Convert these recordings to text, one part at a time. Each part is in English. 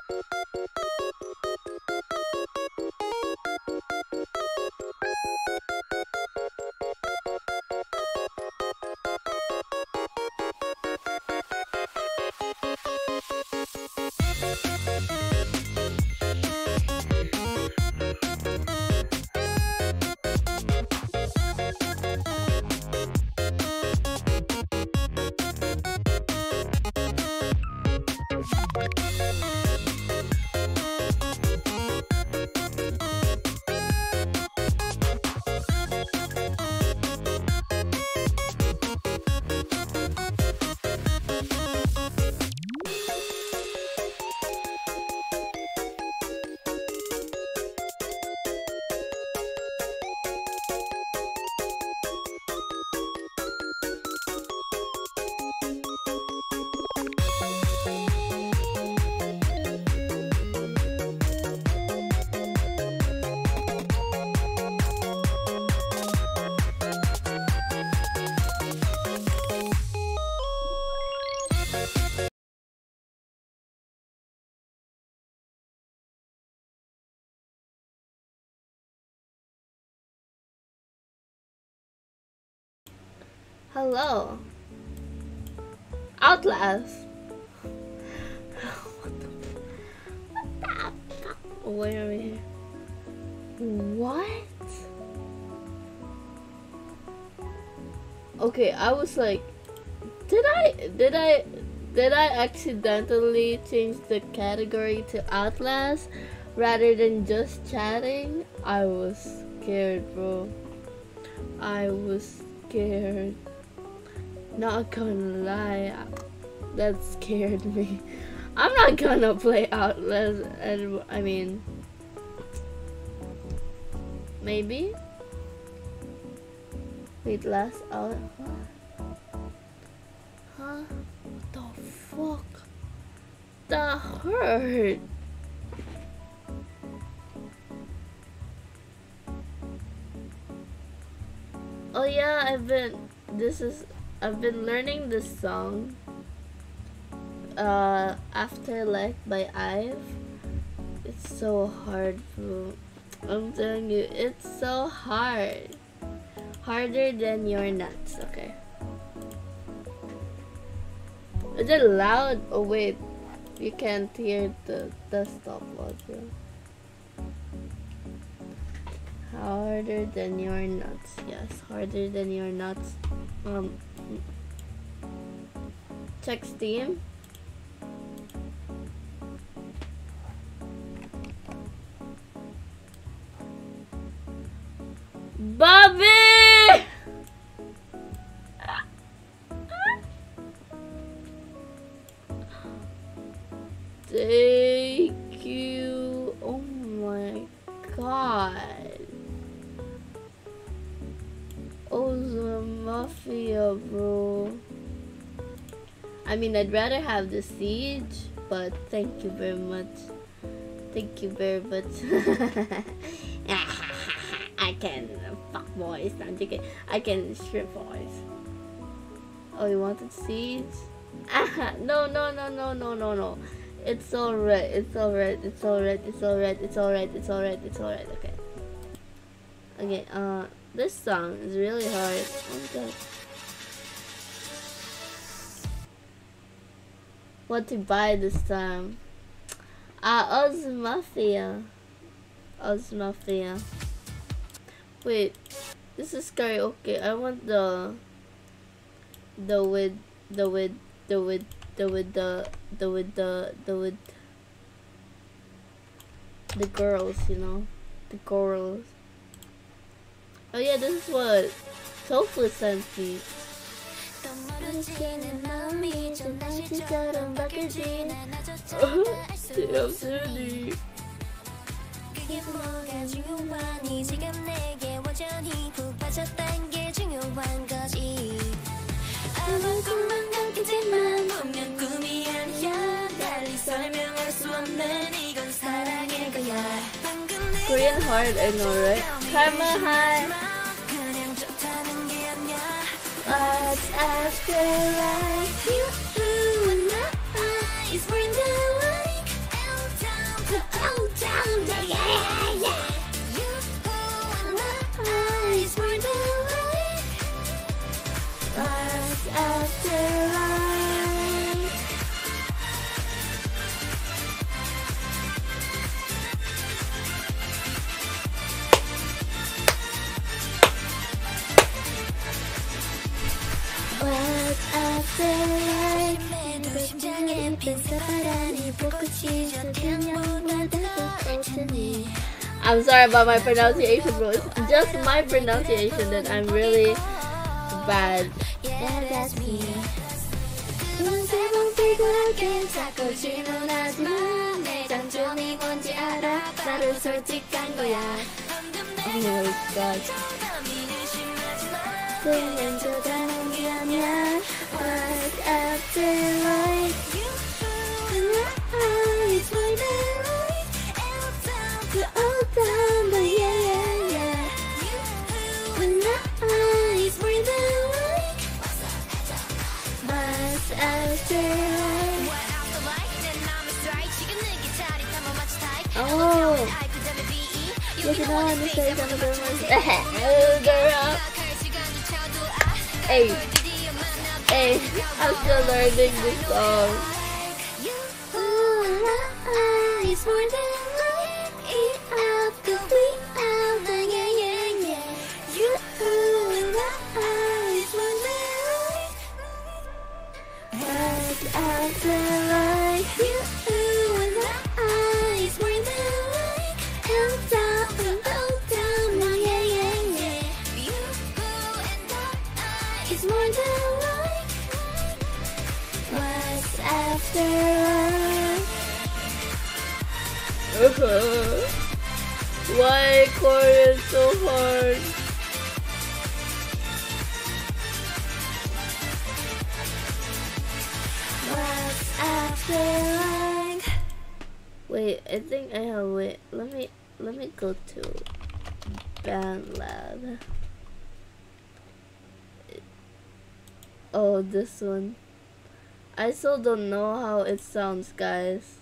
Hello. Outlast. What the fuck? Wait a minute. What? Okay, I was like, did I accidentally change the category to Outlast rather than just chatting? I was scared, bro. I was scared. Not gonna lie, that scared me. I'm not gonna play Outlast, and I mean, maybe. Wait, last out. Huh? What the fuck? That hurt. Oh yeah, I've been learning this song. Afterlife by IVE. It's so hard, bro. I'm telling you, it's so hard. Harder than your nuts, okay. Is it loud? Oh wait, you can't hear the stopwatch, bro. Harder than your nuts. Yes, harder than your nuts. Check Steam. Bobby! Thank you. Oh my god. Ozma Mafia, bro. I mean, I'd rather have the Siege, but thank you very much. Thank you very much. I can fuck boys. I'm joking. I can strip boys. Oh, you wanted Siege? No. It's alright. It's alright. It's alright. It's alright. It's alright. It's alright. It's alright. Okay. Okay. This song is really hard. Oh my god. What to buy this time? Oz Mafia. Oz Mafia. Wait, this is karaoke. I want the girls, you know, the girls. Oh yeah, this is what Tofu sent me. Korean hard, I know, right? Karma high. What's after life? You and I is bring the light. like 심장에 빈사바라니 벚꽃이 I'm sorry about my pronunciation, bro. It's just my pronunciation that I'm really bad. Yeah, that's me. 자꾸 질문하지마 내 장점이 뭔지 알아 나를 솔직한 거야 Oh my god 그냥 저다는 게 아니야 What I feel like It's more than like You're all down but yeah When it's more than like What I feel like Oh, look at all the face on the girl. Hey, hey, I'm still learning this song. It's more than like it up, complete out, yeah, yeah, yeah. You it's more than like what I feel like. You it's more than like held down, yeah, yeah, yeah. You and I, it's more than like what's after life. Why chord is so hard? What's after life? Wait, I think I have wait. Let me go to BandLab. Oh, this one. I still don't know how it sounds, guys.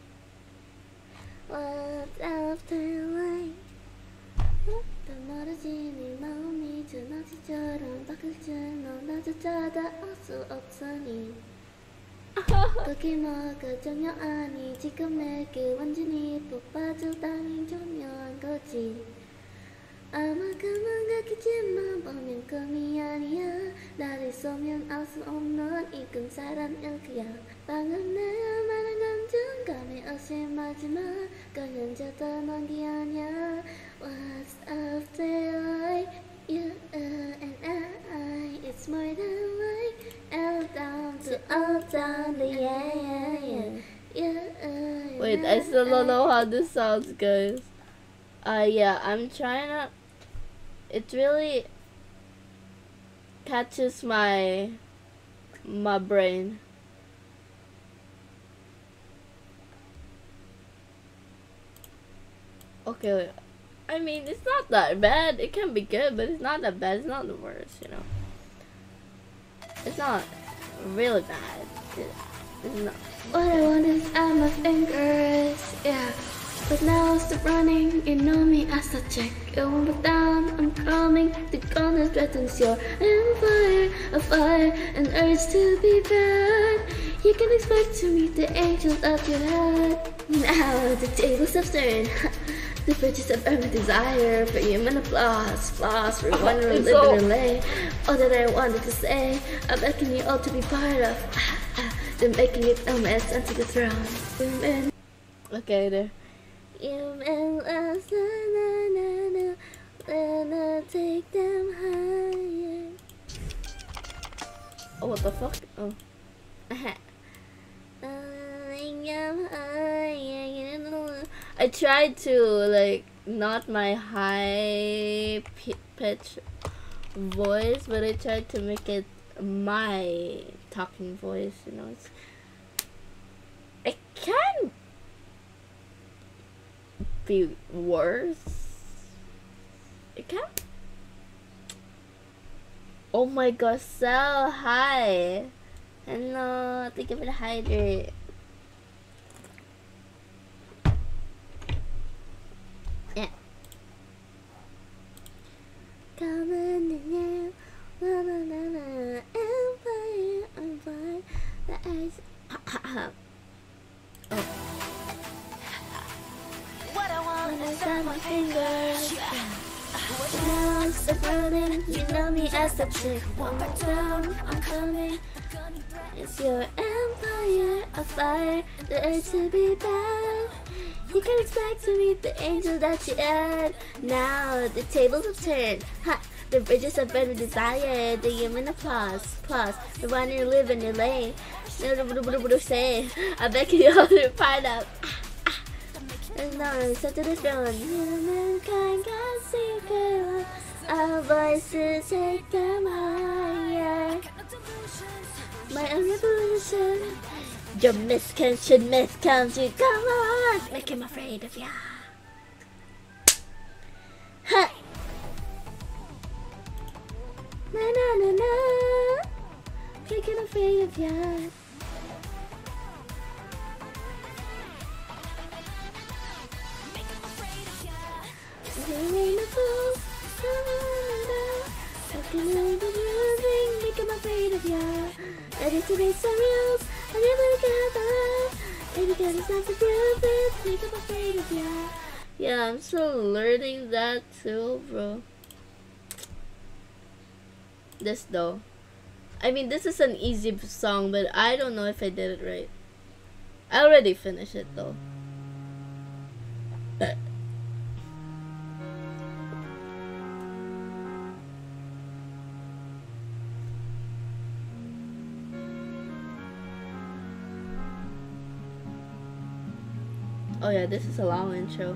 What's after life? 더 멀어진 네 마음이 전화기처럼 바꿀 줄 너나도 찾아올 수 없으니 그게 뭐가 중요하니 지금 내게 완전히 뽑아줄 땅이 중요한 거지 아마 가망각이지만 보면 꿈이 아니야 나를 쏘면 알 수 없는 이끈 사람일 거야 방금 내가 말한 감정감에 의심하지마 그냥 저떠난 게 아니야 What's after life? You and I It's more than like L down to all down the yeah. Wait, I still don't know how this sounds, guys. Yeah, I'm trying to. It really catches my brain. Okay, wait. I mean, it's not that bad. It can be good, but it's not that bad. It's not the worst, you know. It's not really bad. It's not. What I want is out my fingers, yeah. But now stop running, you know me as a check. You won't put down, I'm coming. The gun threatens your empire, a fire, an urge to be bad. You can expect to meet the angel that you had. Now the tables have turned. The purchase of every desire for human applause, flaws for one live and relay. All that I wanted to say, I'm begging you all to be part of. They're making it a mess onto the throne. Okay, there. Take them higher. Oh, what the fuck? Oh. I tried to like not my high pitch voice, but I tried to make it my talking voice, you know. It can be worse. It can. Oh my gosh, so high. Hello, thank you for the hydrate. Yeah. Coming in, empire, the eyes. Oh. What I want is on my fingers. Now I'm still running, you know me as a chick. One more time, I'm coming. It's your empire of fire, the urge to be bad. You can expect to meet the angel that you had. Now the tables have turned. Ha! The bridges have been desired. The human applause. Plus, the one you live in your lane. Say, I beg you all to find out. There's no answer to this throne. Mankind can see clear. Our voices take them higher. My own revolution. Your misconception myth comes to come on. Make him afraid of ya. Ha! Na na na na. Make him afraid of ya. Make him afraid of ya. Ready to make some rules. I never got the maybe because it's not the proof it. Make him afraid of ya. Yeah, I'm still learning that too, bro. This though. I mean, this is an easy song, but I don't know if I did it right. I already finished it though. Oh yeah, this is a long intro.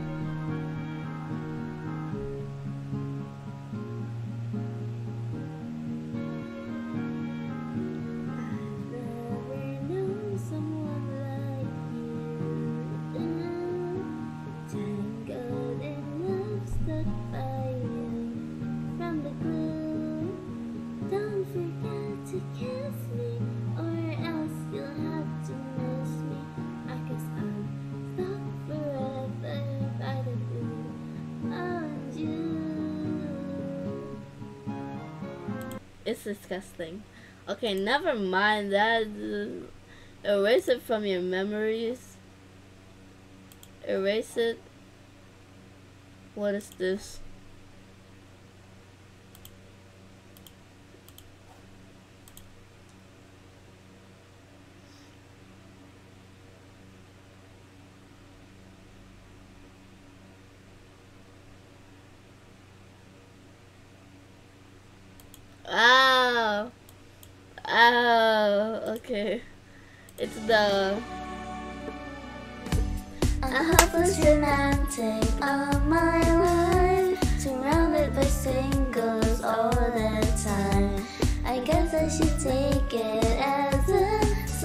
It's disgusting. Okay, never mind that. Erase it from your memories. Erase it. What is this? Oh, oh, okay. It's the a hopeless romantic of my life, surrounded by singles all the time. I guess I should take it as a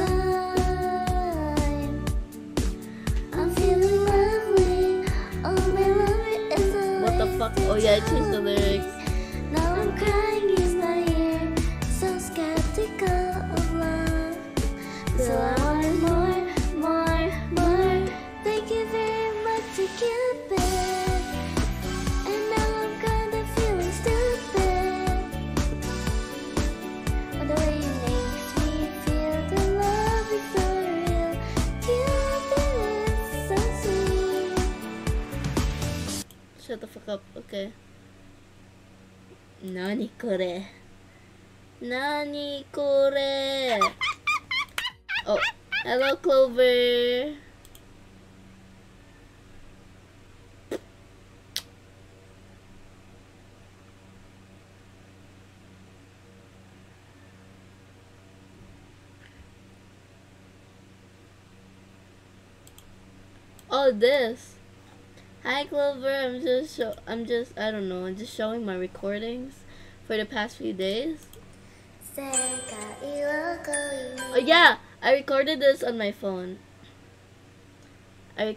sign. I'm feeling lovely. Oh, my lover is a what the fuck? Oh yeah, I changed the lyrics. Now I'm crying in my ear, so skeptical of love. So I want more. Thank you very much to Cupid. And now I'm kinda feeling stupid. Oh, the way you makes me feel, the love is so real. Cupid is so sweet. Shut the fuck up, okay. Nani kore? Nani kore? Oh, hello Clover. Oh, this. Hi Clover, I'm just I don't know, I'm just showing my recordings for the past few days. Oh yeah, I recorded this on my phone. Yeah.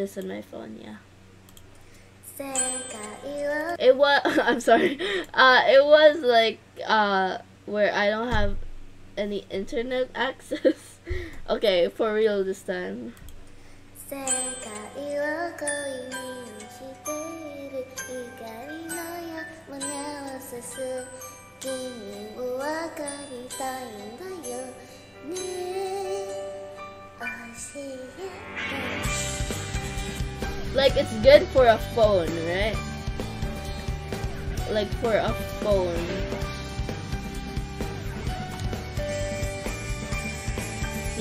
It was I'm sorry. It was like where I don't have any internet access. Okay, for real this time. Like it's good for a phone, right? Like for a phone.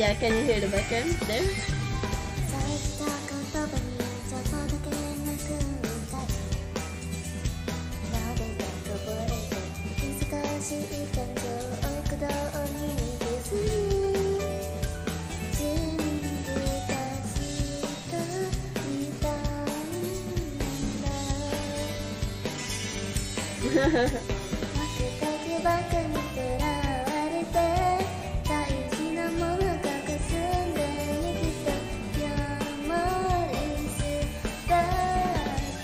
Yeah, can you hear the background there? 咲いた言葉にちょっとだけ泣くんだい涙こぼれて難しい感情を鼓動に消す準備出したみたいんだバカにとらわれて大事なものがかすんで生きた今日もリスタート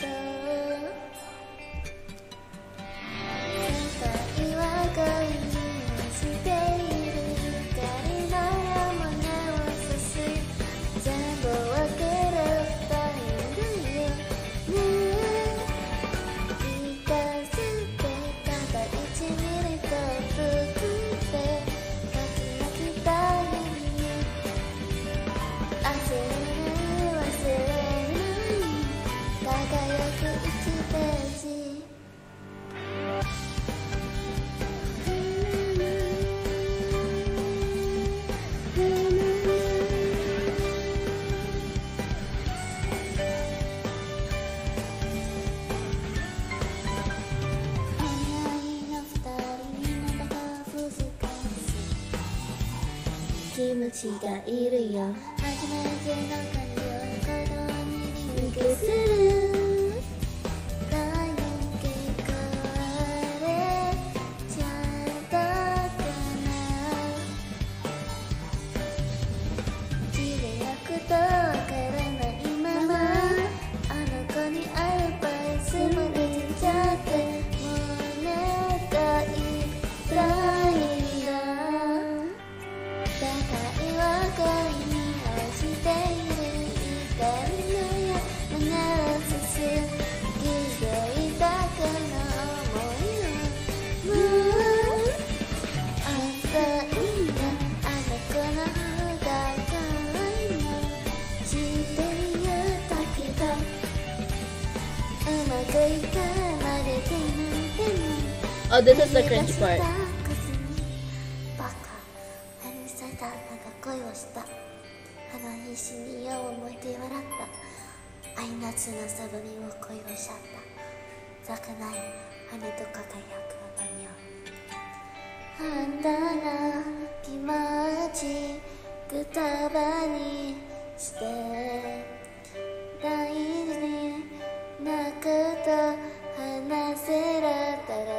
世界は恋にしている光のようなをさす全部分ける二人だよね聞かせてただ1ミリと作って書き泣きたいに焦れない忘れない輝く1ページお似合いの2人なんだか不自然気持ちがいるよ初めての感情行動にリンクする声に聞こえちゃったかな字で焼くとわからないままあの子にアドバイスもできちゃってもう願いたいんだ高い若いに愛している光のようなすす気づいたかの想いをもう浅いんだあの子の方が可愛いの知ってるよだけどうまくいかまれてなんても Oh, this is the cringe part. バカ何されたなんか恋をしたあの必死に世を思いて笑った愛夏のサブミを恋をしちゃった咲かない羽と輝く波をあんたの気持ち言葉にして大事に泣くと話せられたら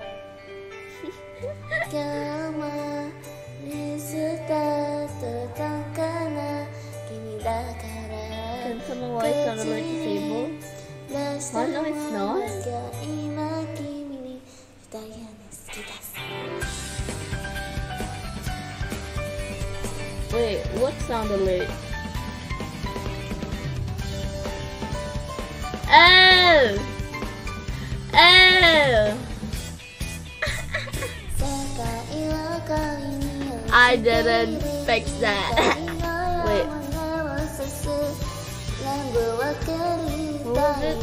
今日もリスタートだから君だから Can someone watch on alert disable? Oh, no, it's not. 今君に二人に好きです Wait, what sound alert? Oh! Oh! I didn't fix that. Wait. What was it?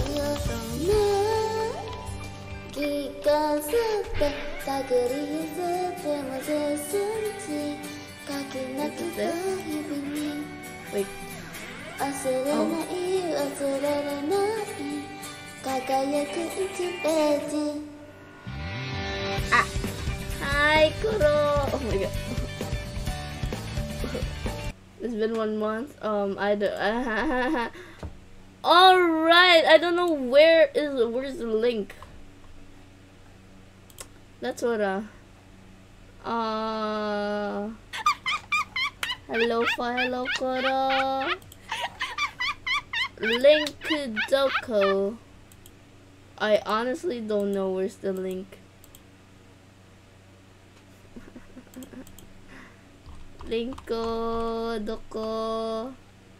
聞かせて手繰り寄せても10センチかき泣きと日々に Wait. 忘れない忘れられない輝く1ページ Hi, Kuro. Oh my god. It's been 1 month. I don't. All right. I don't know where's the link. That's what. Hello, Kuro. Link Doko. I honestly don't know where's the link. Linko, Doko.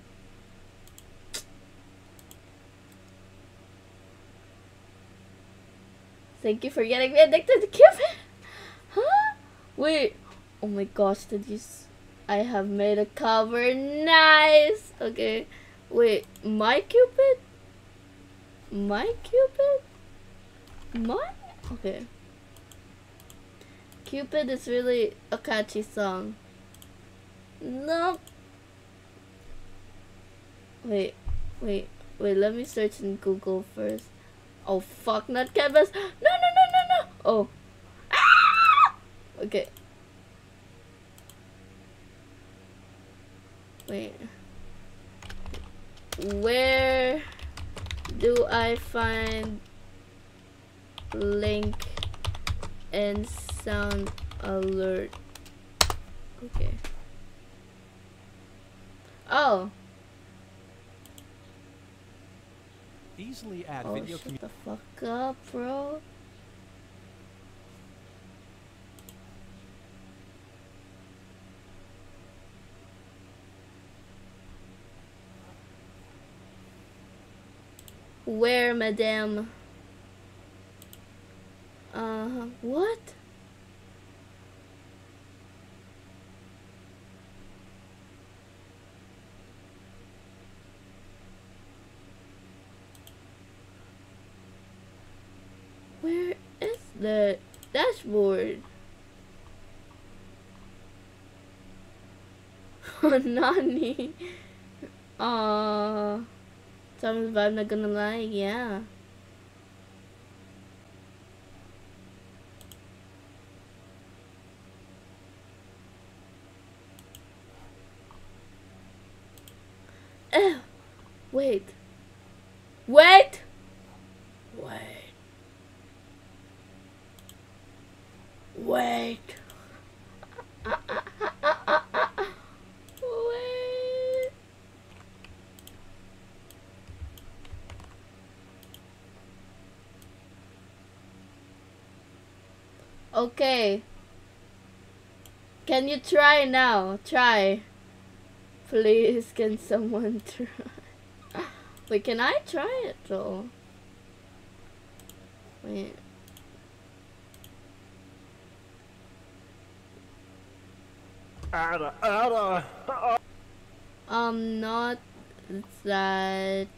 Thank you for getting me addicted to Cupid. Huh? Wait. Oh my gosh, did you? I have made a cover. Nice. Okay. Wait, my Cupid? My Cupid? My? Okay. Cupid is really a catchy song. No. Wait, wait, wait. Let me search in Google first. Oh fuck, not canvas. No, no, no, no, no. Oh. Ah! Okay. Wait. Where do I find link and sound alert? Okay. Oh. Easily add Oh, video shut the fuck up, bro. Where, madam? What? Where is the dashboard? Nani? Sometimes I'm not gonna lie, yeah. Wait. Wait! Wait. Wait. Wait. Okay. Can you try now? Try. Please, can someone try? Wait, can I try it though? Wait. Not that,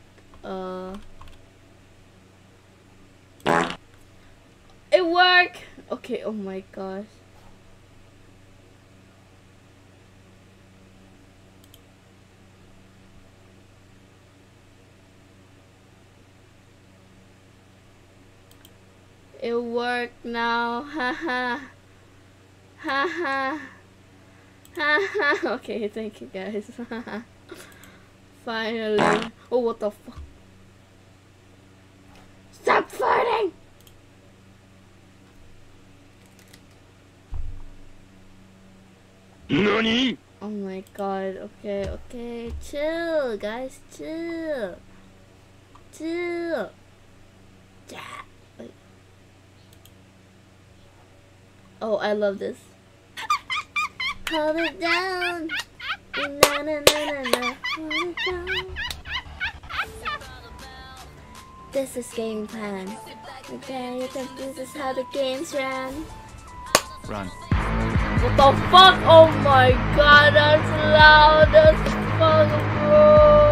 it worked! Okay, oh my gosh. It worked now, haha. Haha. Haha. Okay, thank you guys. Finally. Oh, what the fuck? Stop fighting! NANI?! Oh my god, okay, okay. Chill, guys, chill. Chill. Yeah. Wait. Oh, I love this. Hold it down. Na na na na na. Hold it down. This is game plan. Okay, you think this is how the games run? Run. What the fuck? Oh my god, that's loud as fuck, bro.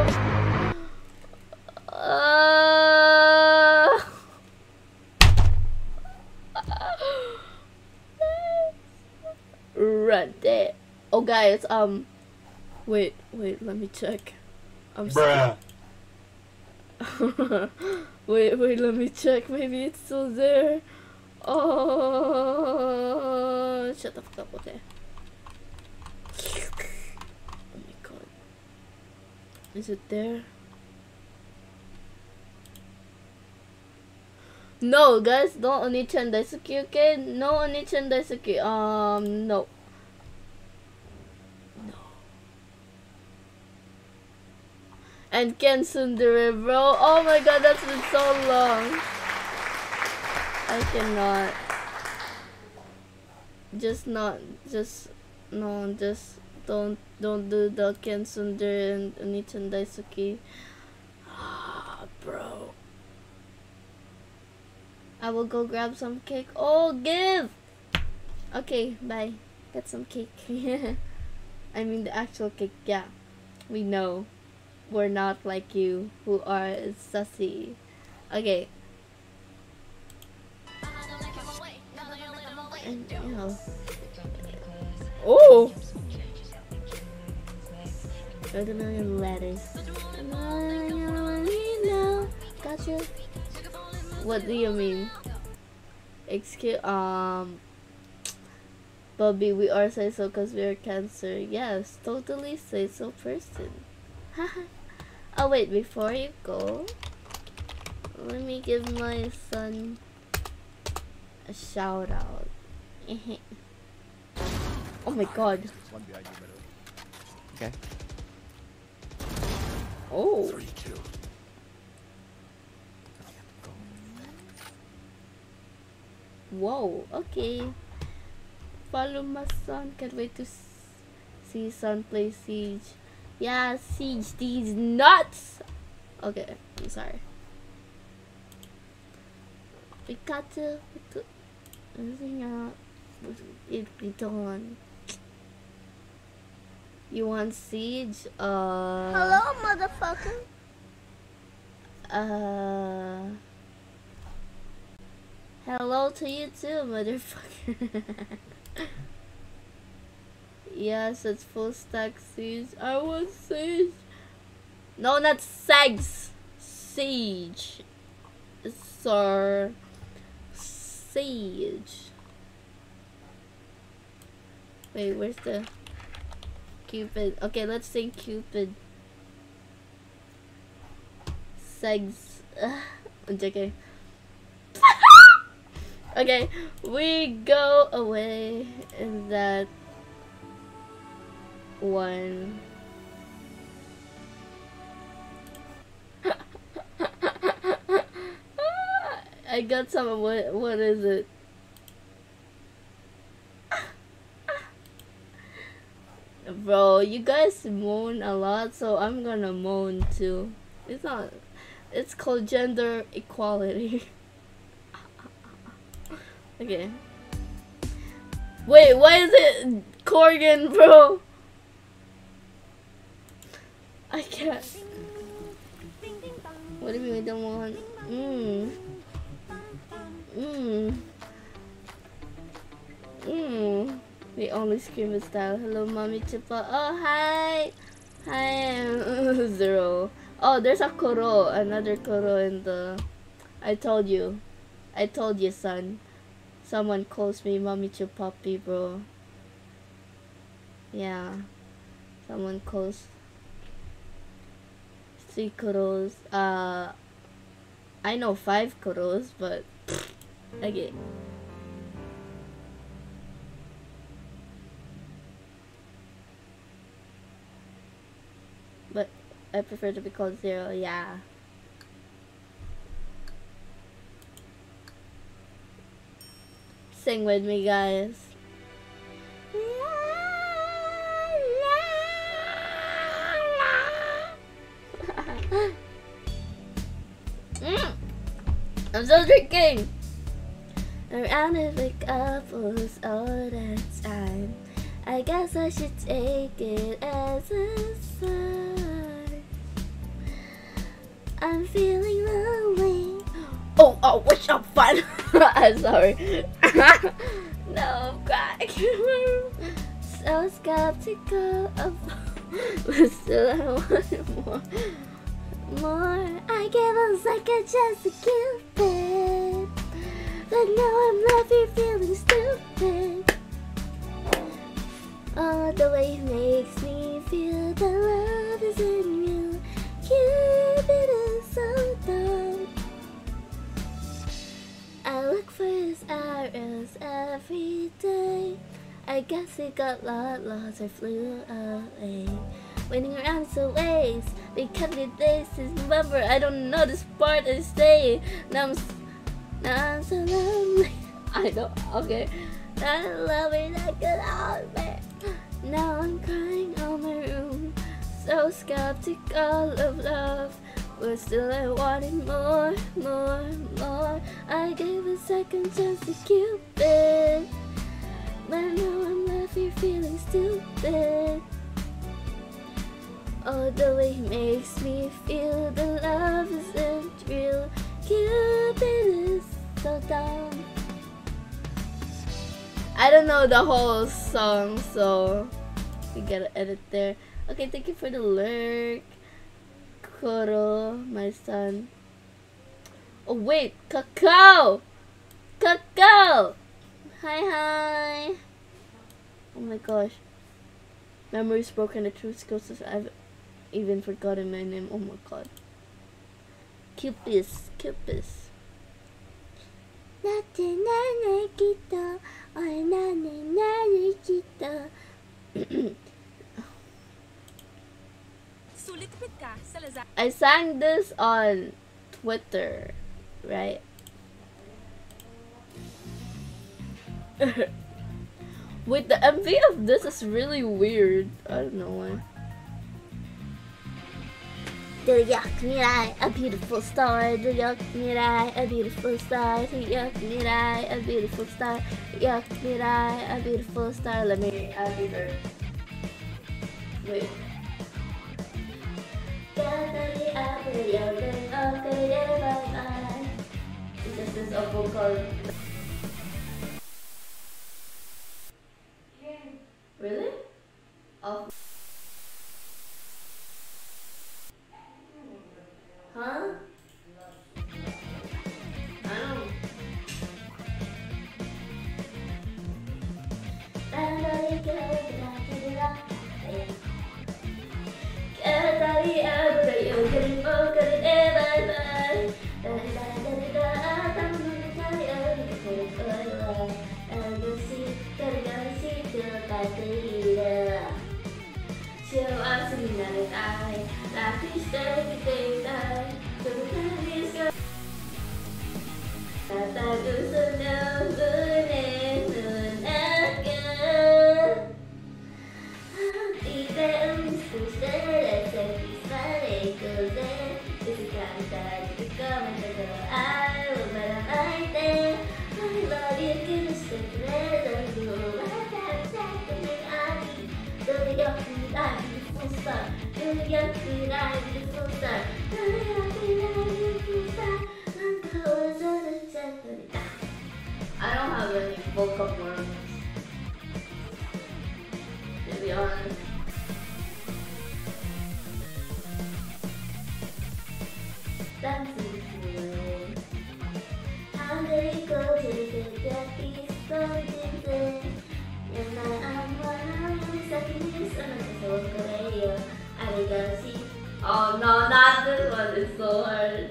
Right there. Oh guys, wait, let me check. I'm Bruh. wait, let me check. Maybe it's still there. Oh, shut the fuck up, okay. Oh my god. Is it there? No, guys, don't Oni-chan Daisuke, okay? No Oni-chan Daisuke. No. No. And Ken Sundere, bro. Oh my god, that's been so long. I cannot. Don't do the Ken Sundere and Oni-chan Daisuke. Ah, bro. I will go grab some cake. Oh, give! Okay, bye. Get some cake. I mean the actual cake, yeah. We know. We're not like you, who are sussy. Okay. And, you know. Oh! With a million letters. No, gotcha. What do you mean? Excuse, Bobby, we are say so because we are Cancer. Yes, totally say so person. Oh wait, before you go, let me give my son a shout out. Oh my god. One behind you, middle. Okay. Oh. 3-2. Whoa, okay. Follow my son. Can't wait to see son play Siege. Yeah, Siege these nuts. Okay, I'm sorry. We got to it be done. You want Siege? Hello, motherfucker. Hello to you too, motherfucker. Yes, it's full stack Siege. I want Siege. No, not Segs. Siege. Sir. Siege. Wait, where's the Cupid? Okay, let's sing Cupid. Segs. I'm joking. Okay, we go away in that one. I got some. What is it? Bro, you guys moan a lot, so I'm gonna moan too. It's not. It's called gender equality. Okay. Wait, why is it Corgan, bro? I can't. What do you mean I don't want? The only scream style. Hello, mommy Chipa. Oh, hi. Hi, Zero. Oh, there's a Koro. Another Koro in the... I told you, son. Someone calls me Mommy Chupapi, bro. Yeah. Someone calls 3 Koros. I know 5 Koros, but okay. But I prefer to be called Zero, yeah. Sing with me, guys. I'm still drinking. Around it with apples all the time. I guess I should take it as a sign. I'm feeling lonely. Oh, wish I'm fun. I'm sorry. No, I'm crying. So skeptical of, but still I want more. I gave a second chance to Cupid, but now I'm left here feeling stupid. Oh, the way he makes me feel that love isn't real. Cupid is so dumb. I look for his arrows every day. I guess he got lost or flew away. Waiting around so ways. They kept me days. Remember, I don't know this part I say. Now I'm so lonely. I know, okay. Not a lover that could hold me. Now I'm crying on my room. So skeptical of love. But still I wanted more, more, more. I gave a second chance to Cupid, but now I'm left here feeling stupid. Oh, the way he makes me feel the love isn't real. Cupid is so dumb. I don't know the whole song, so we gotta edit there. Okay, thank you for the lurk. Koro, my son. Oh wait, Kakao! Kakao! Hi. Oh my gosh. Memory's broken, the truth goes, I've even forgotten my name. Oh my god. Cupis. I sang this on Twitter, right? Wait, the MV of this is really weird. I don't know why. Do yak mirai, a beautiful star. Do yak mirai, a beautiful star. Do yak mirai, a beautiful star. Yak mirai, a beautiful star. Let me add either. Wait. This is a vocal. Really? Oh. Huh? I don't. I don't have any vocal words, to be honest. Dancing through. How did it go to the Japanese continent? And I'm one of the second so Korea. I gotta see. Oh no, not this one. It's so hard.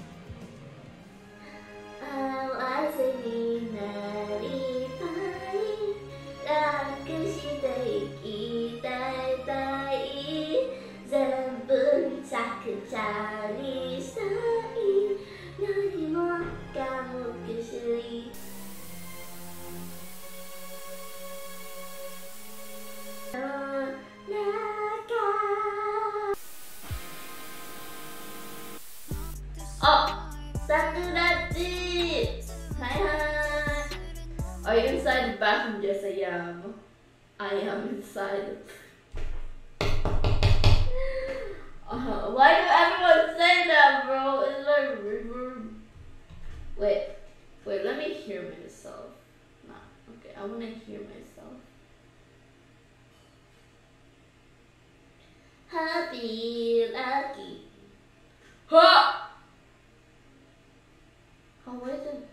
Oh, Sakurachi! Hi. Are you inside the bathroom? Yes, I am. I am inside. Why do everyone say that, bro? It's like reverb. Wait, let me hear myself. Nah, okay, I wanna hear myself. Happy lucky. Ha! How is it?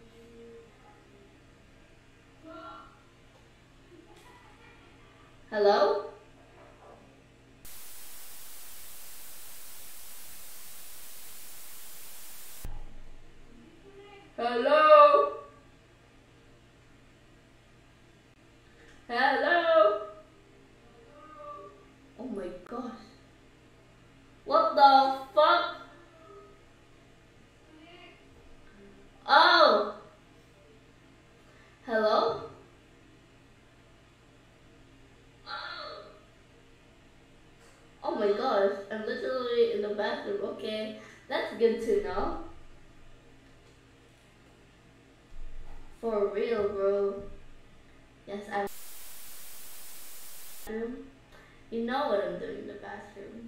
Hello? Hello? Hello? Oh my gosh. What the fuck? Oh! Hello? Oh my gosh, I'm literally in the bathroom. Okay, that's good to know. For real, bro. Yes, I'm in the bathroom. You know what I'm doing in the bathroom.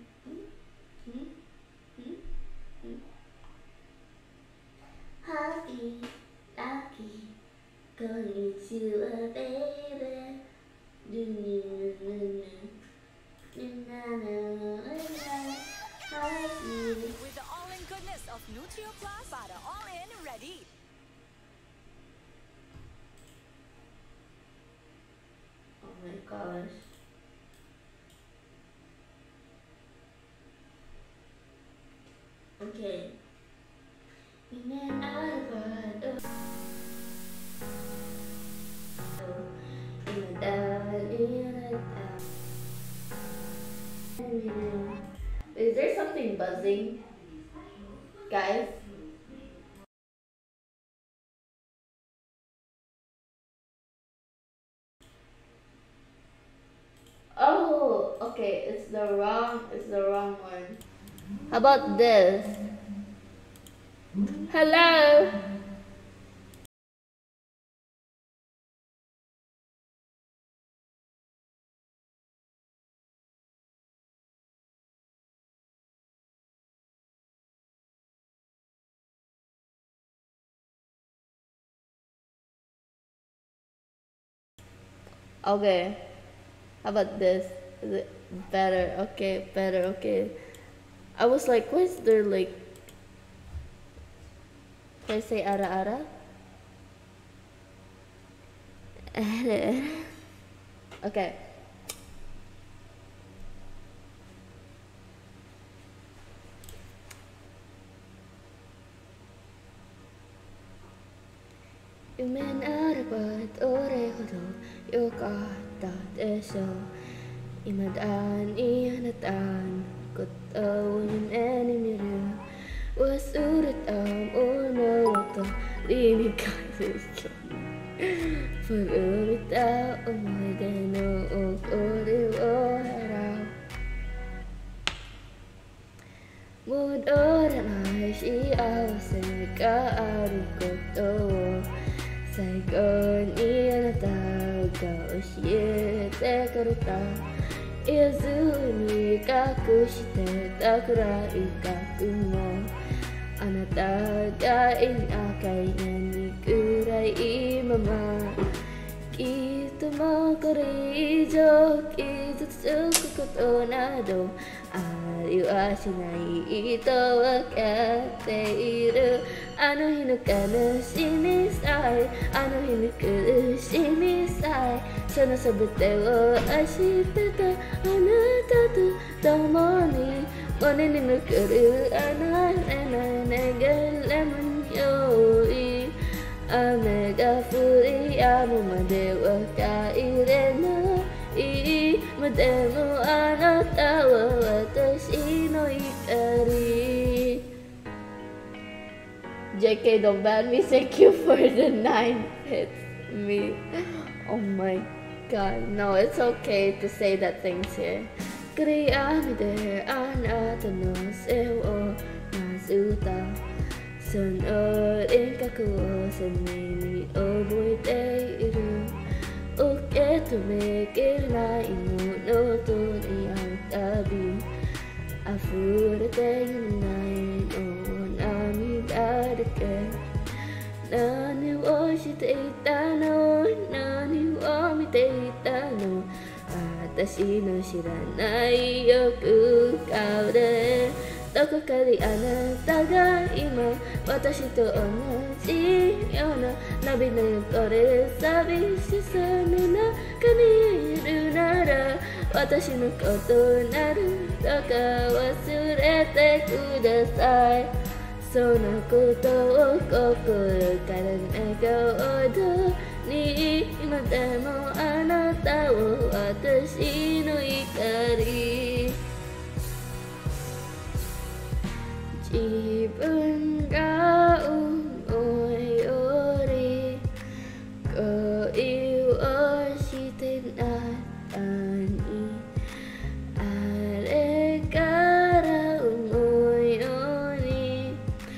Happy, lucky, konnichiwa, baby. With the all-in goodness of Nutrio Plus, para all-in ready. Oh my gosh. Okay. In and out of bed. In and out, in and out. Is there something buzzing? Guys? Oh, okay, it's the wrong one. How about this? Hello? Okay. How about this? Is it better? Okay, better, okay. I was like, why is there like... Can I say ara ara? Okay.夢ならばどれほどよかったでしょう未だにあなたのことを夢に見る忘れたものと振り返るよ古びた思い出の誇りを払う戻らない幸せがあることを最後にあなたが教えてくれた言えずに隠してたくらい額もあなたがいなきゃいけないくらいままきっともうこれ以上傷つくことなどありはしないと分かっているあの日の悲しみさえあの日の苦しみさえその全てを愛してたあなたと共に胸に残る離れない願いレモンよい雨が降り止むまでは帰れないまでもあなたは私の光 JK, don't ban me. Thank you for the 9 hits me. Oh my god. No, it's okay to say that things here. 暗闇であなたの背をなすったその輪郭を鮮明に覚えている受け止めきれないものと出会うたび溢れていないの涙だけ何をしていたの何を見ていたの私の知らない欲顔でどこかであなたが今私と同じような涙汚れ寂しさの中にいるなら私のことなるどうか忘れてくださいそのことを心から願うほどに今でもあなたを私の光自分が思いより恋をしてなったにあれから思うように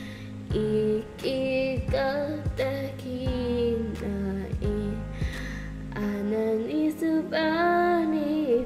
息ができない穴にそばに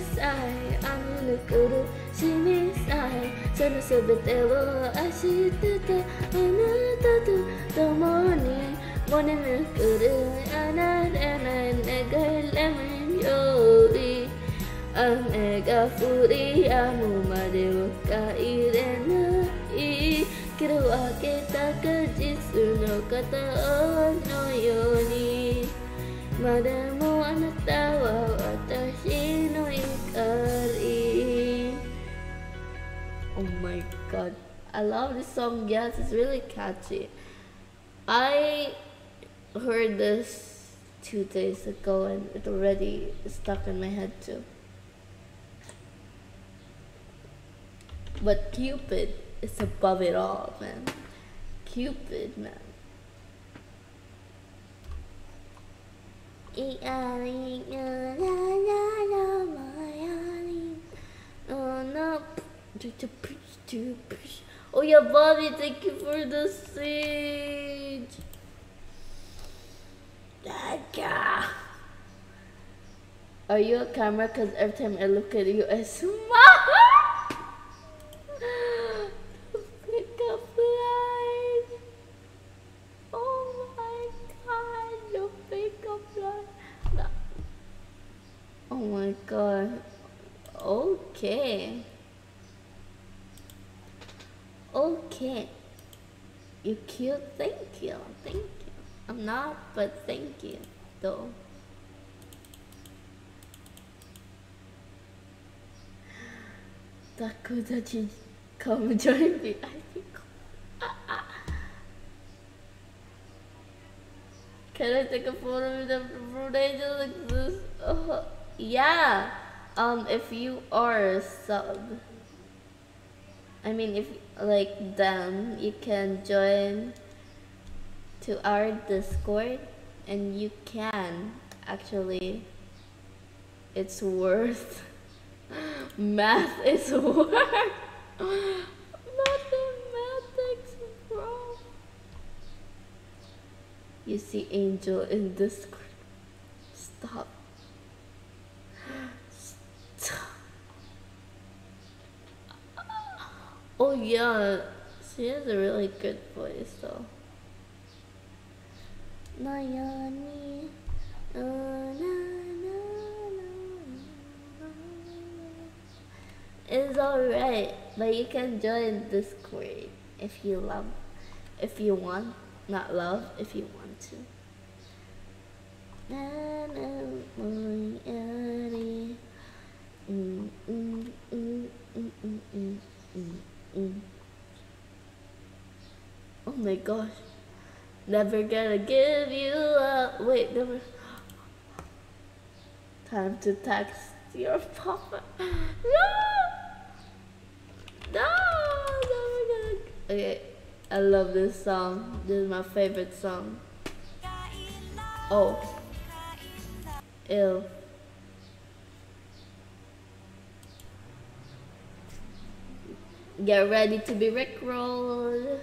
さえあの苦しみさえそのすべてを愛してたあなたと共にもう眠くる離れない願いレモンより雨が降り止むまでは帰れないけど分けた果実の片のようにまだもあなたは私の光 Oh my god, I love this song. Yes, it's really catchy. I heard this 2 days ago and it already stuck in my head too. But Cupid is above it all, man. Cupid, man. Oh yeah, Bobby, thank you for the siege. Are you a camera? Cause every time I look at you, I smile. Pick up line. Oh my god, no pick up line. No. Oh my god. Okay. Okay. You cute. Thank you. Thank you. I'm not, but thank you, though. Takudachi, come join me. I think. Can I take a photo with the fruit angel like this? Yeah. If you are a sub, I mean, if like them, you can join to our Discord, and you can actually. It's worth. Math is worth. Mathematics, bro. You see Angel in Discord. Stop. Stop. Oh yeah, she has a really good voice though. Nayani. It's alright, but you can join Discord if you want, not love, if you want to. Oh my gosh, never gonna give you up. Wait, never. Time to text your papa. No! No! Never gonna. Okay, I love this song. This is my favorite song. Oh. Ew. Get ready to be rickrolled.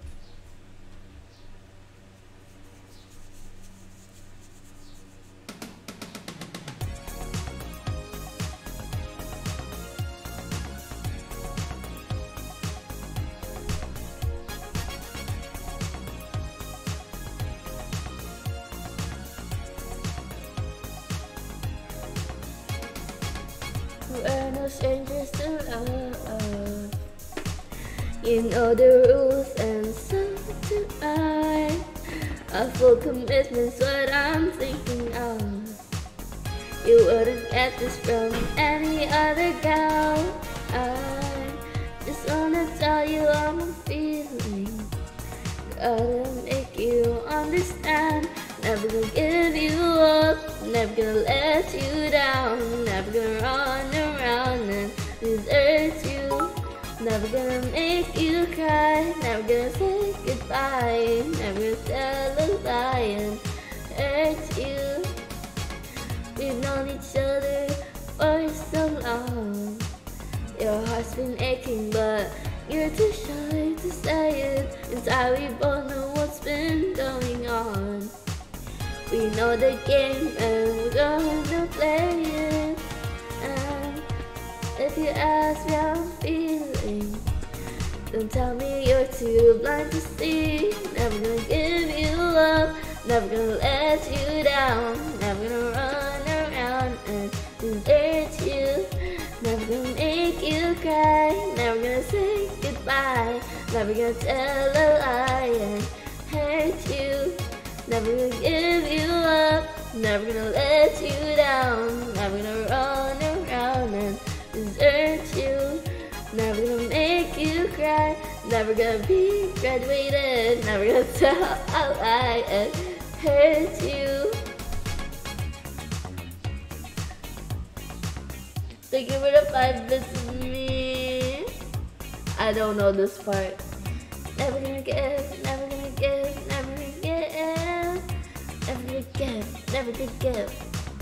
We're no strangers to love. You know the rules, and so do I. A full commitment's what I'm thinking of. You wouldn't get this from any other gal. I just wanna tell you how I'm feeling. Gotta make you understand. Never gonna give you up, never gonna let you down, never gonna run around and desert you, never gonna make you cry, never gonna say goodbye, never gonna tell a lie and hurt you. We've known each other for so long. Your heart's been aching, but you're too shy to say it. Inside we both know what's been going on. We know the game and we're gonna play it. And if you ask me how I'm feeling. Don't tell me you're too blind to see. Never gonna give you up, never gonna let you down. Never gonna run around and desert you. Never gonna make you cry, never gonna say goodbye. Never gonna tell a lie and hurt you. Never gonna give you up, never gonna let you down. Never gonna run around and desert you. Never gonna make you cry, never gonna be graduated. Never gonna tell a lie and hurt you. Thank you for the 5 bits with me. I don't know this part. Never gonna give, never gonna give, never gonna give. Never gonna give, never gonna give.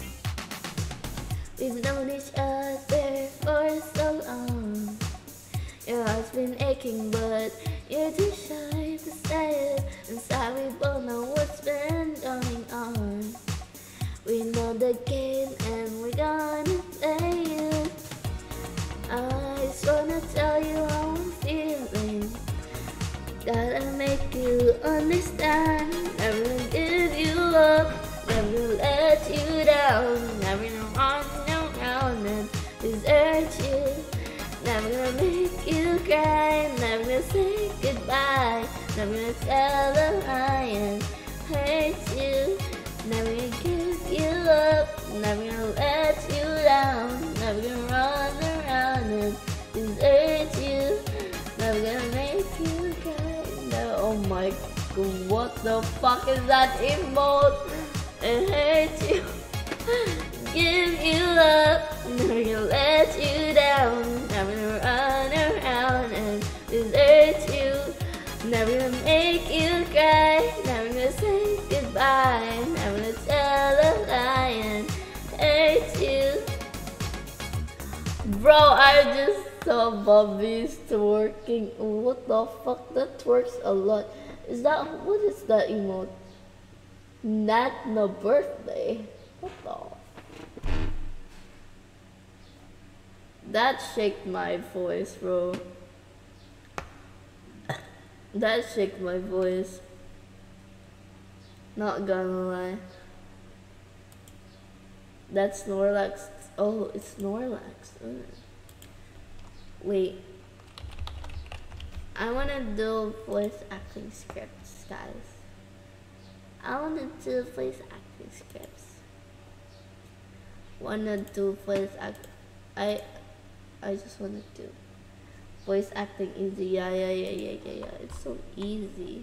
We've known each other for so long. Your heart's been aching, but you're too shy to say it. Inside we both know what's been going on. We know the game and we're gonna play it. I just wanna tell you how I'm feeling. Gotta make you understand. Never gonna give you up, never gonna let you down. Never gonna run around and desert you. Never gonna make you cry, never gonna say goodbye. Never gonna tell a lie and hurt you. Never gonna give you up, never gonna let you down. Never gonna run around and desert you. Never gonna make you cry. No, oh my god, what the fuck is that emote? It hurts you. Give you up, never gonna let you down. Never gonna run around and desert you. Never gonna make you cry, never gonna say goodbye. Never gonna tell a lie and hurt you. Bro, I just saw Bobby's twerking. What the fuck? That twerks a lot. Is that, what is that emote? Not no birthday. What the? That shaked my voice, bro. That shaked my voice. Not gonna lie. That's Snorlax. Oh, it's Snorlax. Wait. I wanna do voice acting scripts, guys. I wanna do voice acting scripts. Wanna do voice act. I just wanna do voice acting easy. Yeah. It's so easy.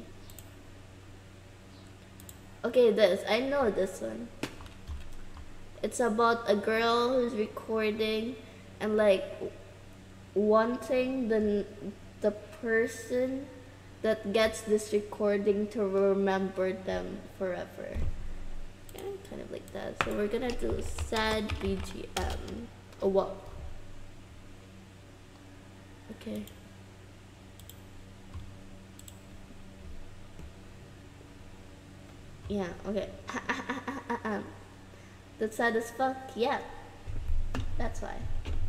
Okay, I know this one. It's about a girl who's recording and like wanting the person that gets this recording to remember them forever. Yeah, kind of like that. So we're gonna do sad BGM. Oh wow. Okay. Yeah, okay. That's sad as fuck, yeah. That's why.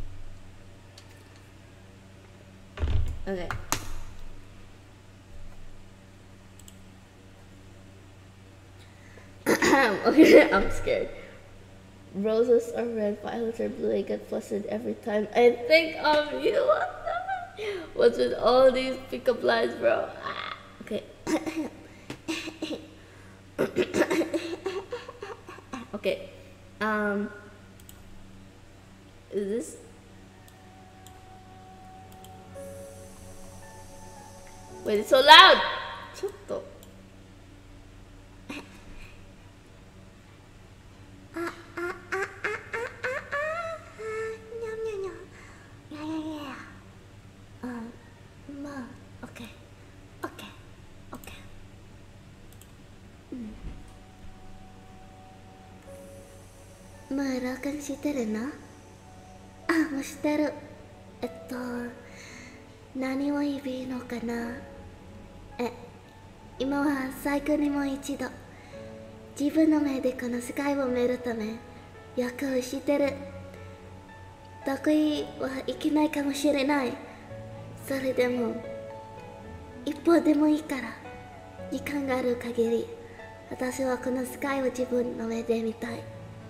Okay. Okay, I'm scared. Roses are red, violets are blue. I get flustered every time I think of you. What's with all these pickup lines, bro? Okay. Okay. Is this? Wait, it's so loud. Chotto. Murakan 知ってるの？あ、もう知ってる。何を言うのかな？今は最後にもう一度自分の目でこの世界を見るためよく知ってる。 得意はいけないかもしれない。それでも一歩でもいいから時間がある限り私はこの世界を自分の目で見たい。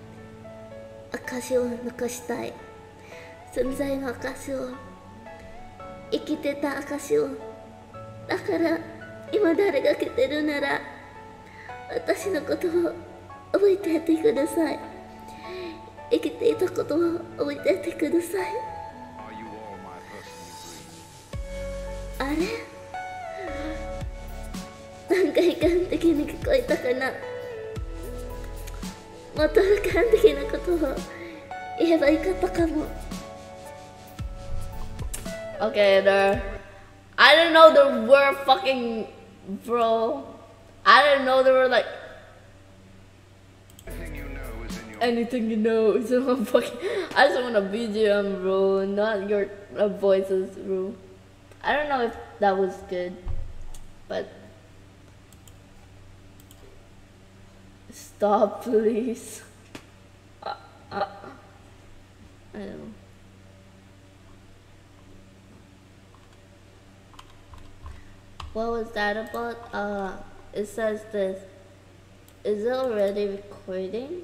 証を残したい。存在の証を、生きてた証を。だから今誰が来てるなら私のことを覚えてやってください。生きていたことを覚えてやってください。あれ、なんか悲観的に聞こえたかな。もっと俯瞰的なことを言えばよかったかも。 Okay, I didn't know there were fucking, bro. I didn't know there were like anything you know is in my fucking. I just want a BGM, bro, not your voices, bro. I don't know if that was good, but stop, please. I don't know. What was that about? It says this. Is it already recording?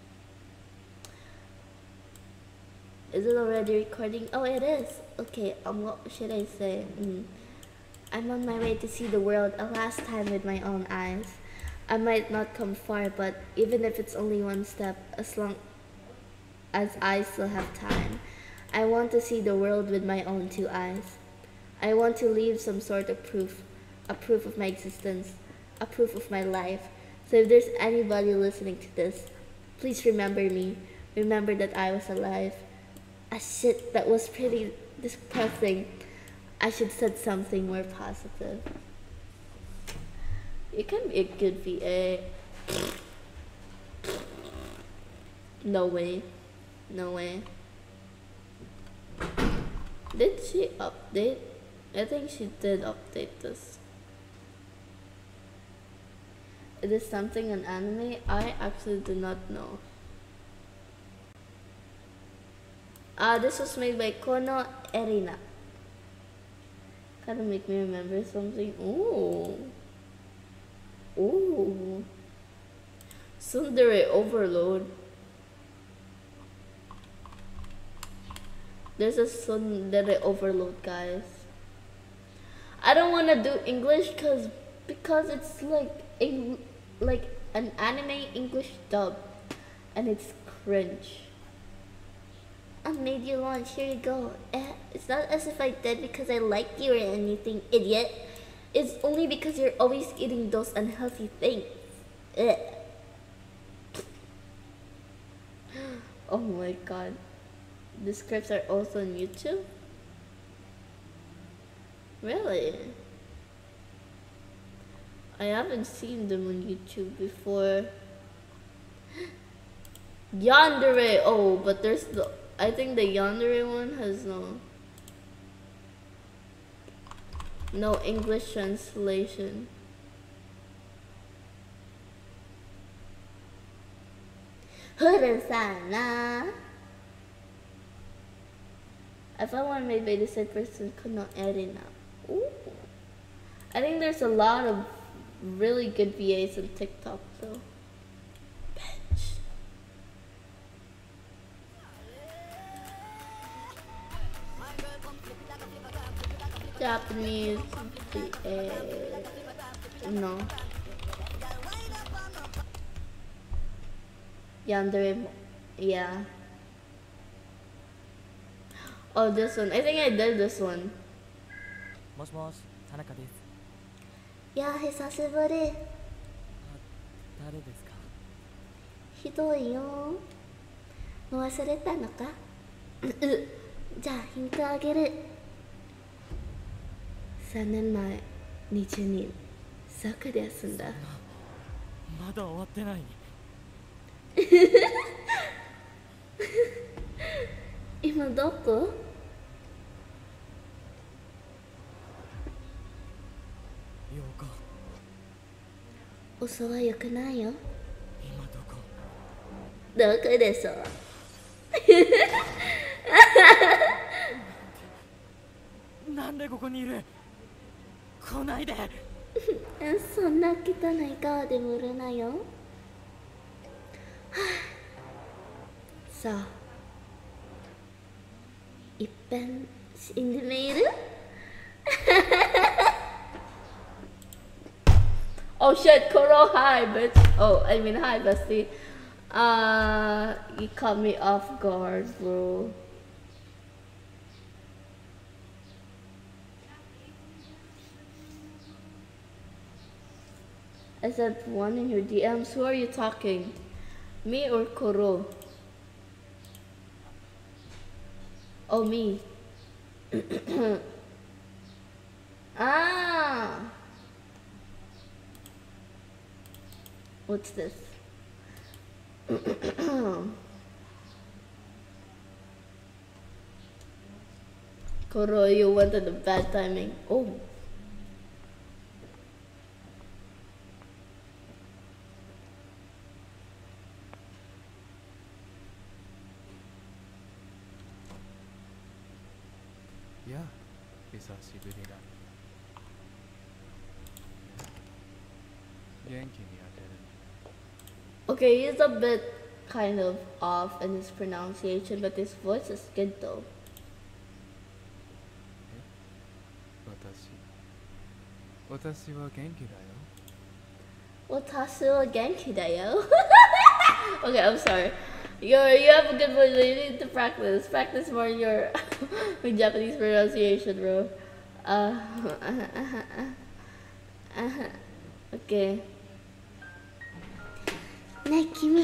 Is it already recording? Oh, it is. Okay, what should I say? I'm on my way to see the world a last time with my own eyes. I might not come far, but even if it's only one step, as long as I still have time, I want to see the world with my own two eyes. I want to leave some sort of proof, a proof of my existence, a proof of my life. So if there's anybody listening to this, please remember me. Remember that I was alive. Shit, that was pretty depressing. I should said something more positive. You can be a good VA. No way. No way. Did she update? I think she did update this. Is this something an anime? I actually do not know. This was made by Kono Erina. Kinda make me remember something. Ooh. Ooh. Tsundere Overload. There's a Tsundere Overload, guys. I don't want to do English because it's like an anime English dub, and it's cringe. I made you lunch, here you go. It's not as if I did because I like you or anything, idiot. It's only because you're always eating those unhealthy things. Oh my god. The scripts are also on YouTube? Really? I haven't seen them on YouTube before. Yandere! Oh, but there's I think the Yandere one has no English translation. Hurusana. I found one made by the same person, Kono Erina. Ooh. I think there's a lot of really good VAs on TikTok though. Bench. Japanese VA. No. Yandere. Yeah. Oh, this one. I think I did this one. もしもし、田中です。 いや、久しぶり。 誰ですか？ ひどいよ。もう忘れたのか？じゃあヒントあげる。3年前、20人、サークで休んだ。 まだ終わってない。 今どこ？嘘はよくないよ。 今どこ？ どこでしょう？ なんでここにいる。来ないで。 そんな汚い顔で塗るなよ。はあ、さあ、いっぺん死んでみる？ Oh shit, Koro, hi, bitch. Oh, I mean, hi, bestie. You caught me off guard, bro. I said one in your DMs. Who are you talking? Me or Koro? Oh, me. Ah. What's this? Koro, you wanted the bad timing. Oh. Yeah, 久しぶりだ。元気にやってる。 Okay, he's a bit kind of off in his pronunciation, but his voice is good though. 私は元気だよ。 Watashi wa genki da yo. Okay, I'm sorry. You have a good voice, but you need to practice. Practice more your your Japanese pronunciation, bro. Okay. ねえ君、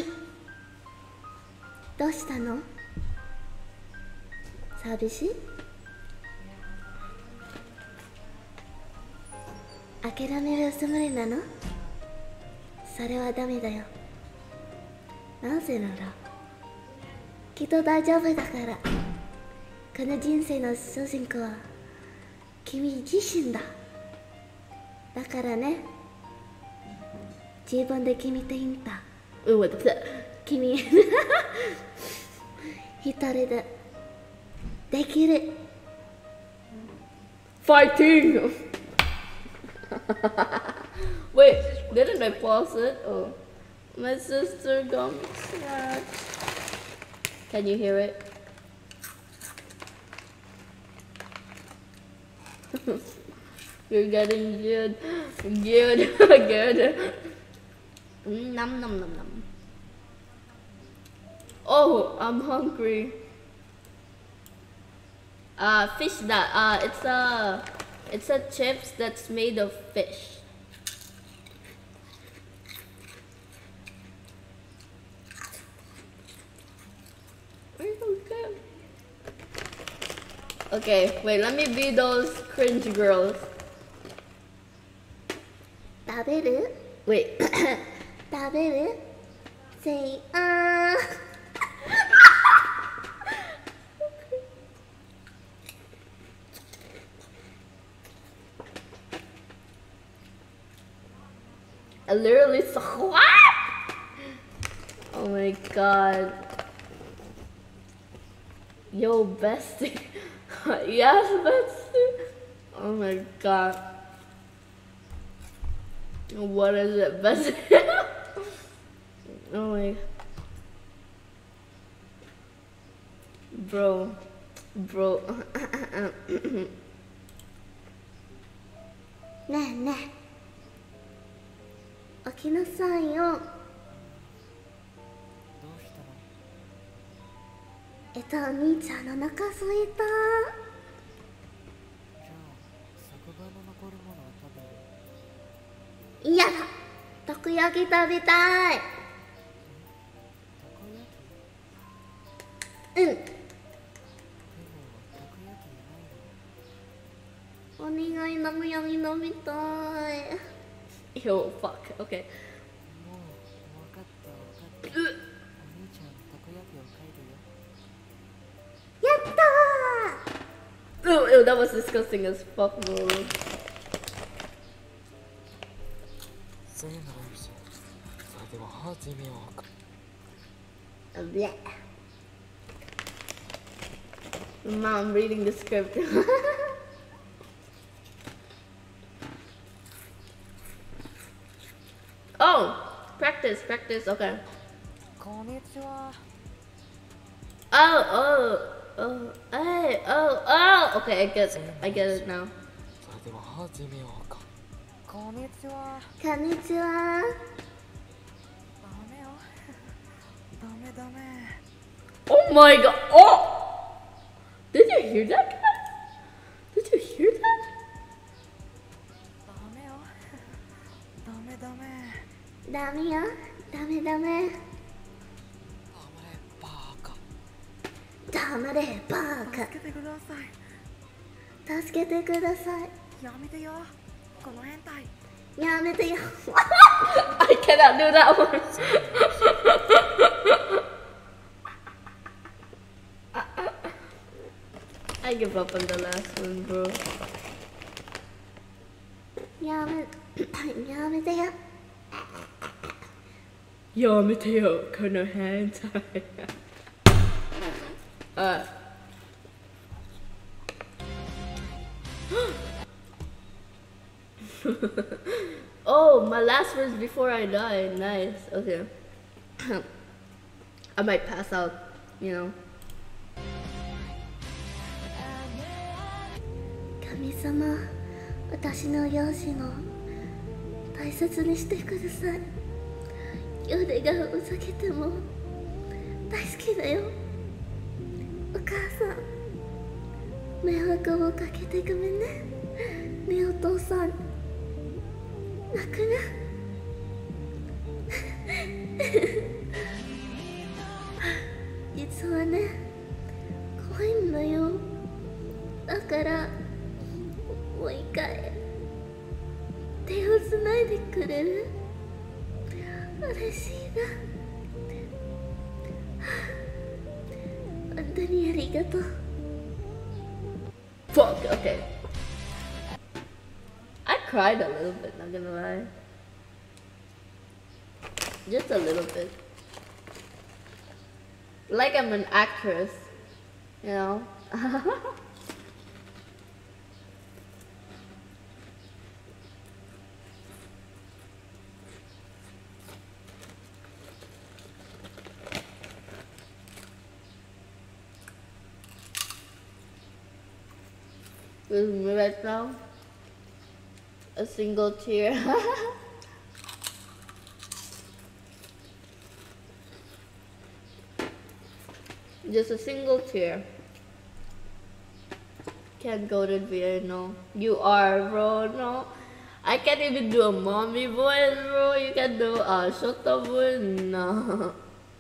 どうしたの？寂しい？諦めるつもりなの？それはダメだよ。なぜならきっと大丈夫だから。この人生の主人公は君自身だ。だからね、自分で決めていいんだ。 Ooh, what the? 君一人でできる。 Fighting! Wait, didn't I pause it? Oh, my sister got me snack. Can you hear it? You're getting good, good, good. Nom nom nom nom. Oh, I'm hungry. Fish that. It's a chips that's made of fish. Okay, wait, let me be those cringe girls. 食べる？ Wait. 食べる？Say ah. I literally saw what? Oh my god. Yo, bestie. Yes, bestie. Oh my god. What is it, bestie? Oh my. Bro. ねえねえ、起きなさいよ。 どうしたの？ お兄ちゃんの中空いた。 じゃあ職場の残るものを食べる。 嫌だ、たこ焼き食べたい。 たこ焼き？ うん、 でもたこ焼きじゃないの？ お願い、たこ焼き飲みたい。 Yo, fuck. Okay. もう分かった。お兄ちゃんたこ焼きを買えるよ。 やったー。 Ew, that was disgusting as fuck, bro. そういうのもいいし、それでは始めようか。 うべ。 Mom reading the script. Oh, practice, okay. こんにちは。 Hey, okay, I get it now. それでは始めようか。こんにちは。 こんにちは。 ダメよ。ダメ。 Oh my god, oh! Did you hear that, guys? Did you hear that? ダメよ。ダメ。 ダメよ。ダメ。 ダメバカ。 黙れバカ。 助けてください。 助けてください。 やめてよ。この変態。 やめてよ。 I cannot do that one. I give up on the last one, bro. やめてよ。 やめてよ、この変態。Oh, my last words before I die. Nice. Okay. I might pass out, you know. 神様、私の両親を大切にしてください。夜がふざけても大好きだよ。お母さん、迷惑をかけてごめんね。ねえお父さん、泣くな。実はね、怖いんだよ。だからもう一回手をつないでくれる？嬉しいな。本当にありがとう。 Fuck, okay. I cried a little bit, not gonna lie. Just a little bit. Like I'm an actress, you know? With me right now, a single tear. Just a single tear. Can't go to VA, no. You are, bro, no. I can't even do a mommy voice, bro. You can do a Shota voice, no.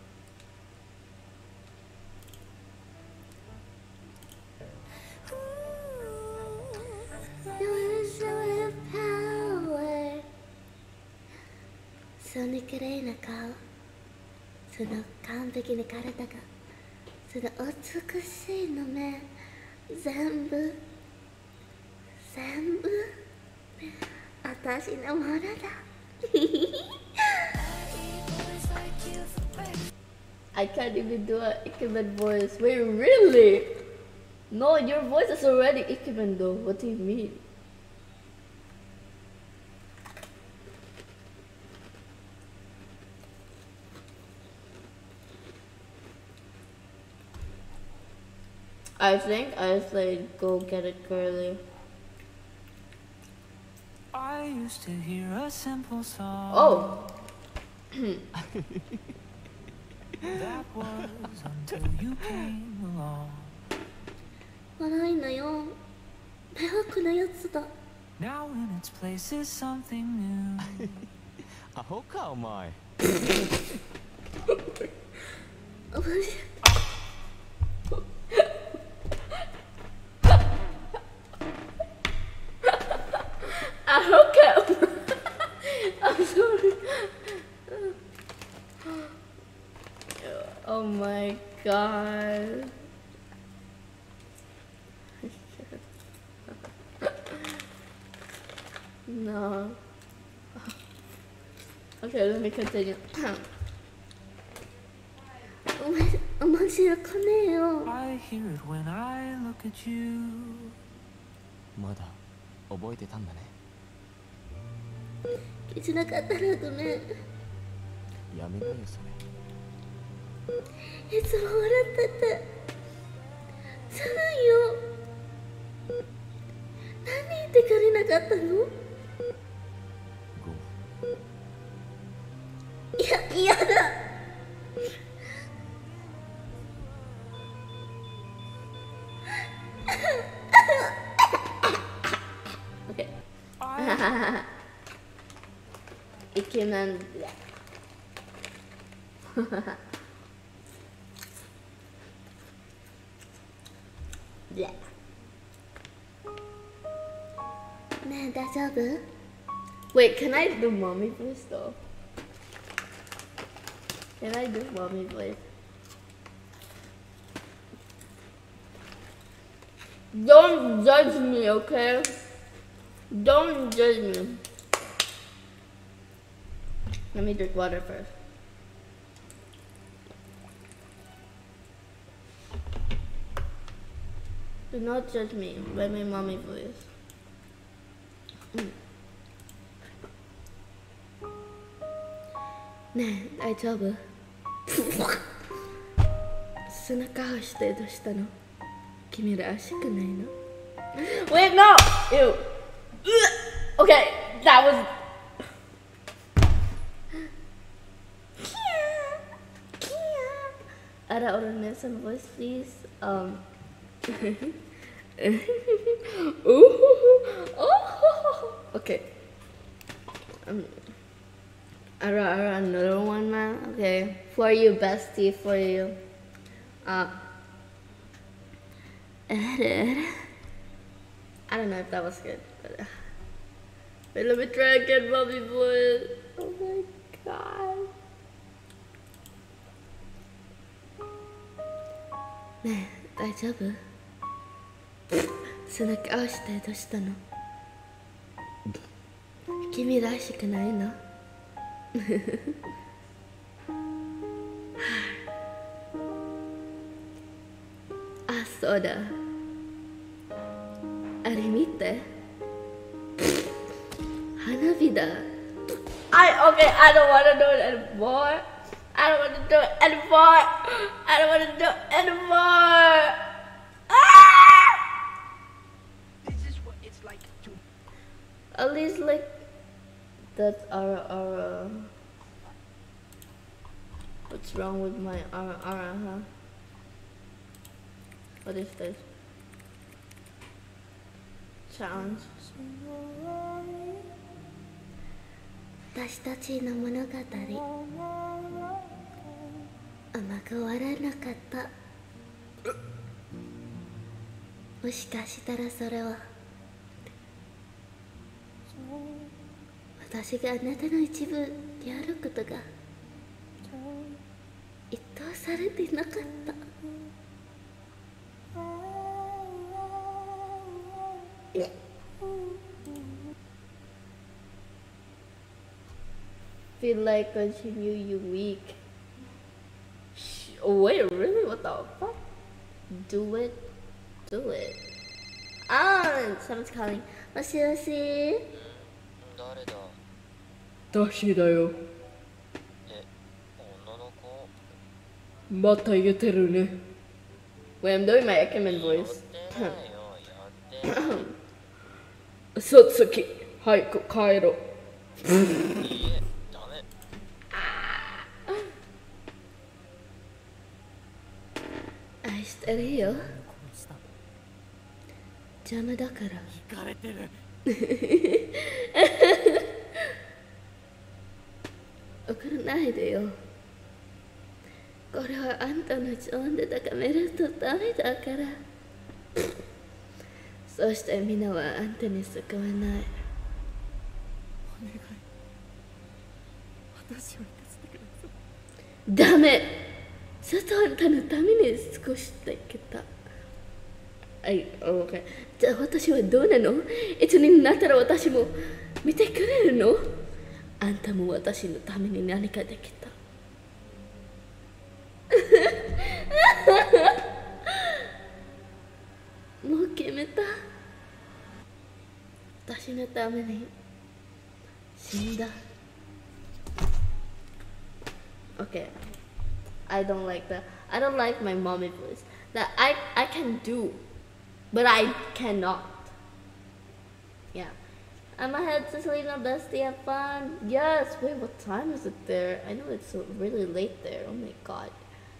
power. その綺麗な顔、その完璧な体が、その美しいの目、全部私のものだ。 I can't even do an Ikemen voice. Wait, really? No, your voice is already Ikemen though. What do you mean? I think I say go get it, girly. I used to hear a simple song. Oh. That was until you came along. 笑いなよ。迷惑なやつだ。 Now in its place is something new. アホかお前。 Okay. I'm sorry. Oh my god. No. Okay, let me continue. お前面白くねえよ。 I hear it when I look at you. まだ覚えてたんだね。 気づなかったらごめん。 やめなよそれ。 いつも笑ってて寒いよ。何言ってくれなかったの？ ゴいや、嫌だ。Okay. イケメン。ねえ、大丈夫？ Wait, can I do mommy voice though? Can I do mommy voice? Don't judge me, okay? Don't judge me. Let me drink water first. Do not judge me by my mommy voice. Ne, 大丈夫？背中押してどうしたの？君らしくないの？ Wait, no! Ew! Okay, that was... Ada orang some voice, please. Okay. Ara, another one, man. Okay, for you, bestie, for you. Edit. I don't know if that was good, but wait, let me try again, mommy voice. Oh my god. ねえ、大丈夫？背中合わせてどうしたの？君らしくないの？あ、そうだ。あれ見て。花火だ。Okay, I don't want to do it anymore. I don't want to do it anymore. I don't want to do it anymore. Ah! This is what it's like to. At least like that's our. What's wrong with my our, huh? What is this? Challenge. 私たちの物語うまく終わらなかった。もしかしたらそれは私があなたの一部であることが一等されていなかった。Feel like continue you weak. Oh, wait, really? What the fuck? Do it. Do it. Someone's calling. もしもし。 誰だ？ タシだよ。 女の子？ また言ってるね。Wait, I'm doing my Ekemen voice. 嘘つき。早く帰ろう。愛してるよ。邪魔だから。 惹かれてる。 怒らないでよ。これはあんたの常温で高めるとダメだから。そしてみんなはあんたに救わない。お願い。 私を行かせてください。ダメ。ずっとあんたのために少しだけた。はい、OK。じゃあ私はどうなの？いつになったら私も見てくれるの？あんたも私のために何かできた。 受けめた。私のために死んだ。Okay. I don't like that. I don't like my mommy voice. That I can do, but I cannot. Yeah. I'ma head to sleep now, Dusty. Have fun. Yes. Wait, what time is it there? I know it's so really late there. Oh my god.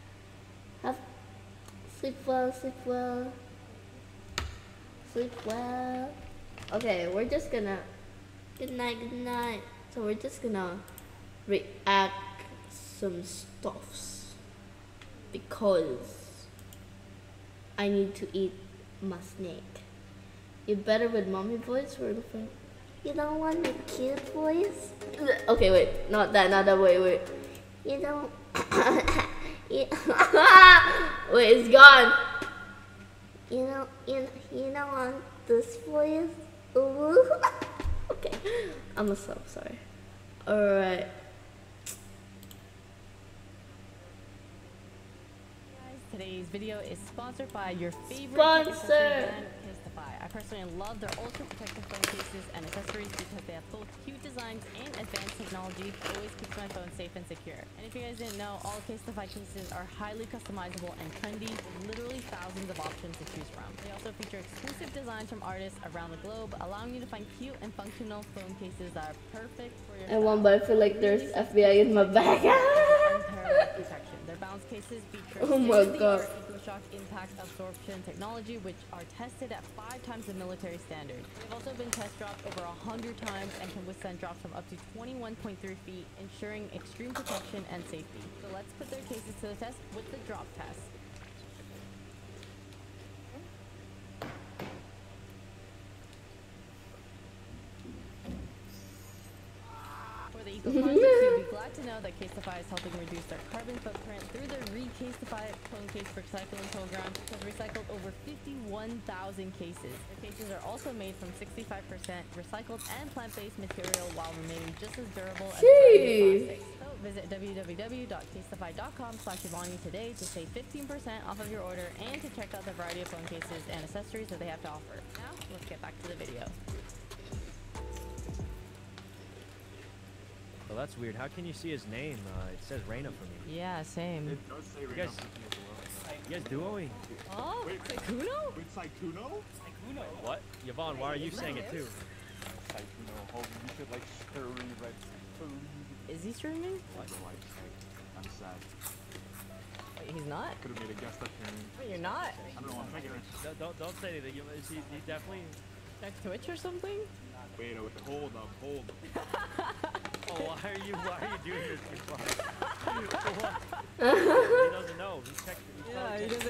Sleep well, sleep well. Sleep well. Okay, we're just gonna. Good night, good night. So we're just gonna react some stuffs because I need to eat my snake. You better with mommy voice or the phone. You don't want the cute voice? Okay, wait, not that, wait. You don't. Wait, it's gone. You don't want this voice? Ooh. Okay, I'm so sorry. Alright. Today's video is sponsored by your favorite Sponsor. brand, Casetify. I personally love their ultra protective phone cases and accessories because they have both cute designs and advanced technology that always keeps my phone safe and secure. And if you guys didn't know, all Casetify cases are highly customizable and trendy, with literally thousands of options to choose from. They also feature exclusive designs from artists around the globe, allowing you to find cute and functional phone cases that are perfect for your I want, but I feel like there's FBI in my bag. unparalleled protection. Their bounce cases feature Oh my god. EcoShock impact absorption technology, which are tested at 5 times the military standard. They've also been test dropped over 100 times and can withstand drops from up to 21.3 feet, ensuring extreme protection and safety. So let's put their cases to the test with the drop test. For the eco-conscious, you'll be glad to know that Casetify is helping reduce their carbon footprint through their Recasetify phone case recycling program, which has recycled over 51,000 cases. Their cases are also made from 65% recycled and plant-based material while remaining just as durable as plastic. So visit www.casetify.com/Yvonne today to save 15% off of your order and to check out the variety of phone cases and accessories that they have to offer. Now, let's get back to the video. Well, that's weird. How can you see his name? It says Reina for me. Yeah, same. It does say You Reina guys, for me as well. you guys doing? Oh, Wait. Saikuno? Wait, Saikuno? What? Yvonne, why are you saying it too? Saikuno, homie, you should like scurry red food. Is he streaming? I know why he's like, I'm sad. Wait, he's not? Could have made a guest appearance. Wait, you're not? I don't know, I'm thinking. Don't say anything. Is he definitely? Like Twitch or something? Wait, hold up. Oh, why are you doing this, Yvonne? What? He doesn't know. He doesn't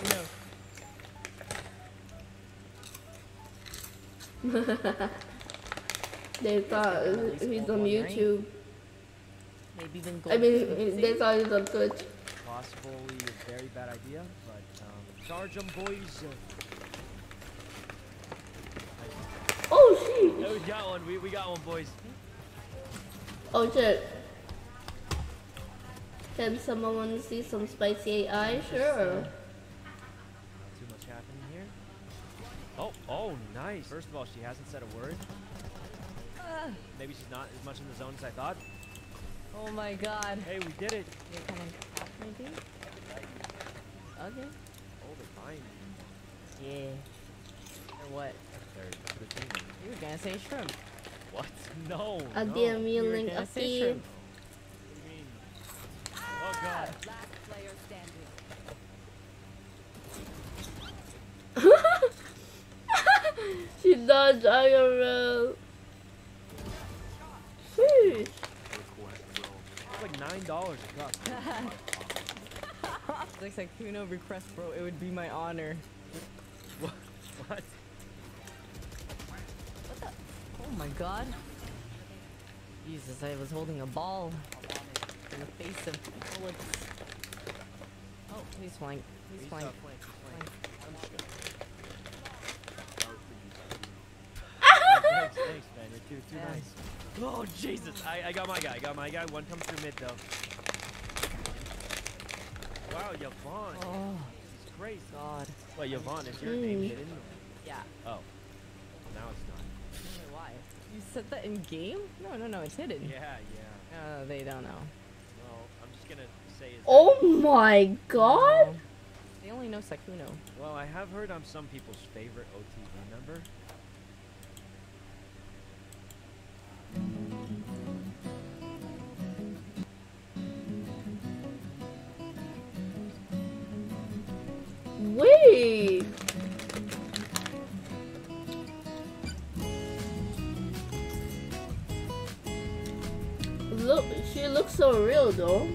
know. They thought he's on YouTube. Maybe even I mean, they thought he's on Twitch. Possibly a very bad idea, but charge them, boys. Oh shit! Yeah, we got one. We got one, boys. Oh shit. Can someone want to see some spicy AI? Sure. Not too much happening here. Oh, nice. First of all, she hasn't said a word. Maybe she's not as much in the zone as I thought. Oh my god. Hey, we did it. You're coming off maybe? Okay. Oh, they're fine. Yeah. Or what? They're You were gonna say shrimp. what? No. Adiam You were yelling gonna say Ati. shrimp. What do you mean? Oh god. Last player standing. She dodged IRL. Sheesh. It's like $9 a cup. Looks like Kuno request, bro. It would be my honor. What? What the? Oh my god. Jesus, I was holding a ball in the face of bullets. Oh, please flank. Please flank. Flank. Thanks, man. You're too nice. Oh, Jesus. I got my guy. One comes through mid, though. Wow, Yvonne. Oh, this is crazy. God. Wait, Yvonne, is your name hidden? set that in game? No, it's hidden. Yeah. They don't know. Well, I'm just gonna say. Oh my god! No. They only know Sakuno. Well, I have heard I'm some people's favorite OTV member. Wait! Look, she looks so real though.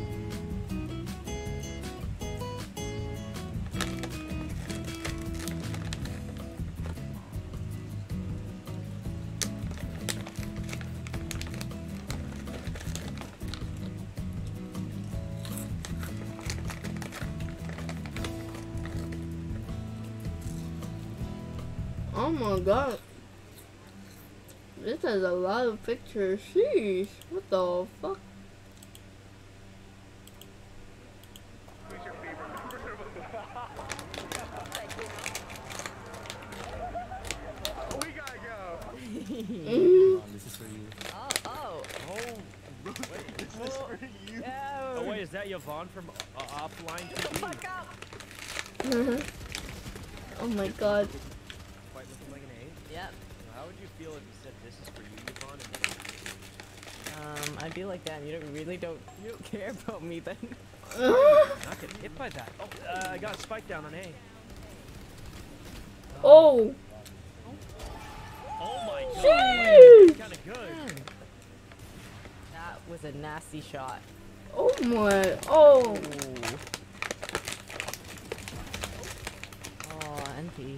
Oh my god. This has a lot of pictures. Sheesh. What the fuck? Who's your favorite member of the We gotta go. This is for you. Oh. Wait, this is for you. Oh wait, is that Yvonne from Offline TV? Fuck up. Oh my god. Quite looking like an A. Yep. How would you feel if you said this is for you, Yvonne? And I'd be like, damn, you don't care about me then. not get hit by that. Oh, I got spiked down on A. Oh. Oh my god. Sheesh. Kind of good. That was a nasty shot. Oh my. Oh. Oh, NP.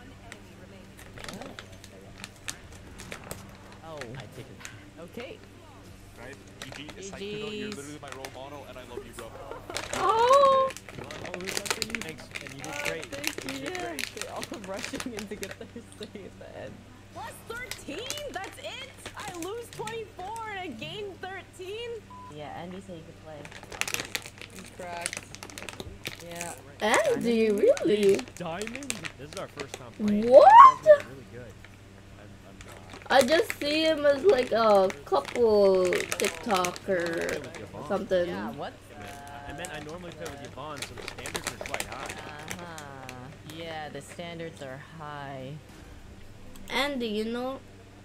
Oh. I take it. Okay. Right? EG, it's like, you know, you're literally my role model, and I love you, bro. Oh. Thanks, and you did great. Thank you. They're all rushing in to get their say at the end. Plus 13? That's it? I lose 24 and I gain 13? Yeah, Andy said you could play. He's cracked. Yeah. Andy, really? Diamond? This is our first time playing. What? Really good. I just see him as like a couple TikToker or something. Yeah, what? I meant I normally play with Yvonne, so the standards are quite high. Yeah, the standards are high. Andy, you know,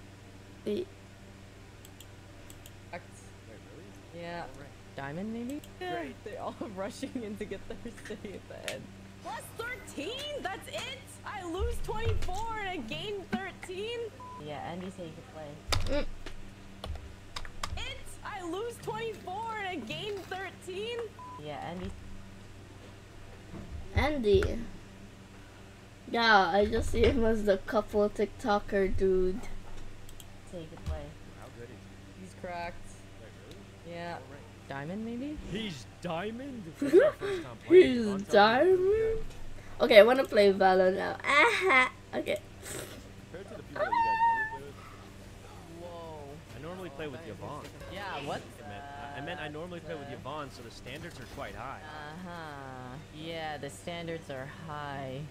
Yeah. Diamond, maybe? Yeah. They're all rushing in to get their say at the end. Plus 13? That's it? I lose 24 and I gain 13? Yeah, Andy said you could play. I lose 24 and I gain 13? Yeah, Andy. Yeah, I just see him as the couple TikToker dude. So you could play. How good is He's cracked. he? Yeah. Diamond, maybe? He's Diamond? This is our first time playing. He's Yvonne tells me Diamond? Okay, I wanna play Valor now. Aha! Okay. Compared to the people that you guys normally play with, Whoa. I normally play with Yvonne. Yeah, what? I meant I normally play with Yvonne, so the standards are quite high. Yeah, the standards are high.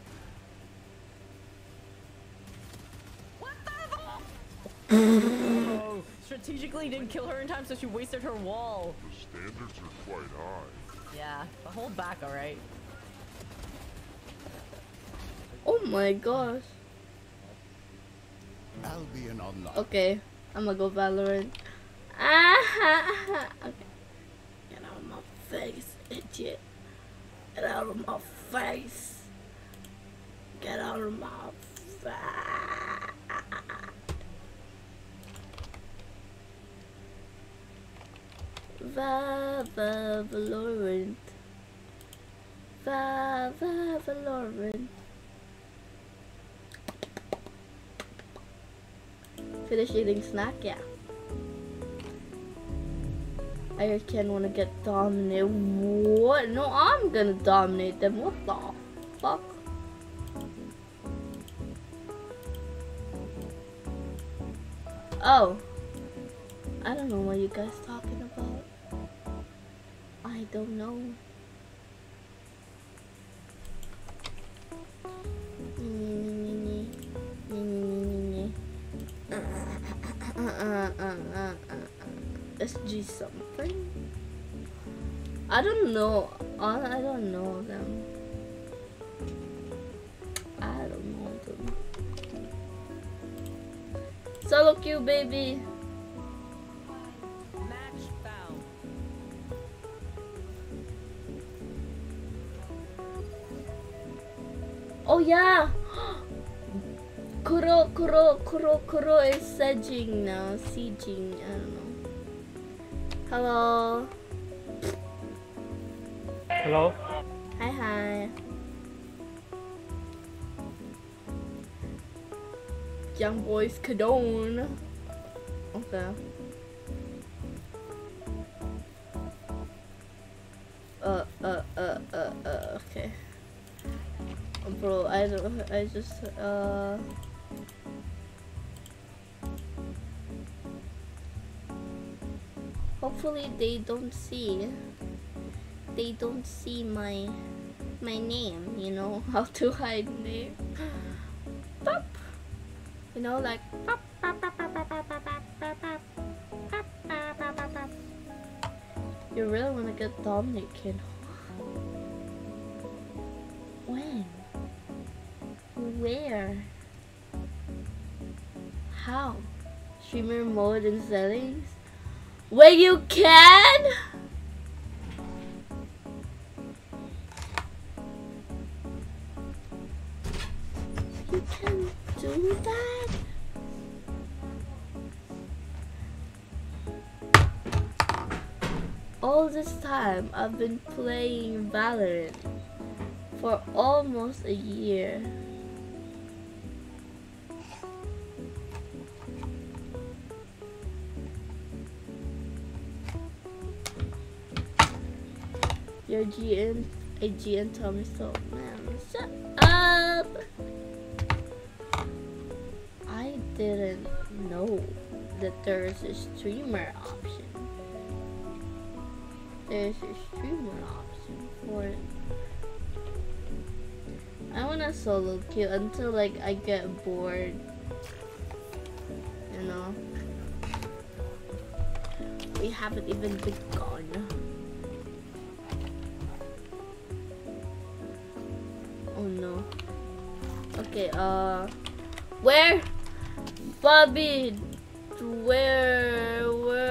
What the Oh, strategically didn't kill her in time, so she wasted her wall. The standards are quite high. Yeah, but hold back, alright? Oh my gosh. Albion Online. Okay, I'm gonna go Valorant. Aha! Okay. Get out of my face, idiot. Get out of my face. Get out of my face. Valorant. Valorant. Finish eating snack, yeah. I heard Ken wanna get dominated. What? No, I'm gonna dominate them. What the fuck? Oh. I don't know what you guys talking about. I don't know. SG something? I don't know. I don't know them. I don't know them. Solo queue, baby. Match found. Oh yeah. Kuro is sieging now. Sieging. I don't know. Hello. Hello. Hi. Young boys Cadone. Okay. Okay. Bro, I just hopefully they don't see my name, you know, how to hide name. Pop. You know, like pop, pop, pop, pop, pop, pop, pop, pop, pop, pop, pop, pop, pop, pop. You really wanna get Dominic, kid? When? Where? How? Streamer mode and settings? Where you can? You can do that? All this time I've been playing Valorant for almost a year. Your GN told me so, man. Shut up! I didn't know that there's a streamer option. There's a streamer option for it. I wanna solo queue until like I get bored. You know? We haven't even begun. Oh no. Okay, where? Bobby, where?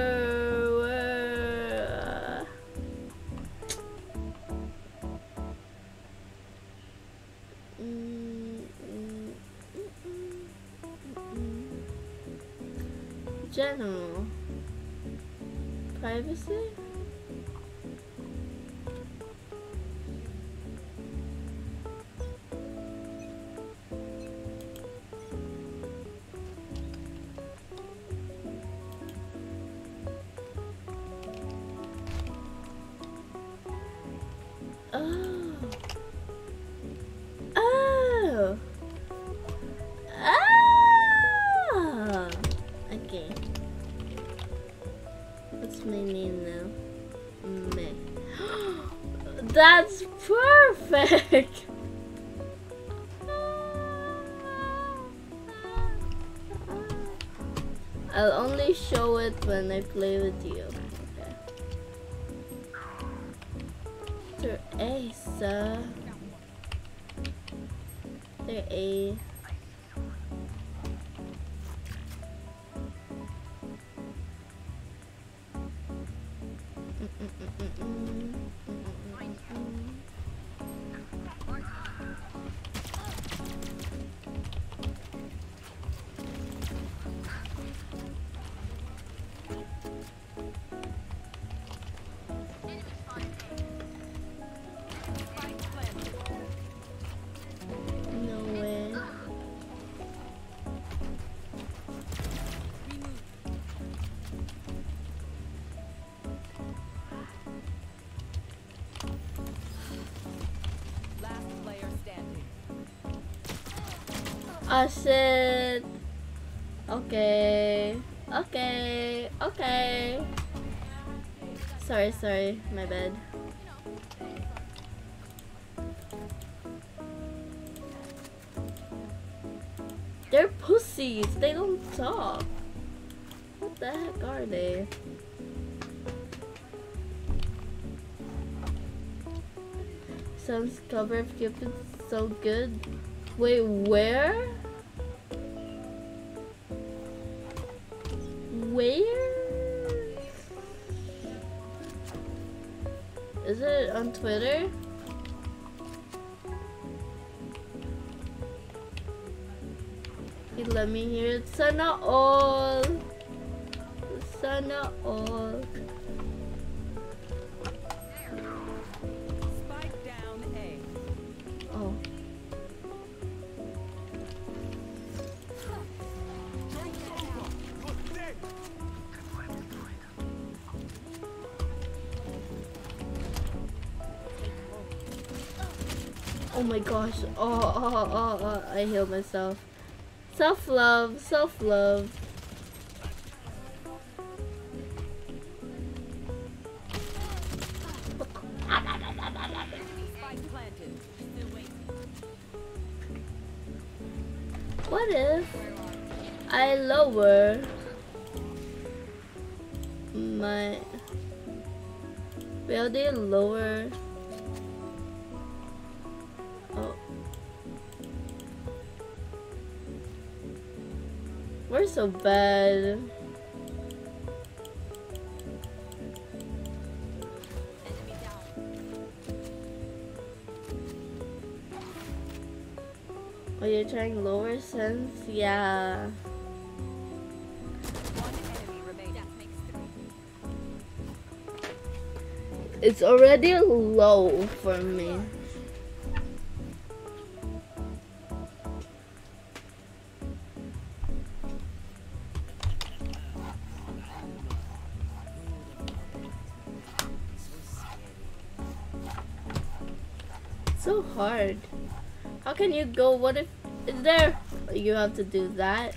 General. Privacy? Okay. What's my name now? May. That's perfect! I'll only show it when I play with you. Okay. A, sir. They're A. No way. Last player standing. I said, okay, okay, okay. Sorry, my bad. They're pussies, they don't talk. What the heck are they? Sun's cover of Cupid so good. Wait, where? Where? Is it on Twitter? He let me hear it. Sana all. Sana all. Spike down A. Oh. Oh my gosh. Oh, I healed myself. Self-love, self-love. Spike planted. Still waiting. What if I lower my... Will they lower... Oh. We're so bad. Oh, you're trying lower sense? Yeah. One enemy remaining. That makes 3. It's already low for me. So hard. How can you go? What if it's there? You have to do that.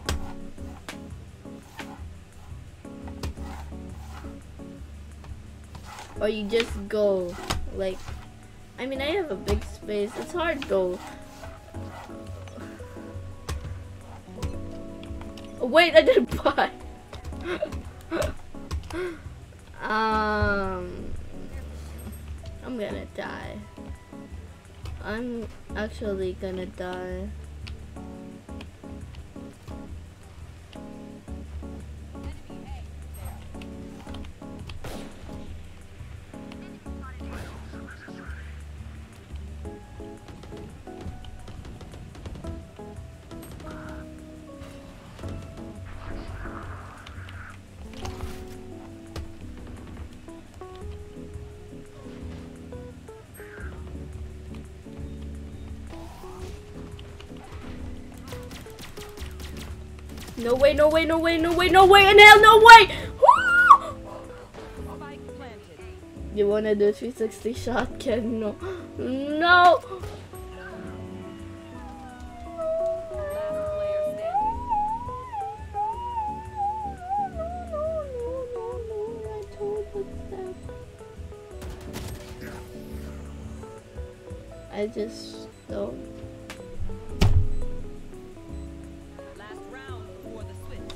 Or you just go like, I mean, I have a big space. It's hard though. Oh, wait, I didn't buy. I'm gonna die. I'm actually gonna die. No way, no way, no way, no way, no way, and hell no way! Spike planted. You wanna do 360 shotgun? No. No! Last player standing. I just don't. Last round before the switch.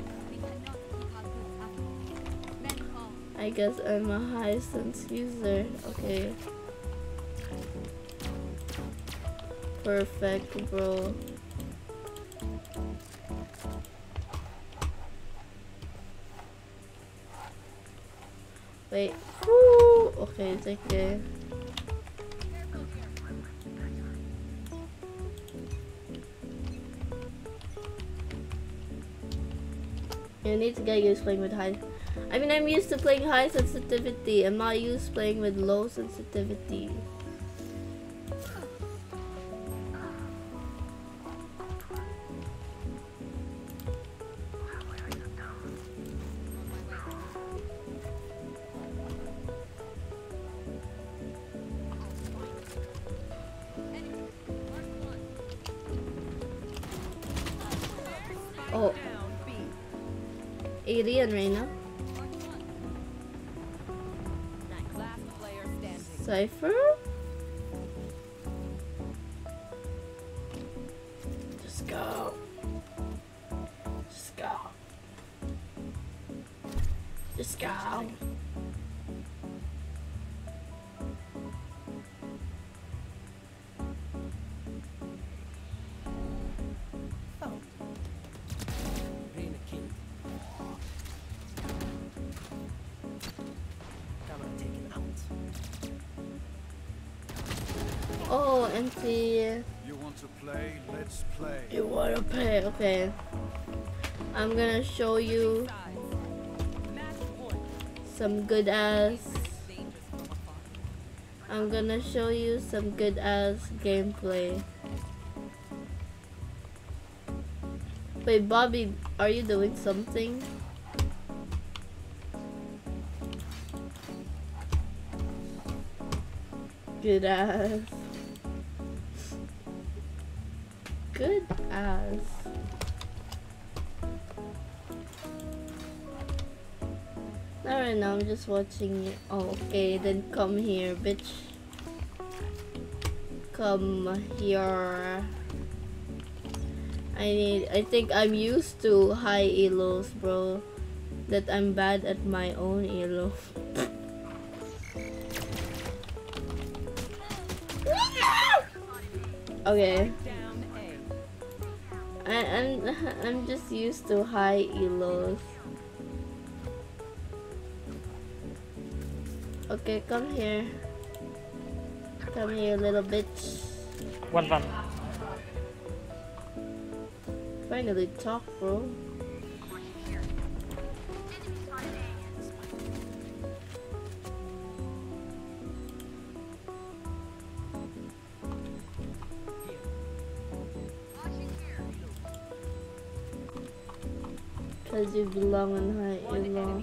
I guess I'm a high sense user. Okay. Perfect, bro. Wait. Woo! Okay, it's okay. You need to get used playing with high. I mean, I'm used to playing high sensitivity. I'm not used to playing with low sensitivity. Oh. 80 and Reina. Last player standing. Cypher? Just go. Just go. Just go. NT. You want to play? Let's play. You wanna play? Okay. I'm gonna show you some good ass. I'm gonna show you some good ass gameplay. Wait, Bobby, are you doing something? Good ass. Good ass. Not right now, I'm just watching it. Oh, okay, then come here, bitch. Come here. I think I'm used to high elos, bro. That I'm bad at my own elo. Okay. I'm just used to high elos. Okay, come here. Come here, little bitch. One. Finally talk, bro. Cause you belong in high elo.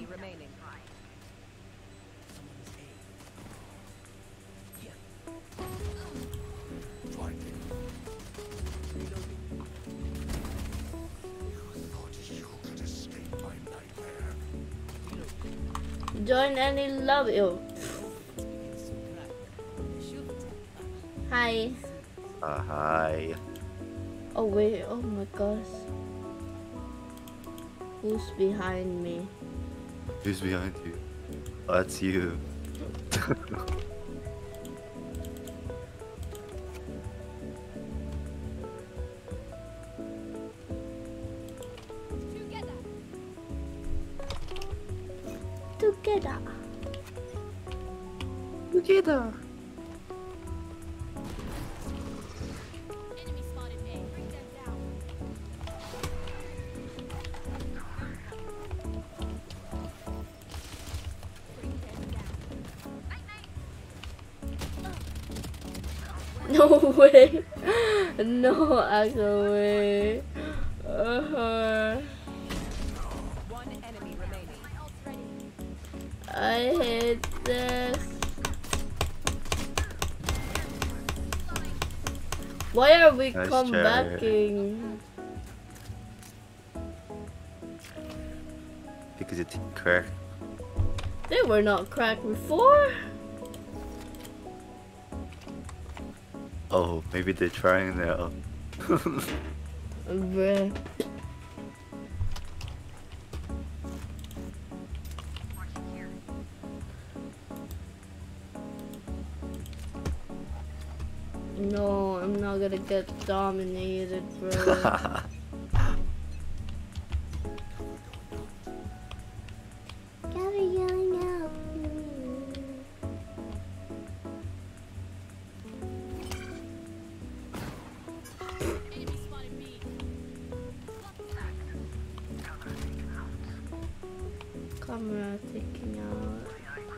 Join any love you. Hi. Hi. Oh wait, oh my gosh. Who's behind me? Who's behind you? Oh, that's you. Together. Together. No way. No actual way. One enemy remaining. I hate this. Why are we Nice comebacking? Because it's cracked. They were not cracked before. Oh, maybe they're trying now. Bruh. No, I'm not gonna get dominated, bro. Gotta yelling out. Camera taking out.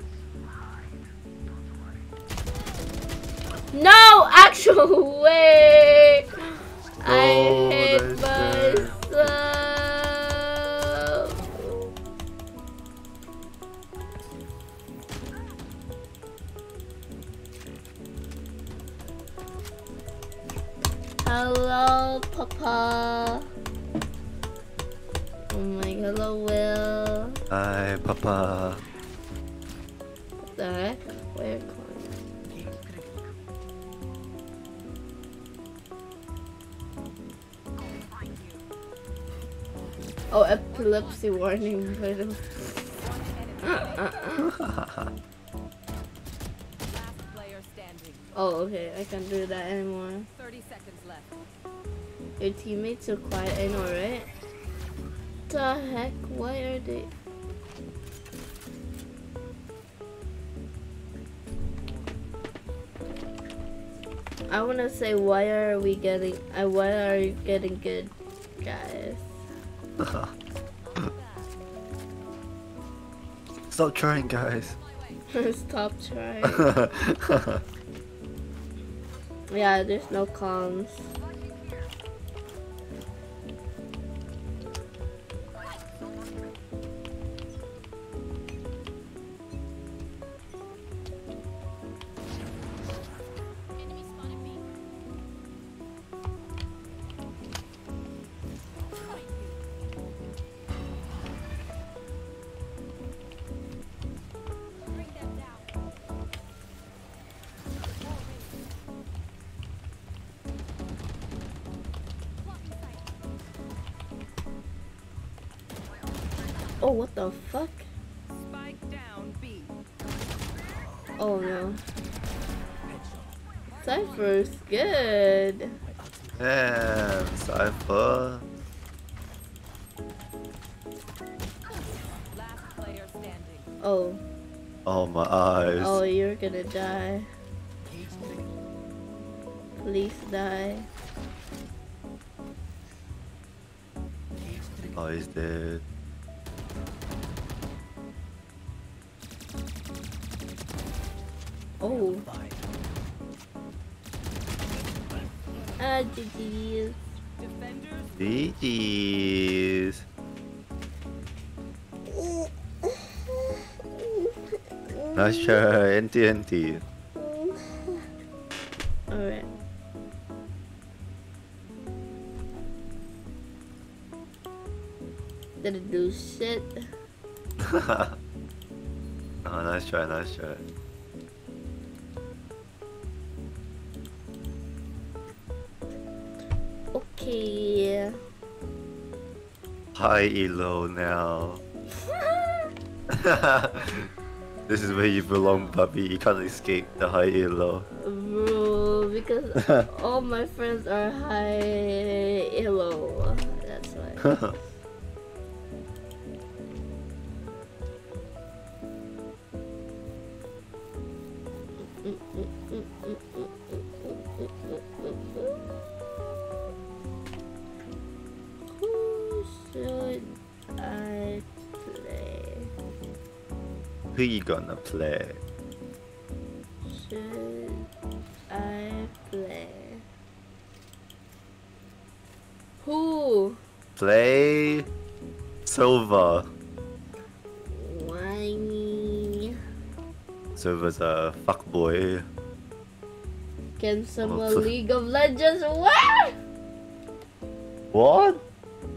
No actual way. I hate myself. Hello, Papa. Oh my, hello, Will. Hi, Papa. What the heck? Where? Oh, epilepsy warning, by the way. Oh, okay, I can't do that anymore. 30 seconds left. Your teammates are quiet, I know, right? The heck? Why are they? I wanna say why are you getting good, guys? Stop trying, guys. Stop trying. Yeah, there's no comms. Oh, what the fuck? Spike down B. Oh no. Cypher's good. Damn, Cypher. Last player standing. Oh. Oh, my eyes. Oh, you're gonna die. Please die. Oh, he's dead. Oh. Ah, GG's. GG's. Nice try, NT. Alright. Didn't do shit. Oh, nice try, nice try. Okay. High elo now. This is where you belong, puppy. You can't escape the high elo. Bro, because all my friends are high elo. That's why. Who should I play? Who you gonna play? Should I play? Who? Play Silva. Whiny. Silva's a fuckboy. Can someone Oh, League of Legends? What? What?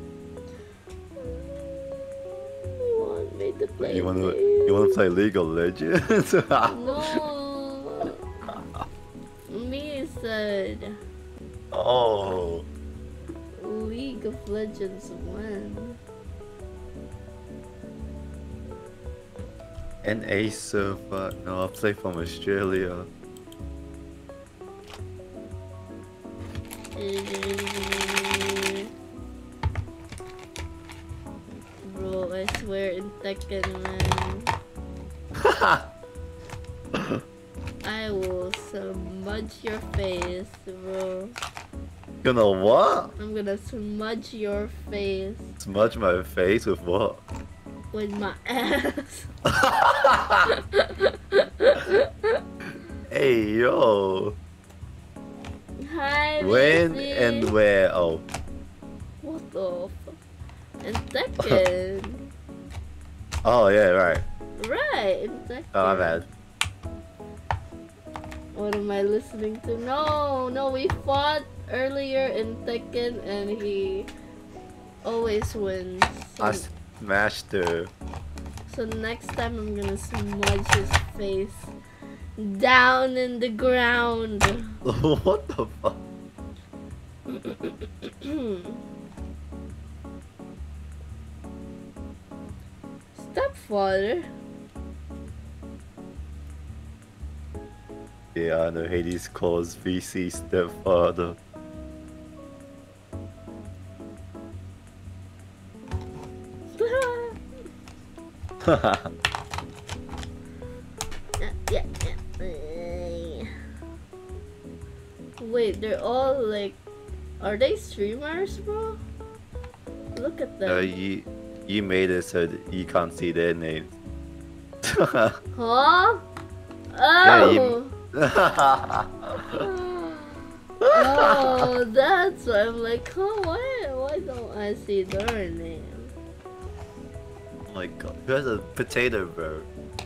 You want me to play? You wanna play League of Legends? No. Me said Oh. League of Legends 1. NA server. No, I play from Australia. Bro, I swear in Tekken, man. I will smudge your face, bro. Gonna what? I'm gonna smudge your face Smudge my face with what? with my ass. Hey yo. Hi, When Missy. and where? Oh. What the fuck? In Tekken. Oh yeah, right. Right, in Tekken. Oh, my bad. What am I listening to? No, we fought earlier in Tekken and he always wins. I smashed her. So next time I'm gonna smudge his face down in the ground. What the fuck? Stepfather? Yeah, I know Hades calls VC stepfather. Wait, they're all like, are they streamers, bro? Look at them. You made it so that you can't see their names. Huh? Yeah, Oh! Oh, that's why I'm like, huh, why don't I see their name? Oh my god, who has a potato, bro?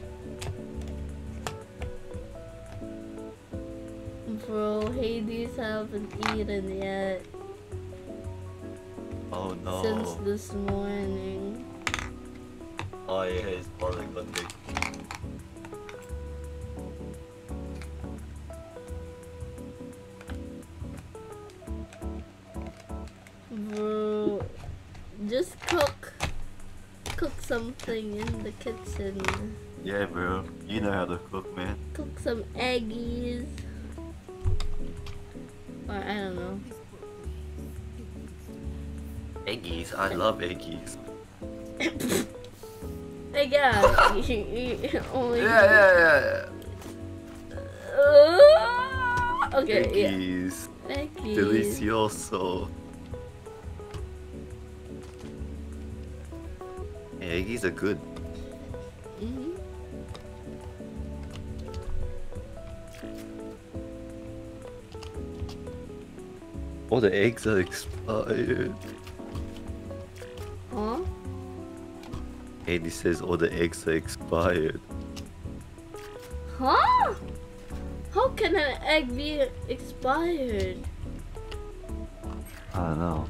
Bro, Hades haven't eaten yet Oh no. since this morning. Oh yeah, he's falling on me. Bro, just cook something in the kitchen. Yeah, bro. You know how to cook, man. Cook some eggies. Or I don't know. Eggies. I love eggies. Hey, yeah. Only Yeah. okay, Eggies. yeah. Eggies. Delicioso. Yeah, eggies are good. Mhm. All the eggs are expired. Huh? Andy says all the eggs are expired. Huh? How can an egg be expired? I don't know.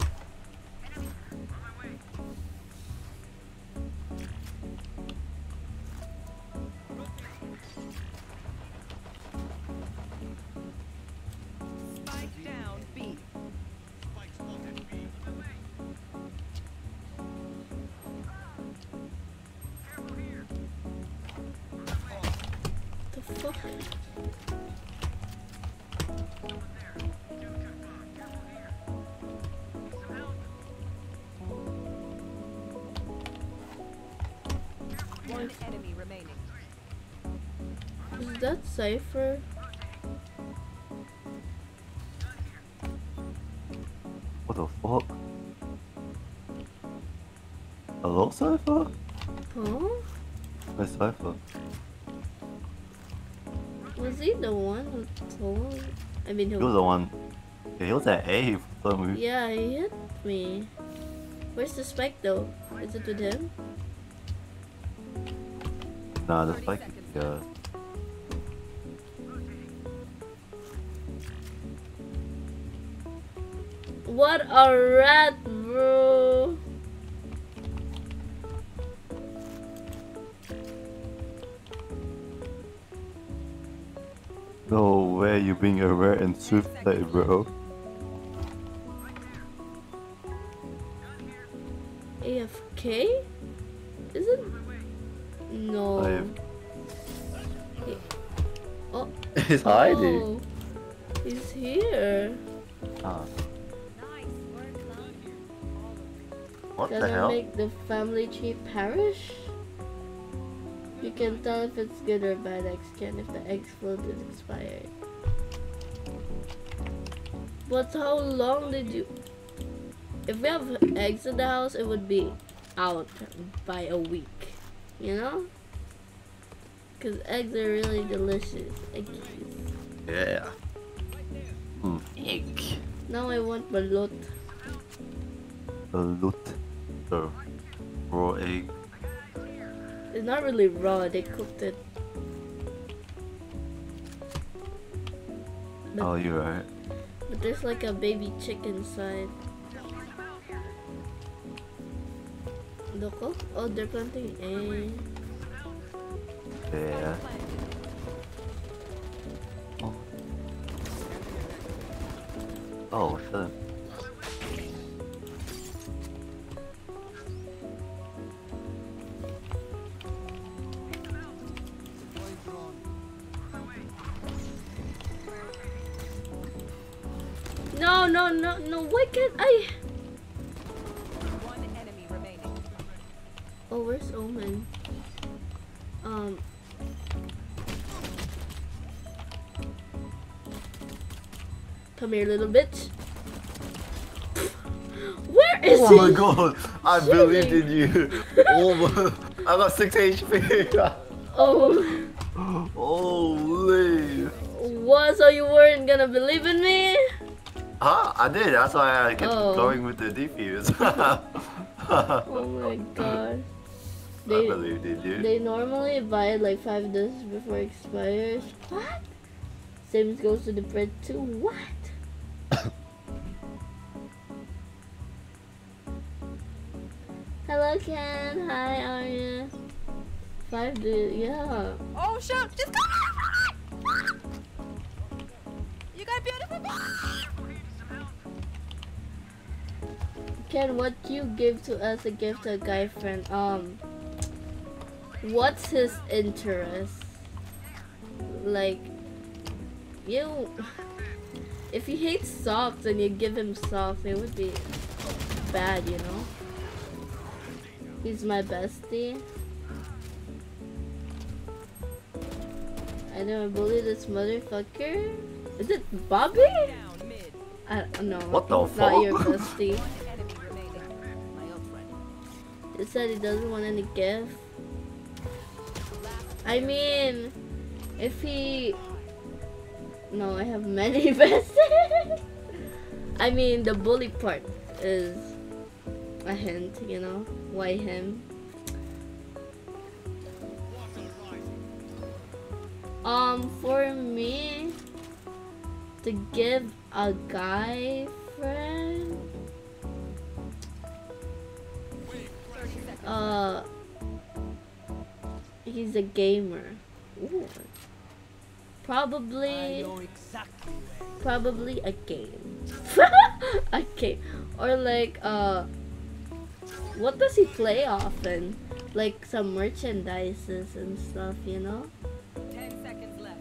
Spike down, B. The fuck? One enemy remaining. Is that Cypher? What the fuck? Hello, Cypher? Huh? Where's Cypher? Was he the one who told? I mean, He who? was the one. Yeah, he was at A for some reason. Yeah, he hit me. Where's the spike though? Is it with him? Nah, the spike. Yeah. What a rat, bro! No way, you being a rat and souffle, bro. AFK? Is it? No. Oh. He's hiding. Oh. He's here. Ah. What Can the I hell? make the family tree perish? You can tell if it's good or bad egg scan if the egg float is expired. But how long did you... If we have eggs in the house, it would be out by a week. You know? Because eggs are really delicious. Eggies. Yeah. Egg. Now I want balut. Balut. The raw egg. It's not really raw, they cooked it. But, Oh, you're right. but there's like a baby chicken inside. Look, oh, they're planting A. Yeah. Oh. Oh, shit. No, why can't I? One enemy remaining. Oh, where's Omen? Come here, little bitch. Where is he? Oh my god, I believed in you. Oh my, I got 6 HP. Oh. Holy. What? So you weren't gonna believe in me? Huh? I did. That's why I kept Oh. going with the defuse. Oh my god. I believed in you. They normally buy it like 5 days before it expires. What? Same goes to the bread too. What? Hello Ken. Hi, how are you? 5 days. Yeah. Oh shoot! Just go! You got a beautiful boy! Ken, what you give to as a gift to a guy friend? What's his interest? Like, you, if he hates socks and you give him socks, it would be bad, you know? He's my bestie. I never bully this motherfucker. Is it Bobby? I don't know. What the He's not fuck? your bestie. He said he doesn't want any gift. I mean, if he... No, I have many besties. I mean, the bully part is a hint, you know? Why him? For me, to give a guy friend, he's a gamer. Ooh. Probably a game. A game. Or like, what does he play often? Like some merchandises and stuff, you know? 10 seconds left.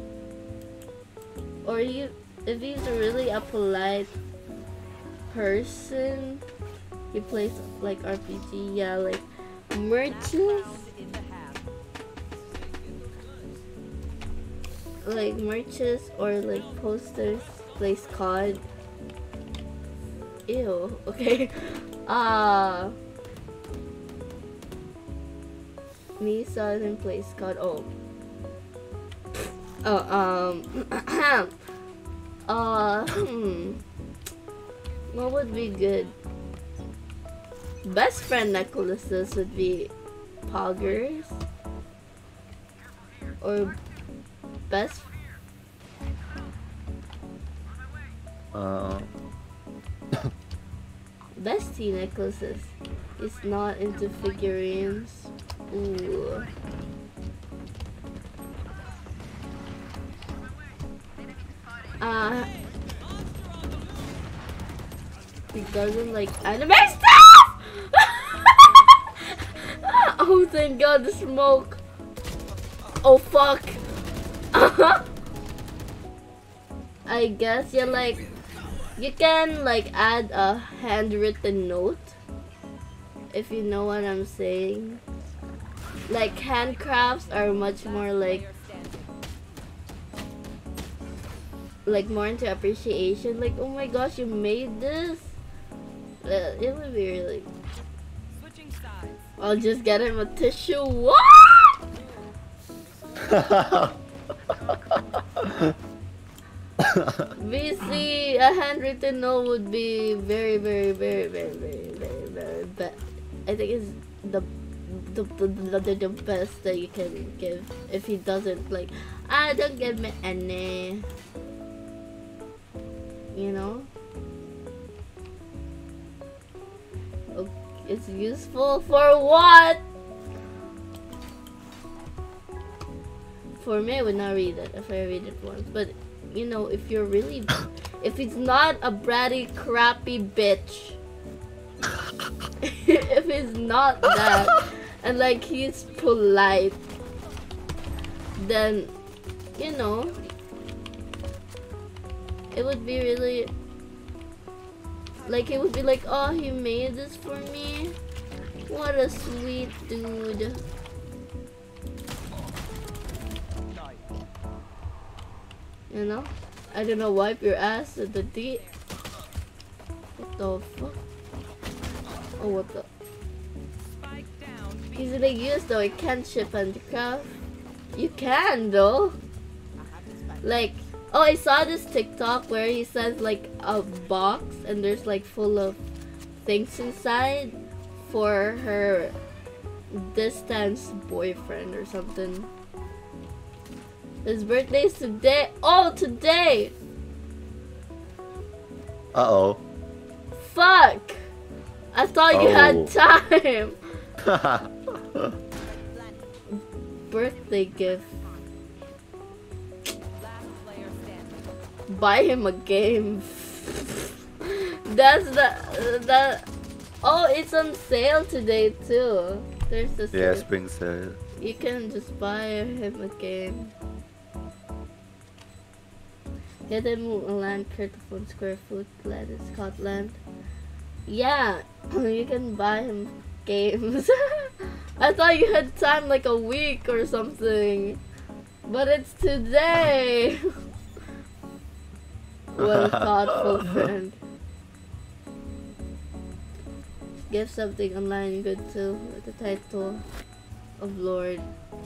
Or if he's really a polite person, he plays like RPG, yeah, like merches. Like merches or like posters, plays COD. Ew, okay. Misa and plays COD. What would be good? Best friend necklaces would be poggers. Or best bestie necklaces. It's not into figurines. Ooh. He doesn't like anime stuff. Oh, thank God, the smoke. Oh fuck. I guess you like, you can like add a handwritten note, if you know what I'm saying. Like handcrafts are much more like more into appreciation. Like, oh my gosh, you made this. It would be really. I'll just get him a tissue. What? VC, a handwritten note would be very bad. I think it's the best that you can give if he doesn't like, don't give me any, you know. Okay, it's useful for what? For me, I would not read it if I read it once, but you know, if you're really, if it's not a bratty, crappy bitch, if it's not that, and like he's polite, then, you know, it would be really, like, it would be like, oh, he made this for me. What a sweet dude. You know? I don't know, wipe your ass at the D. What the fuck? Oh, what the? Easily used though, it can't ship handicraft. You can though. Like, oh, I saw this TikTok where he says like a box and there's like full of things inside for her distance boyfriend or something. His birthday's today. Oh, today! Uh-oh. Fuck! I thought you had time. Birthday gift. Buy him a game. That's the oh, it's on sale today too. There's the sale. Yeah, spring sale. You can just buy him a game. Get him a land, 31 square foot land in Scotland. Yeah, you can buy him games. I thought you had time like a week or something, but it's today. What a thoughtful friend. Give something online good too, with the title of Lord.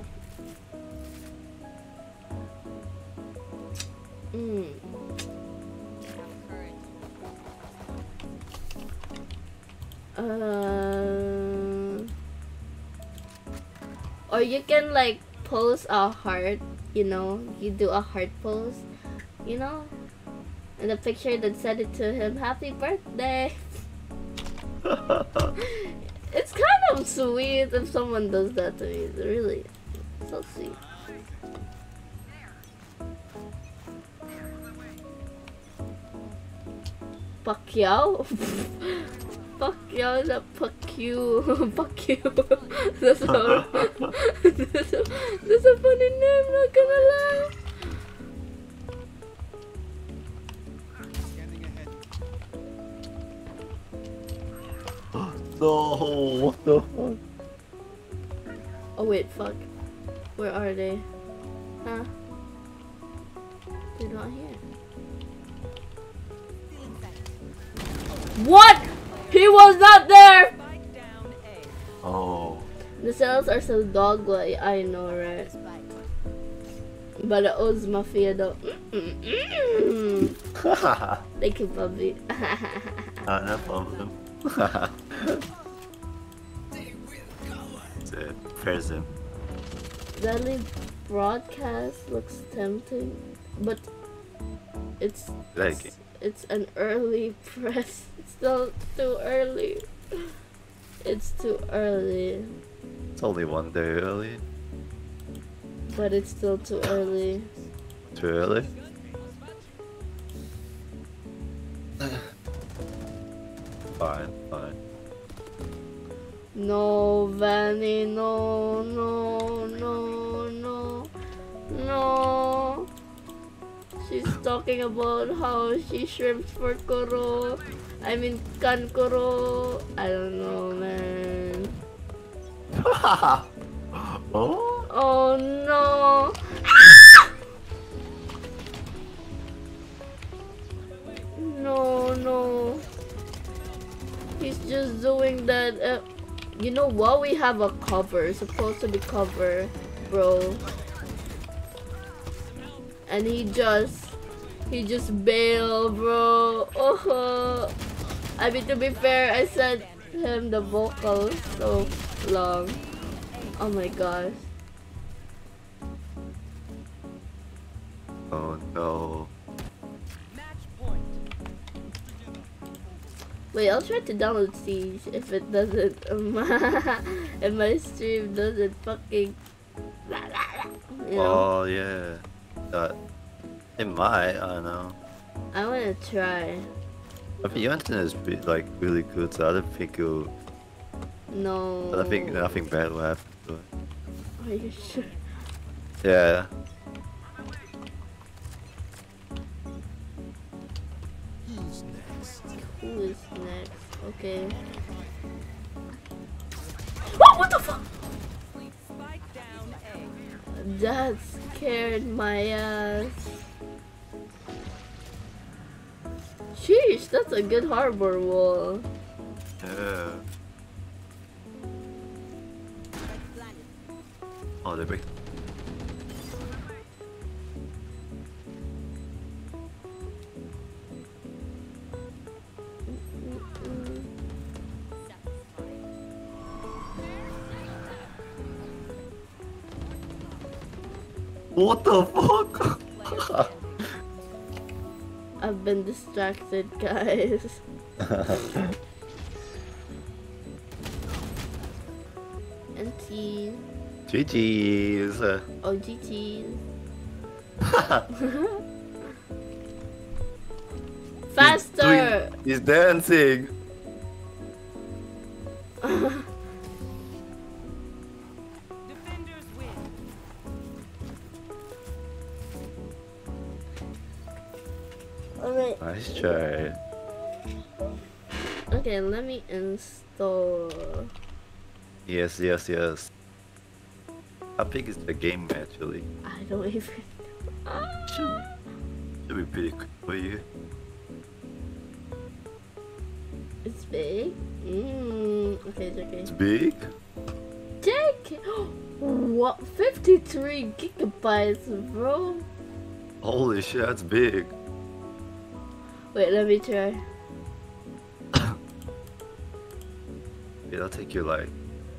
Or you can like pose a heart, you know, you do a heart pose, you know, in the picture, then send it to him, happy birthday. It's kind of sweet if someone does that to me, it's really so sweet. Pacquiao? Pacquiao is a Pacquiao. Pacquiao. That's a funny name, not gonna lie. No, what the fuck? Oh wait, fuck. Where are they? Huh? They're not here. What? He was not there! Oh. The cells are so dog-like, I know, right? But the Oz Mafia though. Thank you, puppy. No problem. It's a present. Deadly broadcast looks tempting, but it's like it's an early press. It's still too early. It's too early. It's only one day early. But it's still too early. Too early? Fine, fine. No, Vanny, no, no, no, no, no. She's talking about how she shrimps for Kuro. I mean, Kankuro. I don't know, man. Oh? Oh no. No, no. He's just doing that. You know what? We have a cover. It's supposed to be cover, bro. And he just bailed, bro. Oh. I mean, to be fair, I sent him the vocals so long. Oh my gosh. Oh no. Wait, I'll try to download Siege if it doesn't, if my stream doesn't fucking, you know? Oh yeah. It might, I don't know. I wanna try. I think your internet is like really good, so I don't think you'll. No. I don't think nothing bad will happen to it. Are you sure? Yeah. Who's next? Who is next? Okay. Oh, what the fuck? That scared my ass. That's a good harbor wall. Yeah. Oh, they're big. What the fuck? I've been distracted, guys. NT. GG's. Oh, GG's. Faster! He's dancing. Alright. Nice try. Okay, let me install. Yes, yes, yes. How big is the game actually? I don't even. Should be pretty quick for you. It's big. Okay, it's okay. It's big? Jake! What? 53 gigabytes, bro? Holy shit, that's big. Wait, let me try. It'll take you like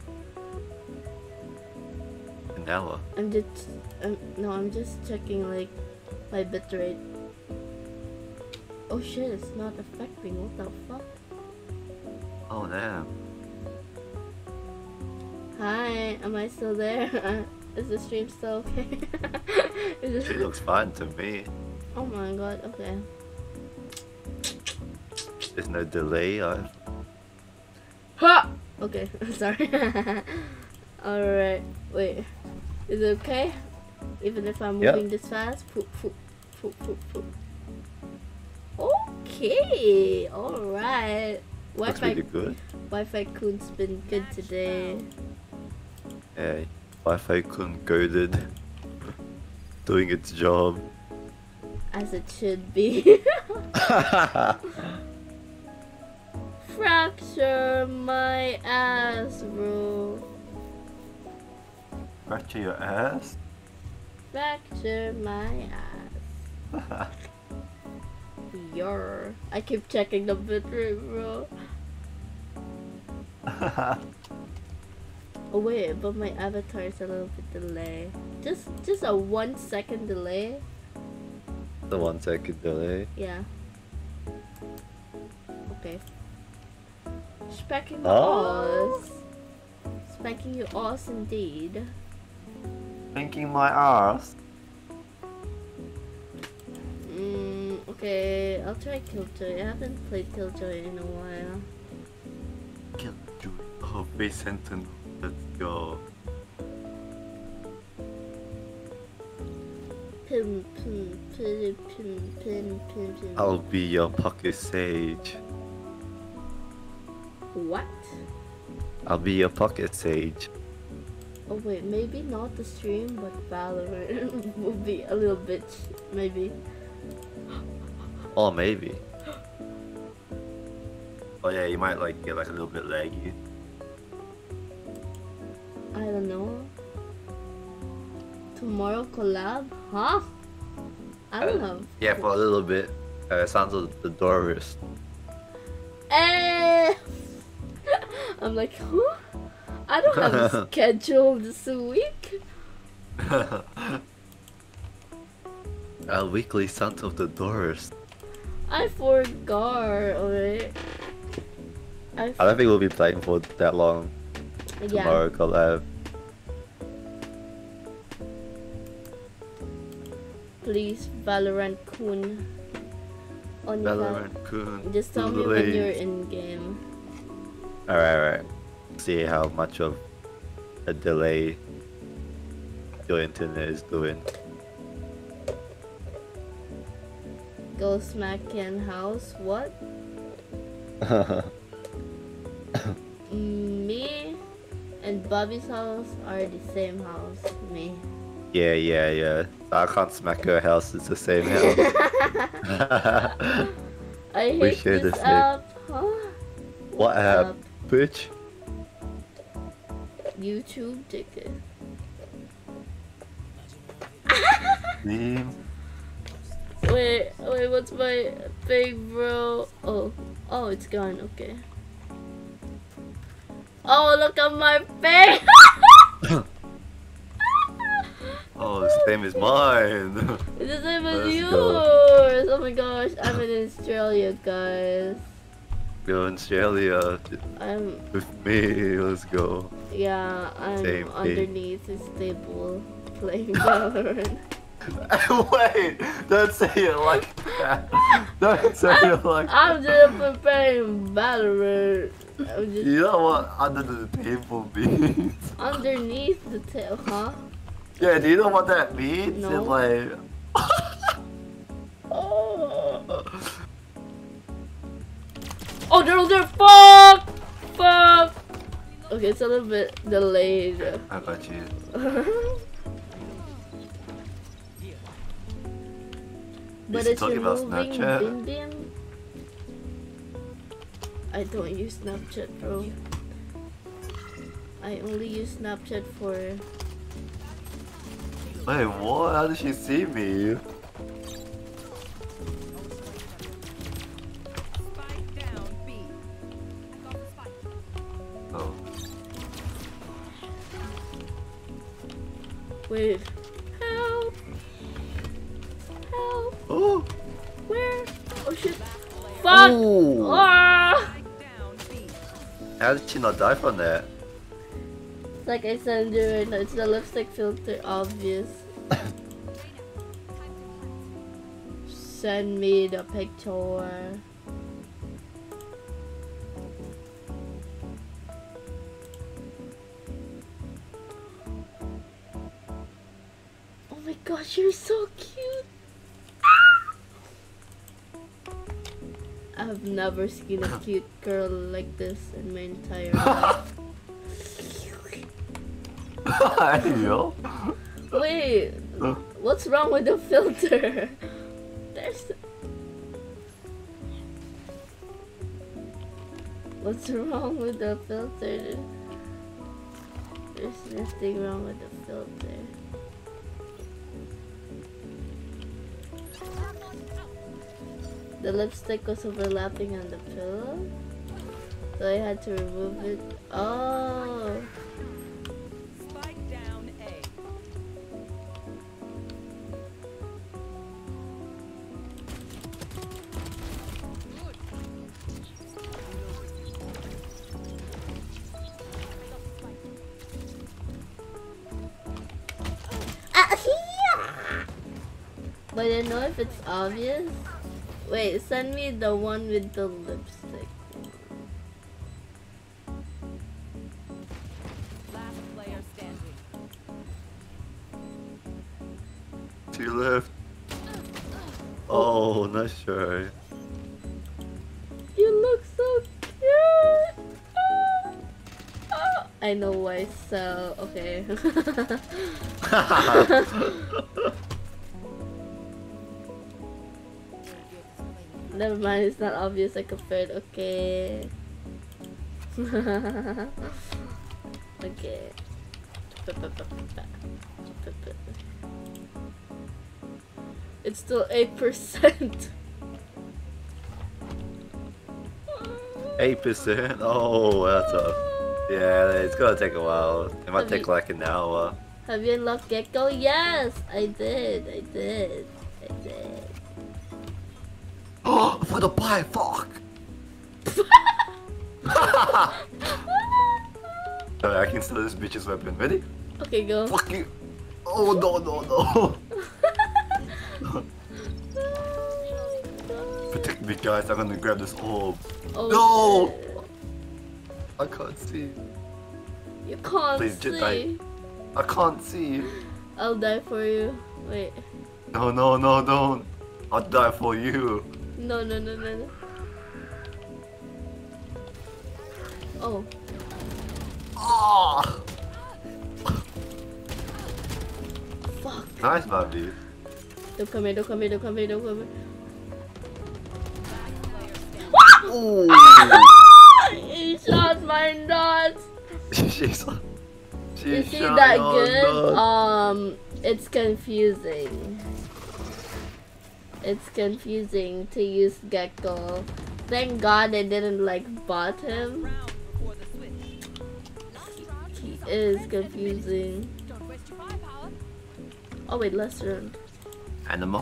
an hour. I'm just checking like my bitrate. Oh shit, it's not affecting. What the fuck? Oh damn. Hi, am I still there? Is the stream still okay? It looks fine to me. Oh my god, okay. There's no delay on. Ha! Okay, sorry. Alright, wait. Is it okay? Even if I'm moving this fast? Poop, poop, poop, poop, poop. Okay, alright. Looks pretty good. Wi-Fi Kun's been good today. Yeah, Wi-Fi Kun goaded. Doing its job. As it should be. Fracture my ass, bro. Fracture your ass? Fracture my ass. Yor. I keep checking the bitrate, bro. Oh wait, but my avatar is a little bit delayed. Just a 1 second delay. The 1 second delay. Yeah. Okay. Spanking you ass. Spanking you ass indeed. Spanking my ass. Okay, I'll try Killjoy. I haven't played Killjoy in a while. Killjoy. Oh, Face Sentinel. Let's go. Pin, pin, pin, pin, pin, pin, pin. I'll be your pocket sage. What? I'll be your pocket sage. Oh wait, maybe not the stream, but Valorant will be a little bit, maybe. Or maybe. Oh yeah, you might like get like a little bit laggy. I don't know. Tomorrow collab? Huh? I don't know. Yeah, for a little bit. Sounds of the Doris. Eh. I'm like, huh? I don't have a schedule this week. A weekly Sons of the Doris. I forgot, alright. I don't think we'll be playing for that long. Yeah. Tomorrow collab. Please, Valorant Kun. Valorant Kun. Just tell me when you're in game. Alright. See how much of a delay your internet is doing. Go smack Ken house. What? Me and Bobby's house are the same house. Me. Yeah. I can't smack her house, it's the same house. I We hate share this the same. app. Huh? What app? Bitch. YouTube ticket. Meme. Wait, what's my thing, bro? Oh, it's gone. Okay. Oh, look at my face. Oh, the same as mine. It's the same as Let's yours. go. Oh my gosh, I'm in Australia, guys. Go in Australia I'm with me. Let's go. Yeah, I'm Same thing. underneath this table playing Valorant. Wait, don't say it like that. Don't say it like that. I'm just playing Valorant. I'm just You know what under the table means? underneath the table, huh? Yeah, do you know what that means? No. It's like... Oh, they're there! Fuck! Fuck! Okay, it's a little bit delayed. I got you. But Is he it's talking about removing Snapchat? Bim Bim. I don't use Snapchat, bro. I only use Snapchat for... Wait, what? How did she see me? Oh. Wait. Help! Help! Oh! Where? Oh shit! Fuck! Ooh. Ah! How did she not die from that? Like I said right now, it's the lipstick filter, obvious. Send me the picture. Oh my gosh, you're so cute! I've never seen a cute girl like this in my entire life. Yo. Wait, what's wrong with the filter? There's... What's wrong with the filter? There's nothing wrong with the filter. The lipstick was overlapping on the pillow, so I had to remove it. Oh! Spike down A. But I don't know if it's obvious. Wait, send me the one with the lipstick. Last player standing. To your left. Oh, nice try. You look so cute! I know why, so okay. Never mind, it's not obvious I compared, okay. Okay. It's still 8%. 8%? Oh, that's a... Yeah, it's gonna take a while. It might Have take you- like an hour. Have you unlocked Gecko? Yes, I did. Oh, for the pie, fuck! Alright, I can steal this bitch's weapon. Ready? Okay, go. Fuck you! Oh, no. Protect me, guys. I'm gonna grab this orb. Oh, No! shit. I can't see. You can't Please, just die. see. I can't see. I'll die for you. Wait. No, don't. I'll die for you. No. Oh. Oh! Fuck. Nice, Bobby. Don't come here. Ooh. He shot my nuts. She Is he shot that your good? nuts. It's confusing. It's confusing to use Gecko. Thank God I didn't like bot him. He is confusing. Oh wait, last round. Animal.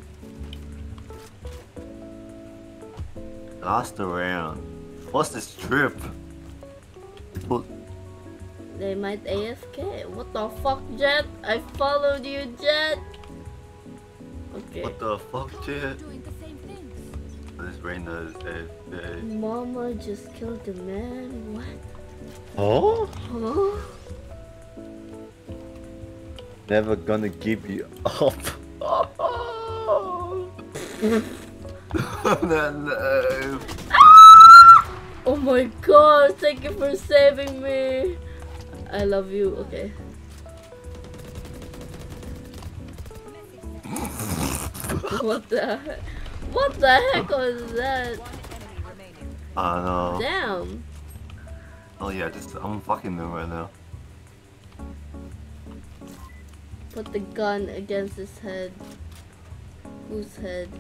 Last round. What's this trip? What? They might AFK. What the fuck, Jet? I followed you, Jet. Okay. What the fuck, Jet? This Reina is AFK. Mama just killed the man. What? Oh? Huh? Never gonna give you up. No. Oh my god, thank you for saving me. I love you, okay. What the heck? What the heck was that? I know. Damn. Oh yeah, I'm fucking them right now. Put the gun against his head. Whose head?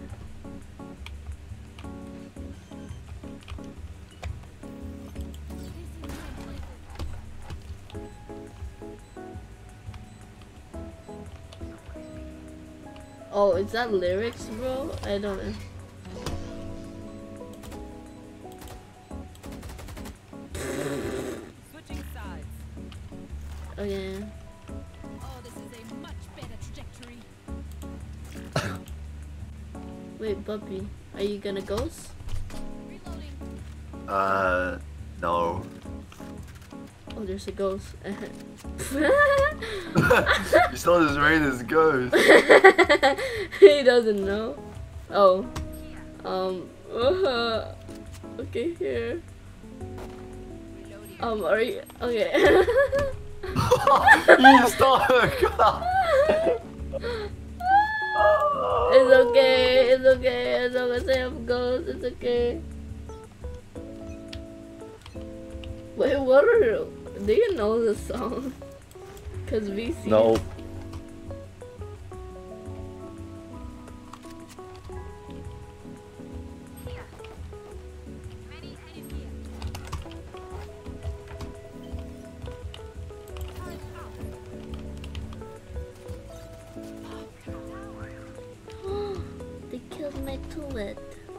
Oh, is that lyrics, bro? I don't know. Switching sides. Oh yeah. Oh, this is a much better trajectory. Wait, Puppy, are you gonna ghost? No. Oh, there's a ghost. You saw this Reina's ghost. He doesn't know. Oh. Okay, here. Are you okay? You started. It's okay. It's okay. As long as I have ghosts, it's okay. Wait, what are? Do you know the song? Cause VC. No. They killed my turret.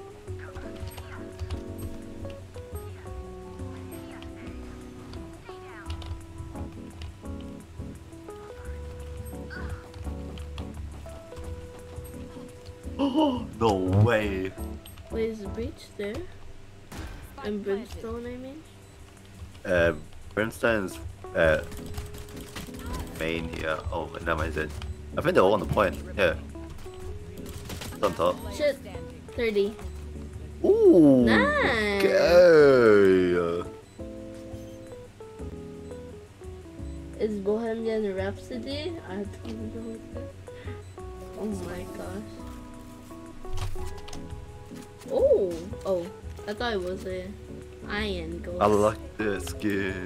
No way. Wait, is the breach there? And brimstone, I mean? Brimstone's main here. Oh, never mind. I think they're all on the point. Yeah. It's on top. Shit. 30. Ooh. Nice. Okay. Is Bohemian Rhapsody? I don't know. Oh my gosh. Oh, oh, I thought it was a iron ghost. I like this skin.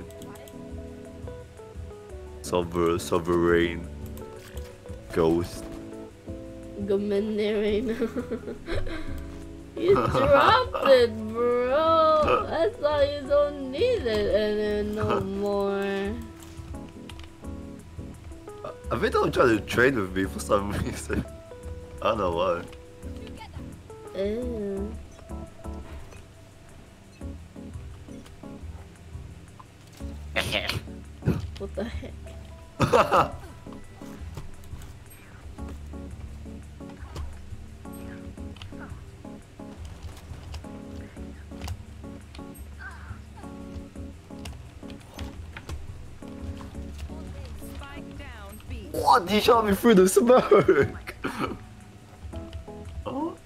Sovereign ghost. Gomenerain. You dropped it, bro. I thought you don't need it no more. I think they're trying to trade with me for some reason. I don't know why. Ew. What the heck? Spike down B. What? He shot me through the smoke. Oh.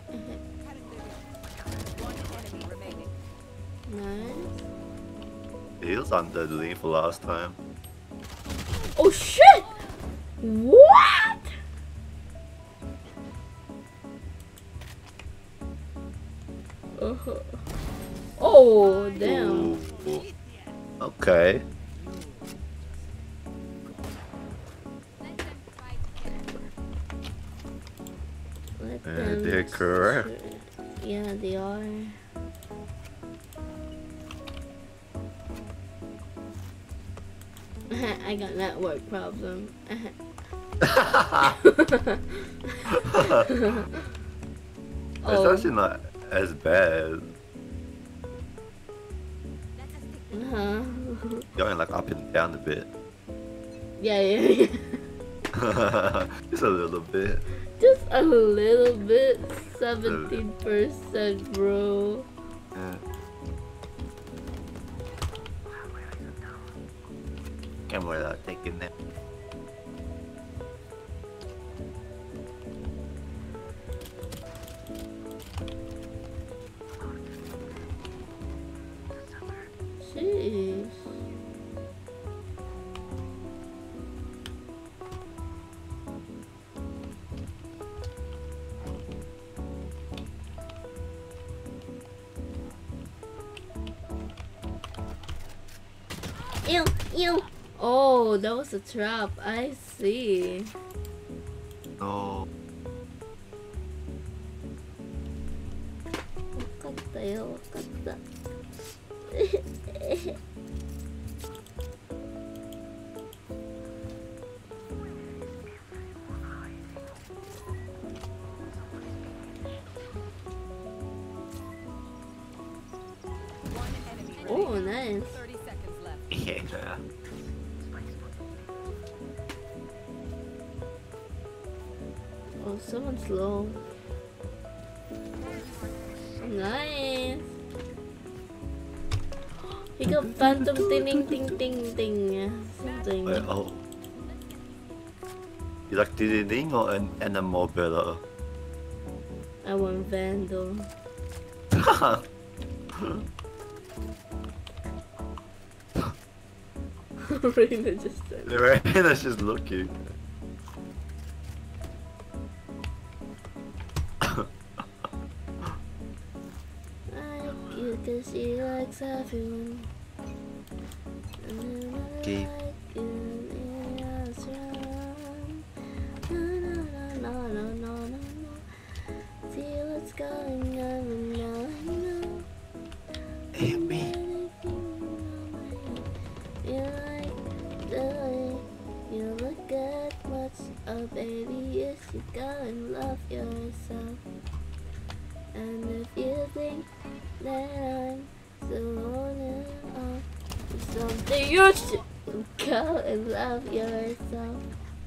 One enemy remaining. Nice. He was underneath for last time. Oh shit! What? Oh, damn. Ooh. Okay. Let They're them correct. Yeah, they are. I got network problem. It's actually not as bad. Going like up and down a bit. Yeah. Just a little bit. Just a little bit. 17%, bro. Yeah. Camera taking that. Jeez. Ew, ew. Oh, that was a trap. I see. No. Oh, nice. 30 seconds left. Yeah. Oh, someone's low. Nice. He got phantom ting ting ting ting something. Wait, oh. You like ding or an animal better? I want Vandal. Reina just said. Reina's just looking. Like you, cause she likes everyone. Okay. See what's going on now. Hey, me. You like the way you look at what's up, baby. You should go and love yourself. And if you think that I'm so on something, you should go and love yourself.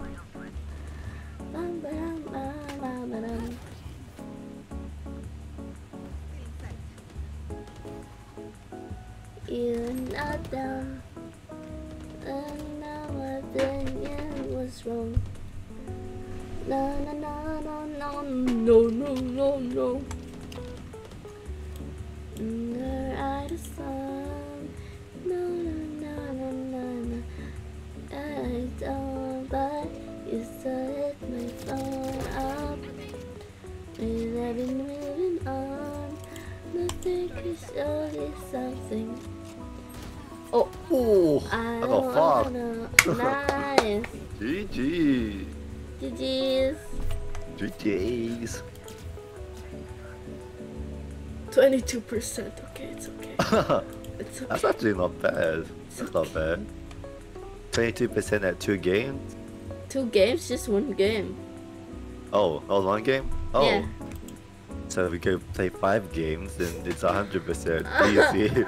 You're not dumb, and now my opinion was wrong. No, no, no, no, no, no, no, no, no. Under the sun, no, no, no, no, no, no. I don't, but you still hit my phone up. And I've been moving on. Nothing could show you something. Oh, Ooh, I got fucked. Nice. GG. GG's. GG's. 22%. Okay, it's okay. It's okay. That's actually not bad. That's not bad. 22% at 2 games? 2 games? Just 1 game. Oh, that was 1 game? Oh. Yeah. So if we go play 5 games, then it's 100% easy.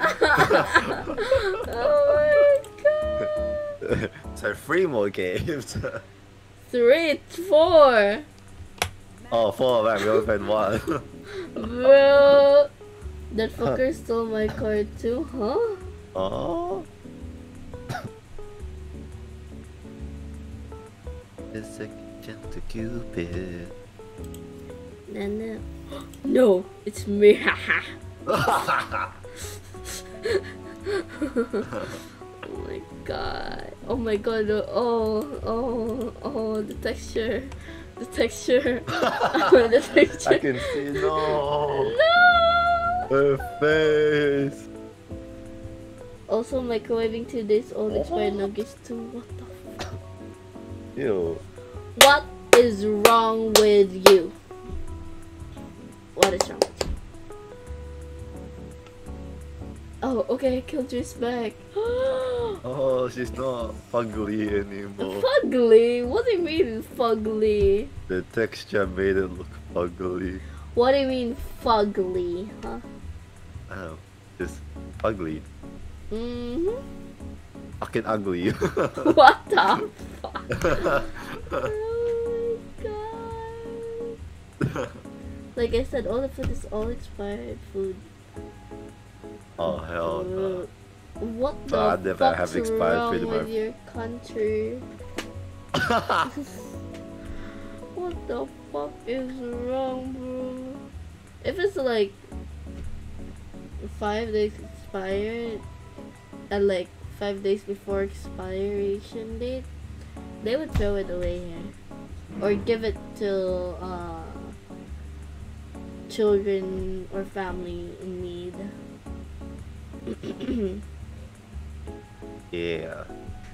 Oh my god. So 3 more games. 3, 4. Oh, 4, man, we only played 1. Bro. That fucker stole my card too, huh? Oh. It's a gentle Cupid. No. No, it's me. Oh my god. Oh my god. Oh, the texture. The texture. The texture. I can see, no. No. Her face. Also microwaving 2 days old expired nuggets too. What the fuck? Ew. What is wrong with you? What is wrong with you? Oh, okay, Killjoy's back. Oh, she's not fugly anymore. Fugly? What do you mean fugly? The texture made it look fugly. What do you mean fugly, huh? I don't know, just ugly. Mm-hmm. Fucking ugly. What the fuck? Oh my god. Like I said, all the food is all expired food. Oh hell no. What the I never fuck's have expired wrong food in my- with your country? What the fuck is wrong, bro? If it's like 5 days expired and like 5 days before expiration date, they would throw it away here or give it to children or family in need. Yeah.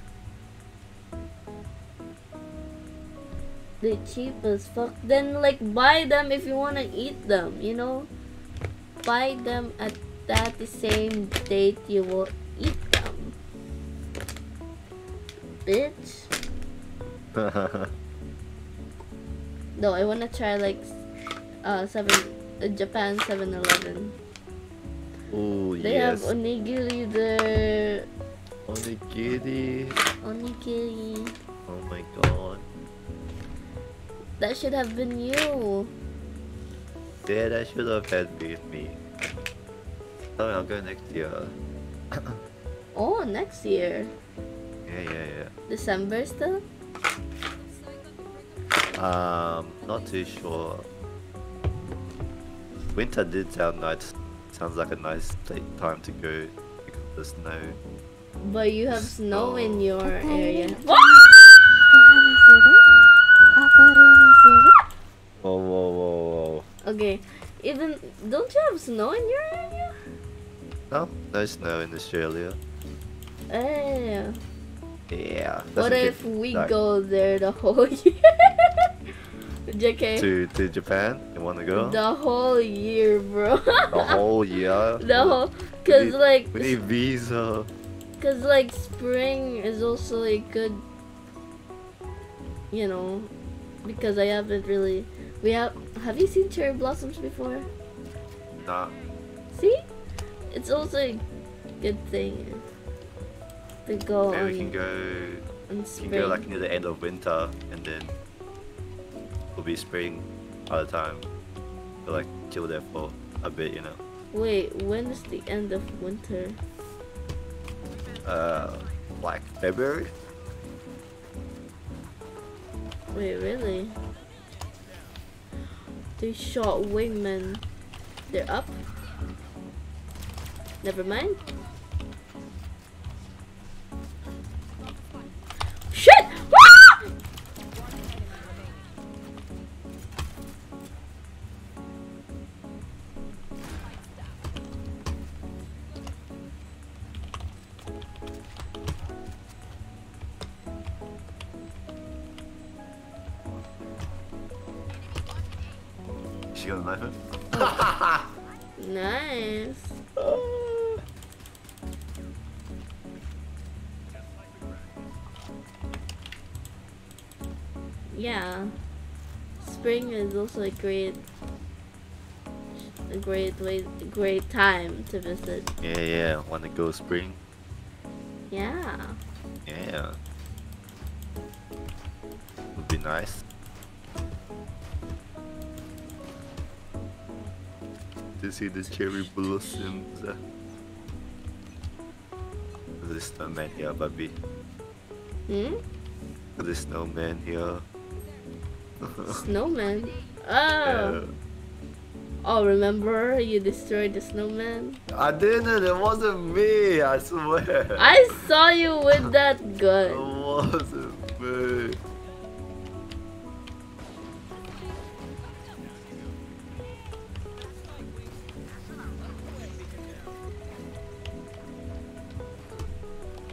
They're cheap as fuck. Then like buy them if you wanna eat them, you know? Buy them at that same date you will eat them. Bitch. No, I wanna try like Japan 7-Eleven. Oh They yes. have onigiri there. Onigiri. Onigiri. Oh my god. That should have been you. Yeah, that should have had been me. Sorry, I'll go next year. Oh, next year. Yeah. December still? Not too sure. Winter did sound nice. Sounds like a nice time to go because of the snow. But you have snow in your area. Whoa. Okay, even don't you have snow in your area? No, no snow in Australia. Yeah. Yeah. What doesn't if get we dark. go there the whole year? JK. To Japan? You wanna go? The whole year, bro. The whole year? The whole, cause like, we need visa. cause like spring is also a good, you know, because I haven't really. Have you seen cherry blossoms before? Nah. See? It's also a good thing to go Maybe on. we can go. on We can spring. go like near the end of winter, and then it'll be spring all the time. We'll like chill there for a bit, you know. Wait, when is the end of winter? Like February. Wait, really? They shot wingmen. They're up? Never mind. Shit! Ah! She got a knife in? Nice. Yeah. Spring is also a great time to visit. Yeah. Wanna go spring? Yeah. Yeah. Would be nice. To see the cherry blossoms. There's a snowman here, Bobby. Hmm? There's a snowman here. Snowman? Oh. Yeah. Oh, remember you destroyed the snowman? I didn't, it wasn't me, I swear. I saw you with that It gun. wasn't me.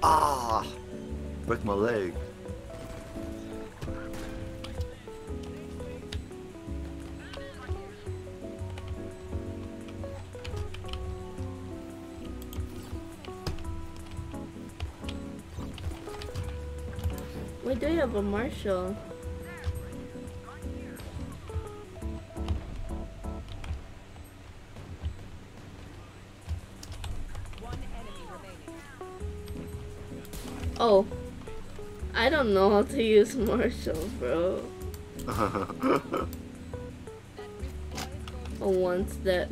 Ah! Break my leg. Wait, do you have a Marshall? Oh, I don't know how to use Marshall, bro. Oh, once that.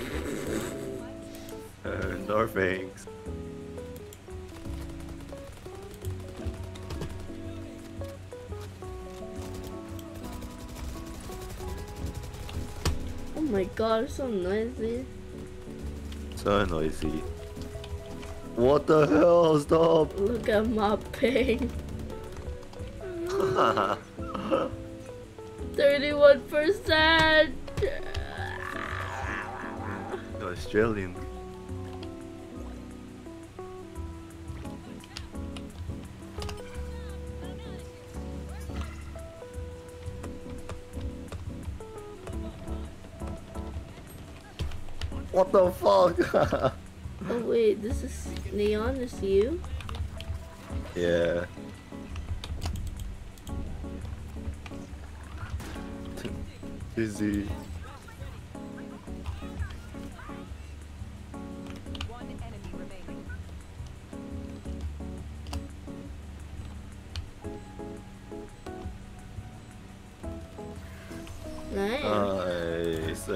No thanks. Oh my god, so noisy. So noisy. What the hell? Stop! Look at my ping. 31%. Australian. What the fuck? Oh wait, this is Neon, is you? Yeah. Easy. Nice. Nice.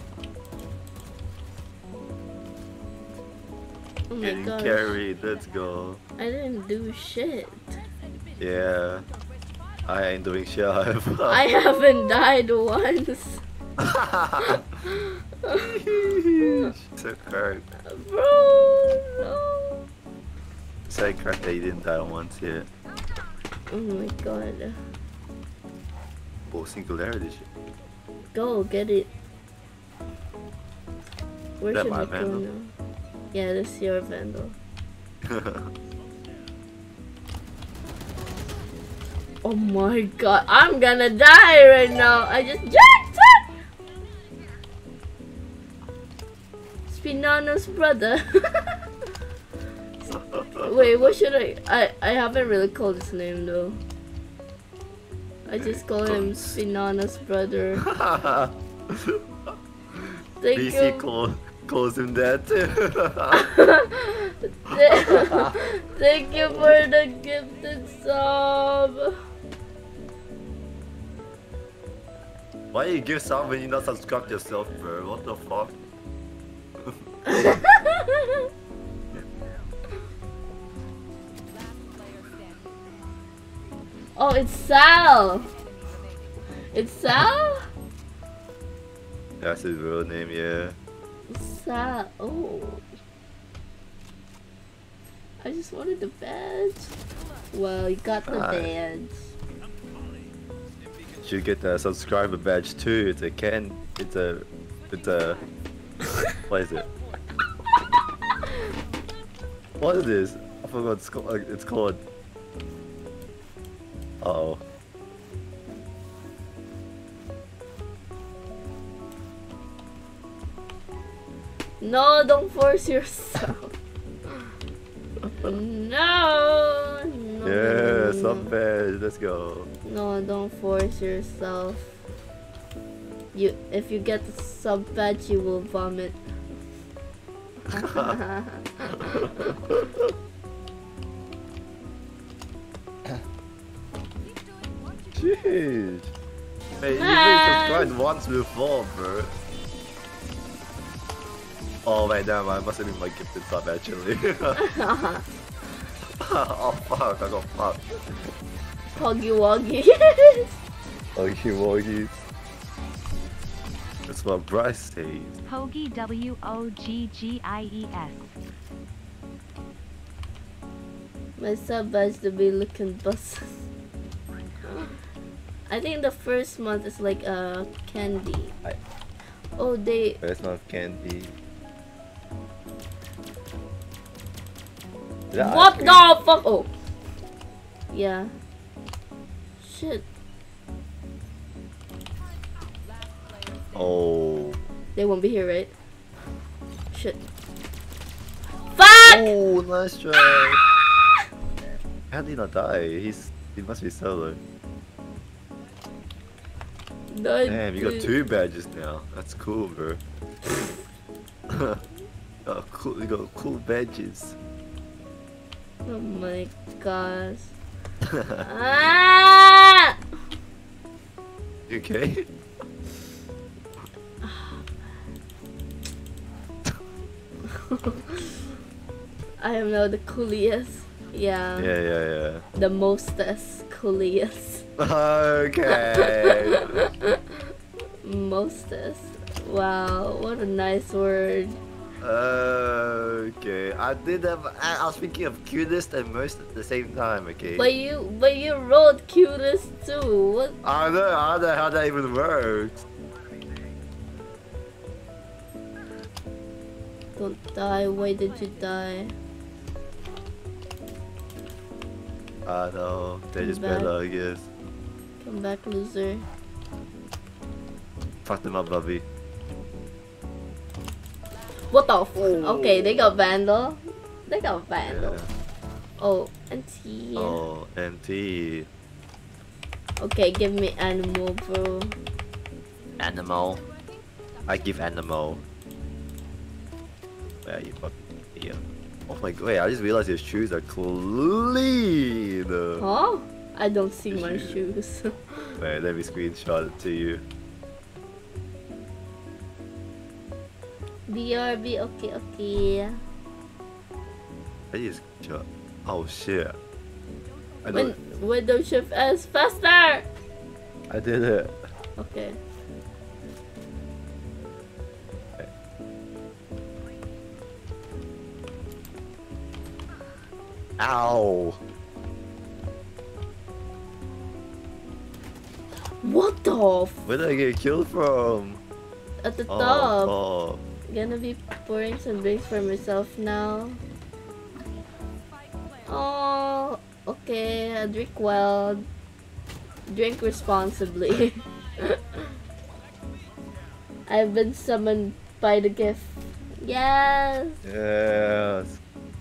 Oh my Getting gosh. carried, let's go. I didn't do shit. Yeah. I ain't doing shit. I haven't died once. So hurt. Bro, no. So correct that you didn't die once yet. Oh my god. Oh, singularity shit. Go, get it. Where That should my we go Vandal? now? Yeah, this is your Vandal. Oh my god, I'm gonna die right now. I just jacked up! Spinano's brother. Wait, what should I haven't really called his name though. I just call him Spinano's brother. Thank BC you. calls him that too. Thank you for the gifted sub. Why you give sub when you not subscribe yourself, bro? What the fuck? Oh, it's Sal. It's Sal? That's his real name, yeah. Sal. Oh. I just wanted the badge. Well, you got the badge. Should get the subscriber badge too. It's a what is it? What is this? I forgot what it's called. Uh-oh. No, don't force yourself. No. Yeah, some badge. Let's go. No, don't force yourself. If you get the sub badge, you will vomit. Jeez. Hey, you been subscribed once before, bro. Oh wait, damn, I must have been my gifted sub actually. Oh fuck, I got fucked. Hoggy Woggy. Hoggy Woggies. That's what Bryce says. Hoagie WOGGIES. My sub badge to be looking buses. I think the first month is like candy. Oh, they. First month candy. What the fuck? Oh. Yeah. Shit. Oh. They won't be here, right? Shit. Fuck! Oh, nice try. How did he not die? He must be solo. No, Damn, you got 2 badges now. That's cool, bro. Oh, cool. You got cool badges. Oh my gosh. Ah! You okay? I am now the coolest. Yeah. Yeah. The mostest coolest. Okay. Mostest. Wow, what a nice word. Okay. I was thinking of cutest and most at the same time, okay? But you wrote cutest too. What? I don't know how that even works. Don't die. Why did you die? I know. They're just Come back. better, I guess. Come back, loser. Fuck them up, Bobby. What the f? Okay, they got Vandal. They got Vandal. Yeah. Oh, NT. Oh, NT. Okay, give me animal, bro. Animal. I give animal. Where are you fucking here? Oh my god, wait, I just realized your shoes are clean! Huh? I don't see my shoes. Wait, let me screenshot it to you. BRB, okay. I just screenshot. Oh shit. I When don't. Window Shift S faster! I did it. Okay. Ow! What the f? Where did I get killed from? At the top. Oh. Gonna be pouring some drinks for myself now. Oh, okay. Drink well. Drink responsibly. I've been summoned by the gift. Yes. Yes.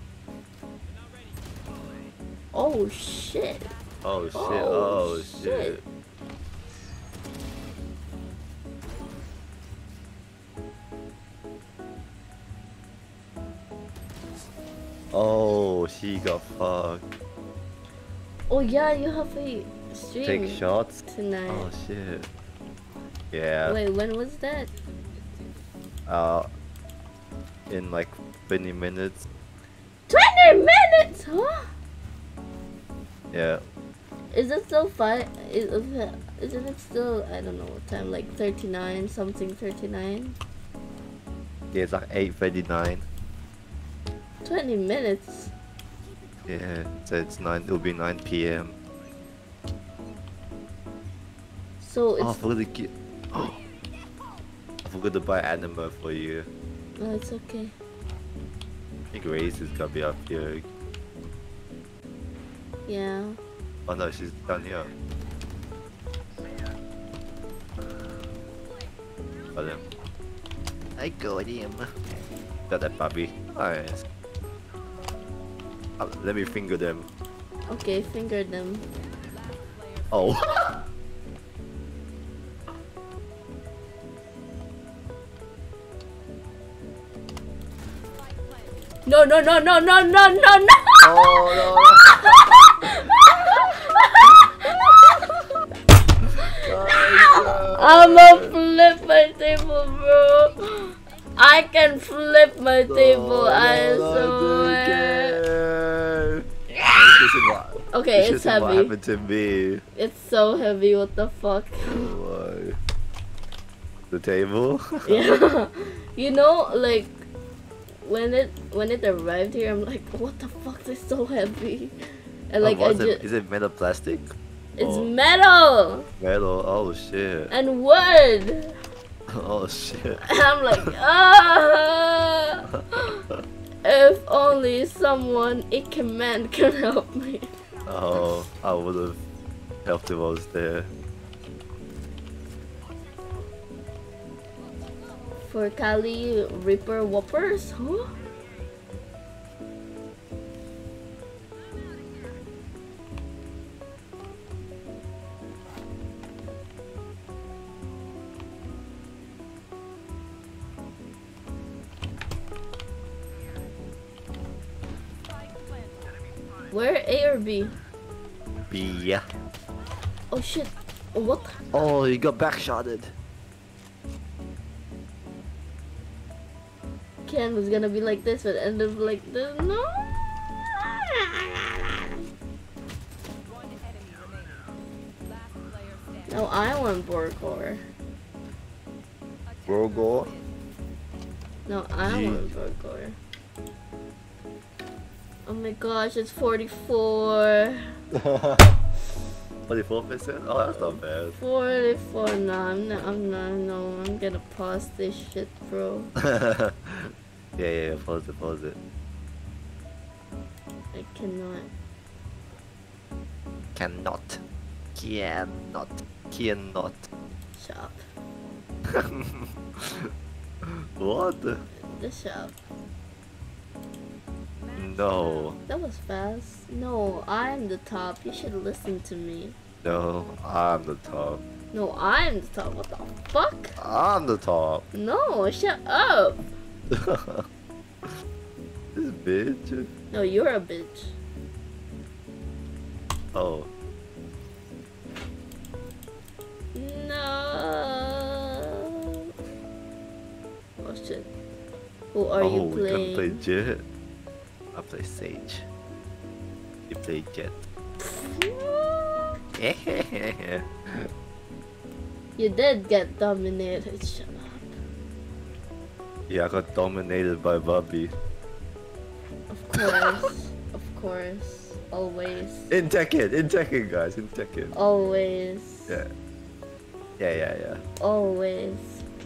Oh shit. Oh shit. Oh shit. Oh, she got fucked. Oh yeah, you have a stream. Take shots tonight. Oh shit. Yeah. Wait, when was that? In like 20 minutes. 20 minutes, huh? Yeah. Is it still isn't it still, I don't know what time, like 39 something, 39? Yeah, it's like 8:39. 20 minutes. Yeah, so it's 9. It'll be 9 p.m. So Oh, I it's forgot to get. I forgot to buy anima for you. no, it's okay. I think Grace is gonna be up here. Yeah. Oh no, she's down here. Got him. I got him. Got that puppy. Nice. Let me finger them. Okay, finger them. Oh. No. I'ma flip my table, bro. I can flip my table, I swear. Okay, it's heavy. What happened to me? It's so heavy, what the fuck? Why? The table? Yeah. You know, like when it arrived here, I'm like, what the fuck? It's so heavy. And like is it metal plastic? It's metal Metal. Oh shit. and wood. Oh shit. And I'm like, ah. If only someone, Ikemen, can help me. Oh, I would have helped if I was there. For Kali Reaper Whoppers? Huh? Where A or B? B, yeah. Oh shit. What? Oh, you got backshotted. Ken was gonna be like this, but ended up like this. No. No, I want Borgor. Borgor? No, I want Borgor. Oh my gosh, it's 44. 44%? Oh, that's not bad. 44. No, I'm gonna pause this shit, bro. yeah, pause it. I cannot. Cannot. Shop. What? The shop. No. That was fast. No, I'm the top. You should listen to me. No, I'm the top. No, I'm the top. What the fuck? I'm the top. No, shut up. This bitch. No, you're a bitch. Oh. No. Oh shit. Who are you we can play playing? Jet. I play Sage. You play Jet. You did get dominated. Shut up. Yeah, I got dominated by Bobby. Of course. Of course. Always. In Tekken, guys, in Tekken. Always. Yeah. Always.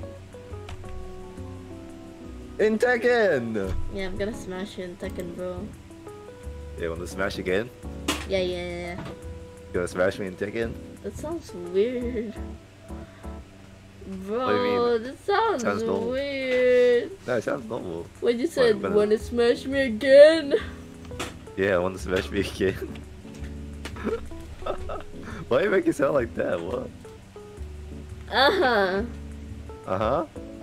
In Tekken! Yeah, I'm gonna smash you in Tekken, bro. You wanna smash again? Yeah. You wanna smash me in Tekken? That sounds weird. Bro, What do you mean? that sounds normal. weird. No, it sounds normal. When you said, But- wanna smash me again? Yeah, I wanna smash me again. Why you make it sound like that? What? Uh-huh. Uh-huh?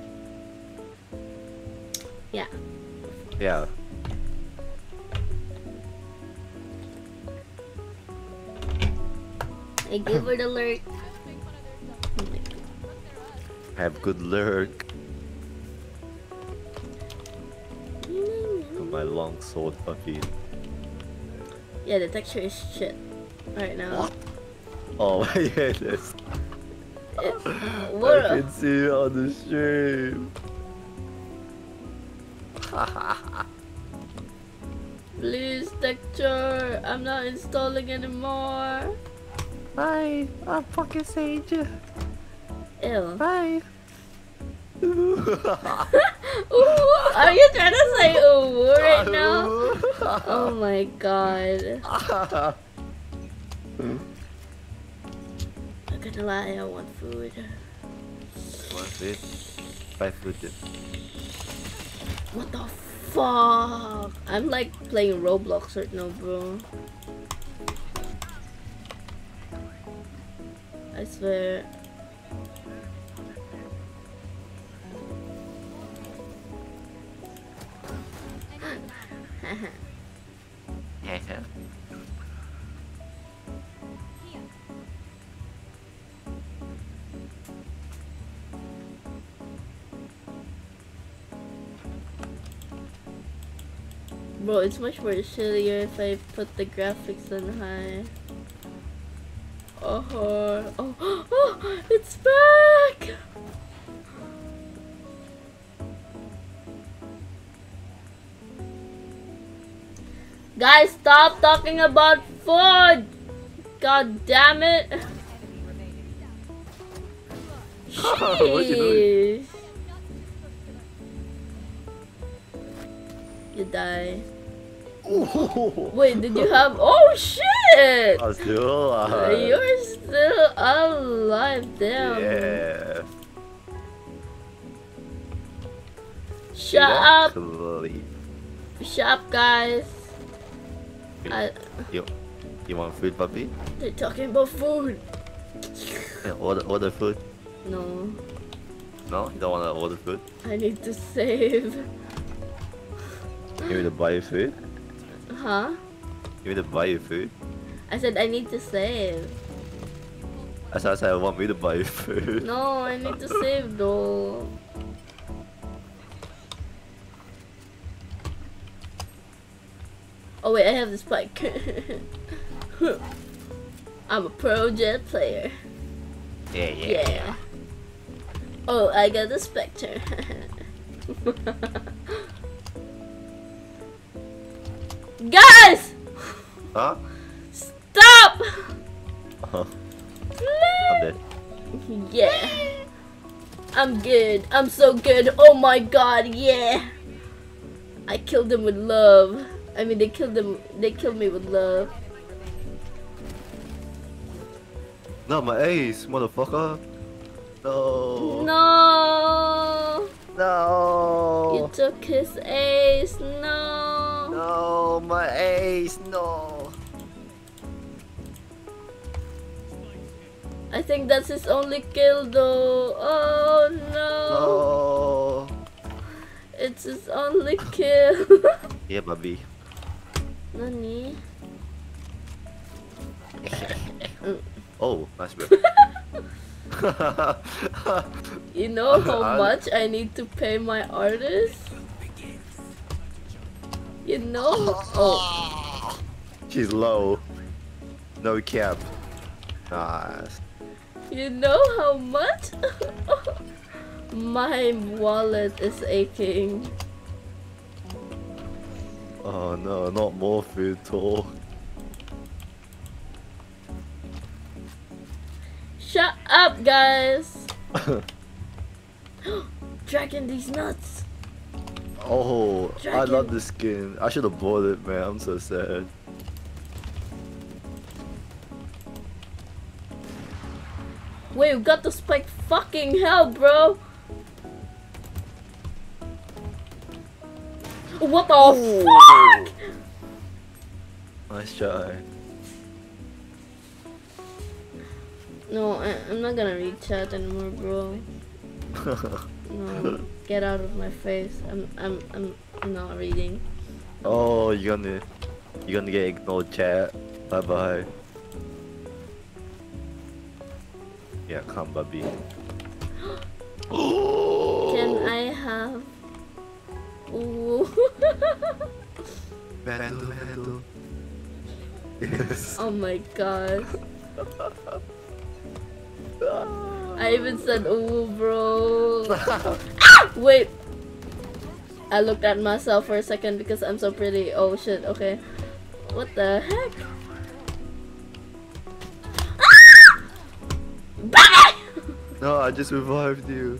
Yeah. Yeah. I give her the lurk. Have good lurk. With my long sword puppy. Yeah, the texture is shit right now. What? Oh my goodness. What? I can see it on the stream. Please, texture. I'm not installing anymore. Bye. I'm fucking Sage. Ew. Bye. Ooh, are you trying to say ooh right now? Oh my god. Not gonna lie, I want food. What's it? Buy food then. What the fuck? I'm like playing Roblox right now, bro. I swear. Bro, it's much more shittier if I put the graphics on high. Oh, it's back! Guys, stop talking about food! God damn it! What you doing? Sheesh. You die. Ooh. Wait, did you have? Oh shit! I'm still alive. You're still alive, damn. Yeah. Shut up! Exactly. Shut up, guys. You want food, puppy? They're talking about food. Yeah, order food. No, No, you don't want to order food. I need to save. You need to buy you food. Huh? You need to buy you food. I said I need to save. I said I want me to buy you food. No, I need to save though. Oh wait, I have the spike. I'm a pro jet player. Yeah. Oh, I got the Spectre. Guys! Huh? Stop! I'm dead. Yeah. I'm good. I'm so good. Oh my god, yeah. I killed them with love. I mean, they killed me with love. No, my ace, motherfucker. No. No. No. You took his ace. No. No, my ace. No. I think that's his only kill though. Oh no. No. It's his only kill. Yeah, baby. Nani? Oh, nice bro. You know how much I need to pay my artist? You know? Oh. She's low. No cap. Nice. You know how much? My wallet is aching. Oh no, not more food talk. Shut up, guys! Dragging these nuts! Oh, I Dragon. love the skin. I should have bought it, man. I'm so sad. Wait, we got the spike. Fucking hell, bro! What the fuck? Nice try. No, I'm not gonna read chat anymore, bro. No, get out of my face. I'm not reading. Oh, you're gonna get ignored, chat. Bye bye. Yeah, come, baby. Can I have? Ooh. Battle. Yes. Oh my god. I even said ooh, bro. Ah! Wait. I looked at myself for a second because I'm so pretty. Oh shit, okay. What the heck? Ah! Bye! No, I just revived you.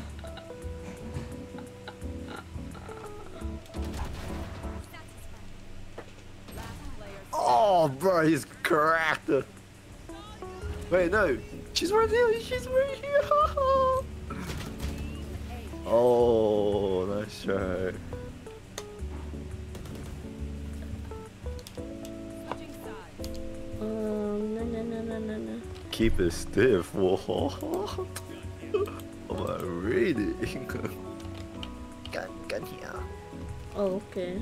Oh, bro, he's cracked. Wait, no. She's right here. She's right here. Oh, nice try. No. Keep it stiff. Whoa. Am I reading? Gun here. Oh, okay.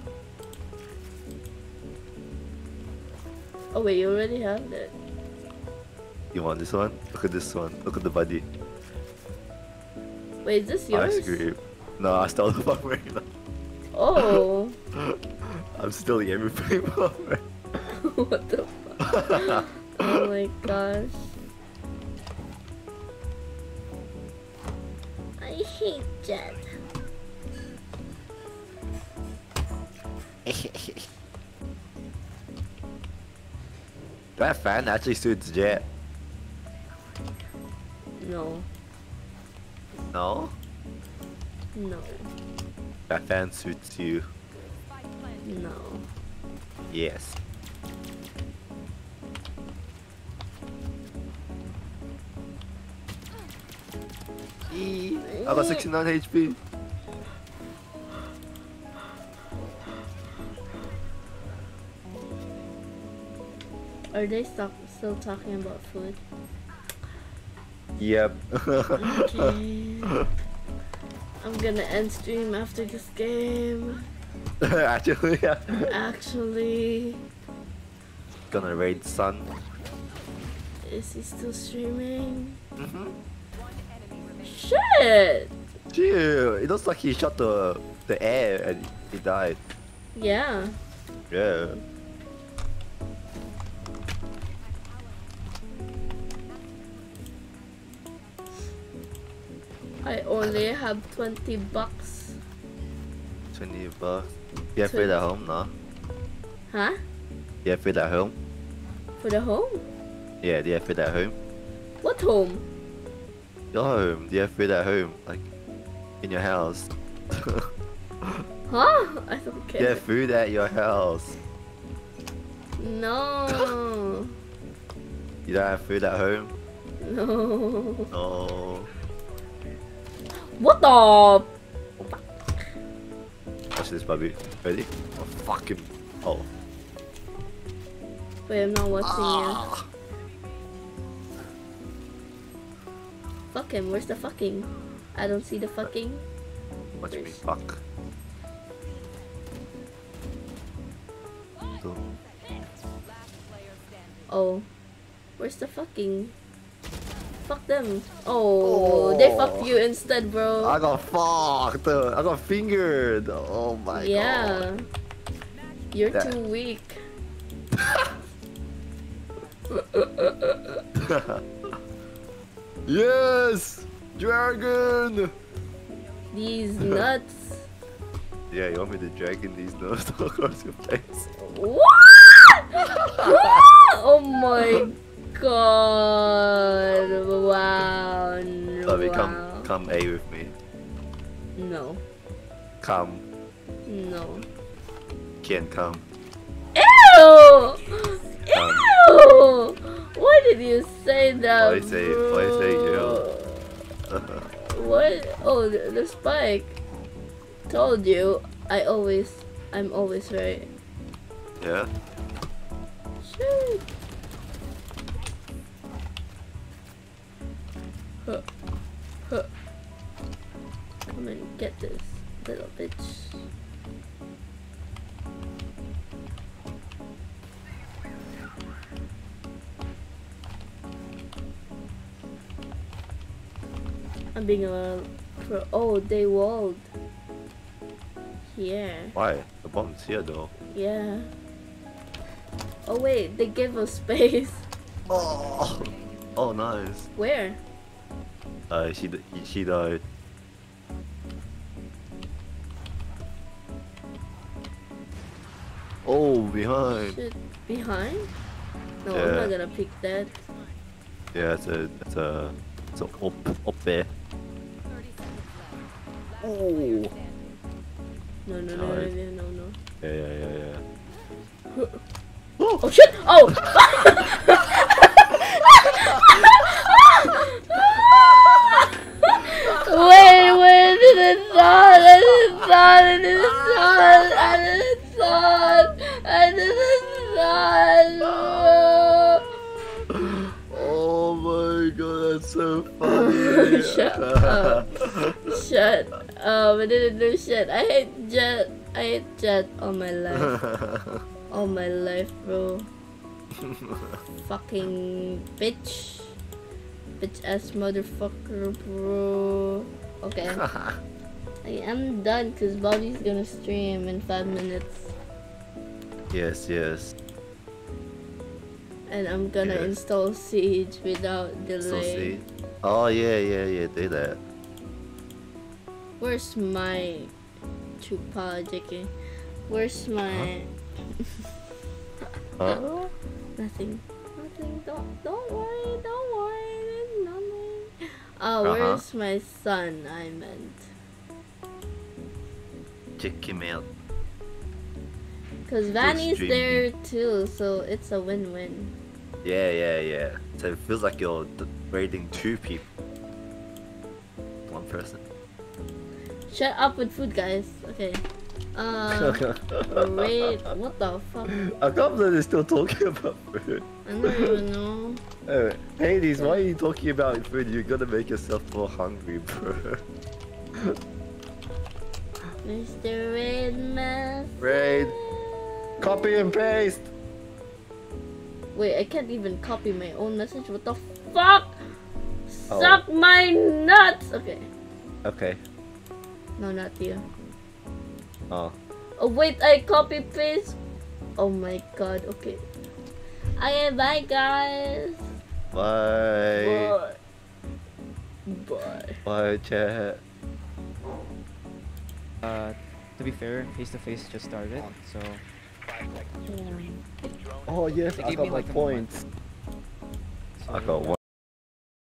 Oh wait, you already have that. You want this one? Look at this one. Look at the body. Wait, is this yours? Ice cream. No, I stole the one right now. Oh. I'm stealing everything from her. What the fuck? Oh my gosh. I hate Jet. That fan actually suits Jet. No. No? No. That fan suits you. No. Yes. I got 69 HP. Are they still talking about food? Yep. Okay. I'm gonna end stream after this game. Actually, yeah. Actually, Gonna raid Sun. is he still streaming? Mm-hmm. Shit! Chill. It looks like he shot the air and he died. Yeah. Yeah. I only have 20 bucks. 20 bucks. You have food at home, no? Huh? You have food at home? For the home? Yeah, do you have food at home? What home? Your home. Do you have food at home? Like, in your house? Huh? I don't Do care. you have food at your house? No. You don't have food at home? No. No. What the? Watch this, baby. Ready? Oh, fuck him. Oh. Wait, I'm not watching you. Fuck him. Where's the fucking? I don't see the fucking. Watch me fuck. So, Oh. Where's the fucking? Fuck them. Oh, they fucked you instead, bro. I got fucked. I got fingered. Oh my Yeah. god. You're That- too weak. Yes! Dragon! These nuts. Yeah, you want me to drag in these nuts across your face? What? Oh my god. Wow. Baby, Wow. come A with me. No. Come. No. Can't come. Ew! Come. Ew! Why did you say that? Why say bro? What? Oh, the spike. Told you. I'm always right. Yeah? Shit. Huh. Huh. Come and get this little bitch. I'm being a pro. Oh, they walled. Yeah. Why? The bomb's here though. Yeah. Oh wait, they gave us space. Oh! Oh, nice. Where? She died. Oh, behind. Shit, behind? No, I'm Yeah. not gonna pick that. Yeah, it's a up there. Oh. No, no, no, no, Nice. no, no, no. Yeah. Oh shit! Oh! Wait, did it start? I didn't start, I didn't start, I didn't start, I didn't start. Oh my god, that's so funny. Shut up. Shut up, I didn't do shit. I hate Jet. I hate Jet all my life. All my life, bro. Fucking bitch. Bitch ass motherfucker, bro. Okay. I am done because Bobby's gonna stream in 5 minutes. Yes. And I'm gonna Yes. install Siege without So delay. see. Oh yeah, do that. Where's my chupa, JK? Where's my... Huh? Nothing. Don't worry. There's nothing. Oh, Uh-huh. where's my son? I meant. Check him out. Cause Vanny's streaming. there too, so it's a win-win. Yeah. So it feels like you're raiding two people. One person. Shut up with food, guys. Okay. Wait, what the fuck? I can't believe they're still talking about food. I don't even know. Oh, Hades, why are you talking about food? You're gonna make yourself more hungry, bro. Mr. Raid Raid. Copy and paste. Wait, I can't even copy my own message. What the fuck? Oh. Suck my nuts. Okay. Okay. No, not you. Oh. Oh wait, I copy paste. Oh my god. Okay. Okay, bye guys. Bye. Bye. Bye, chat. To be fair, face to face just started, so. Oh yes, They I gave got me my like a points. month. I got one.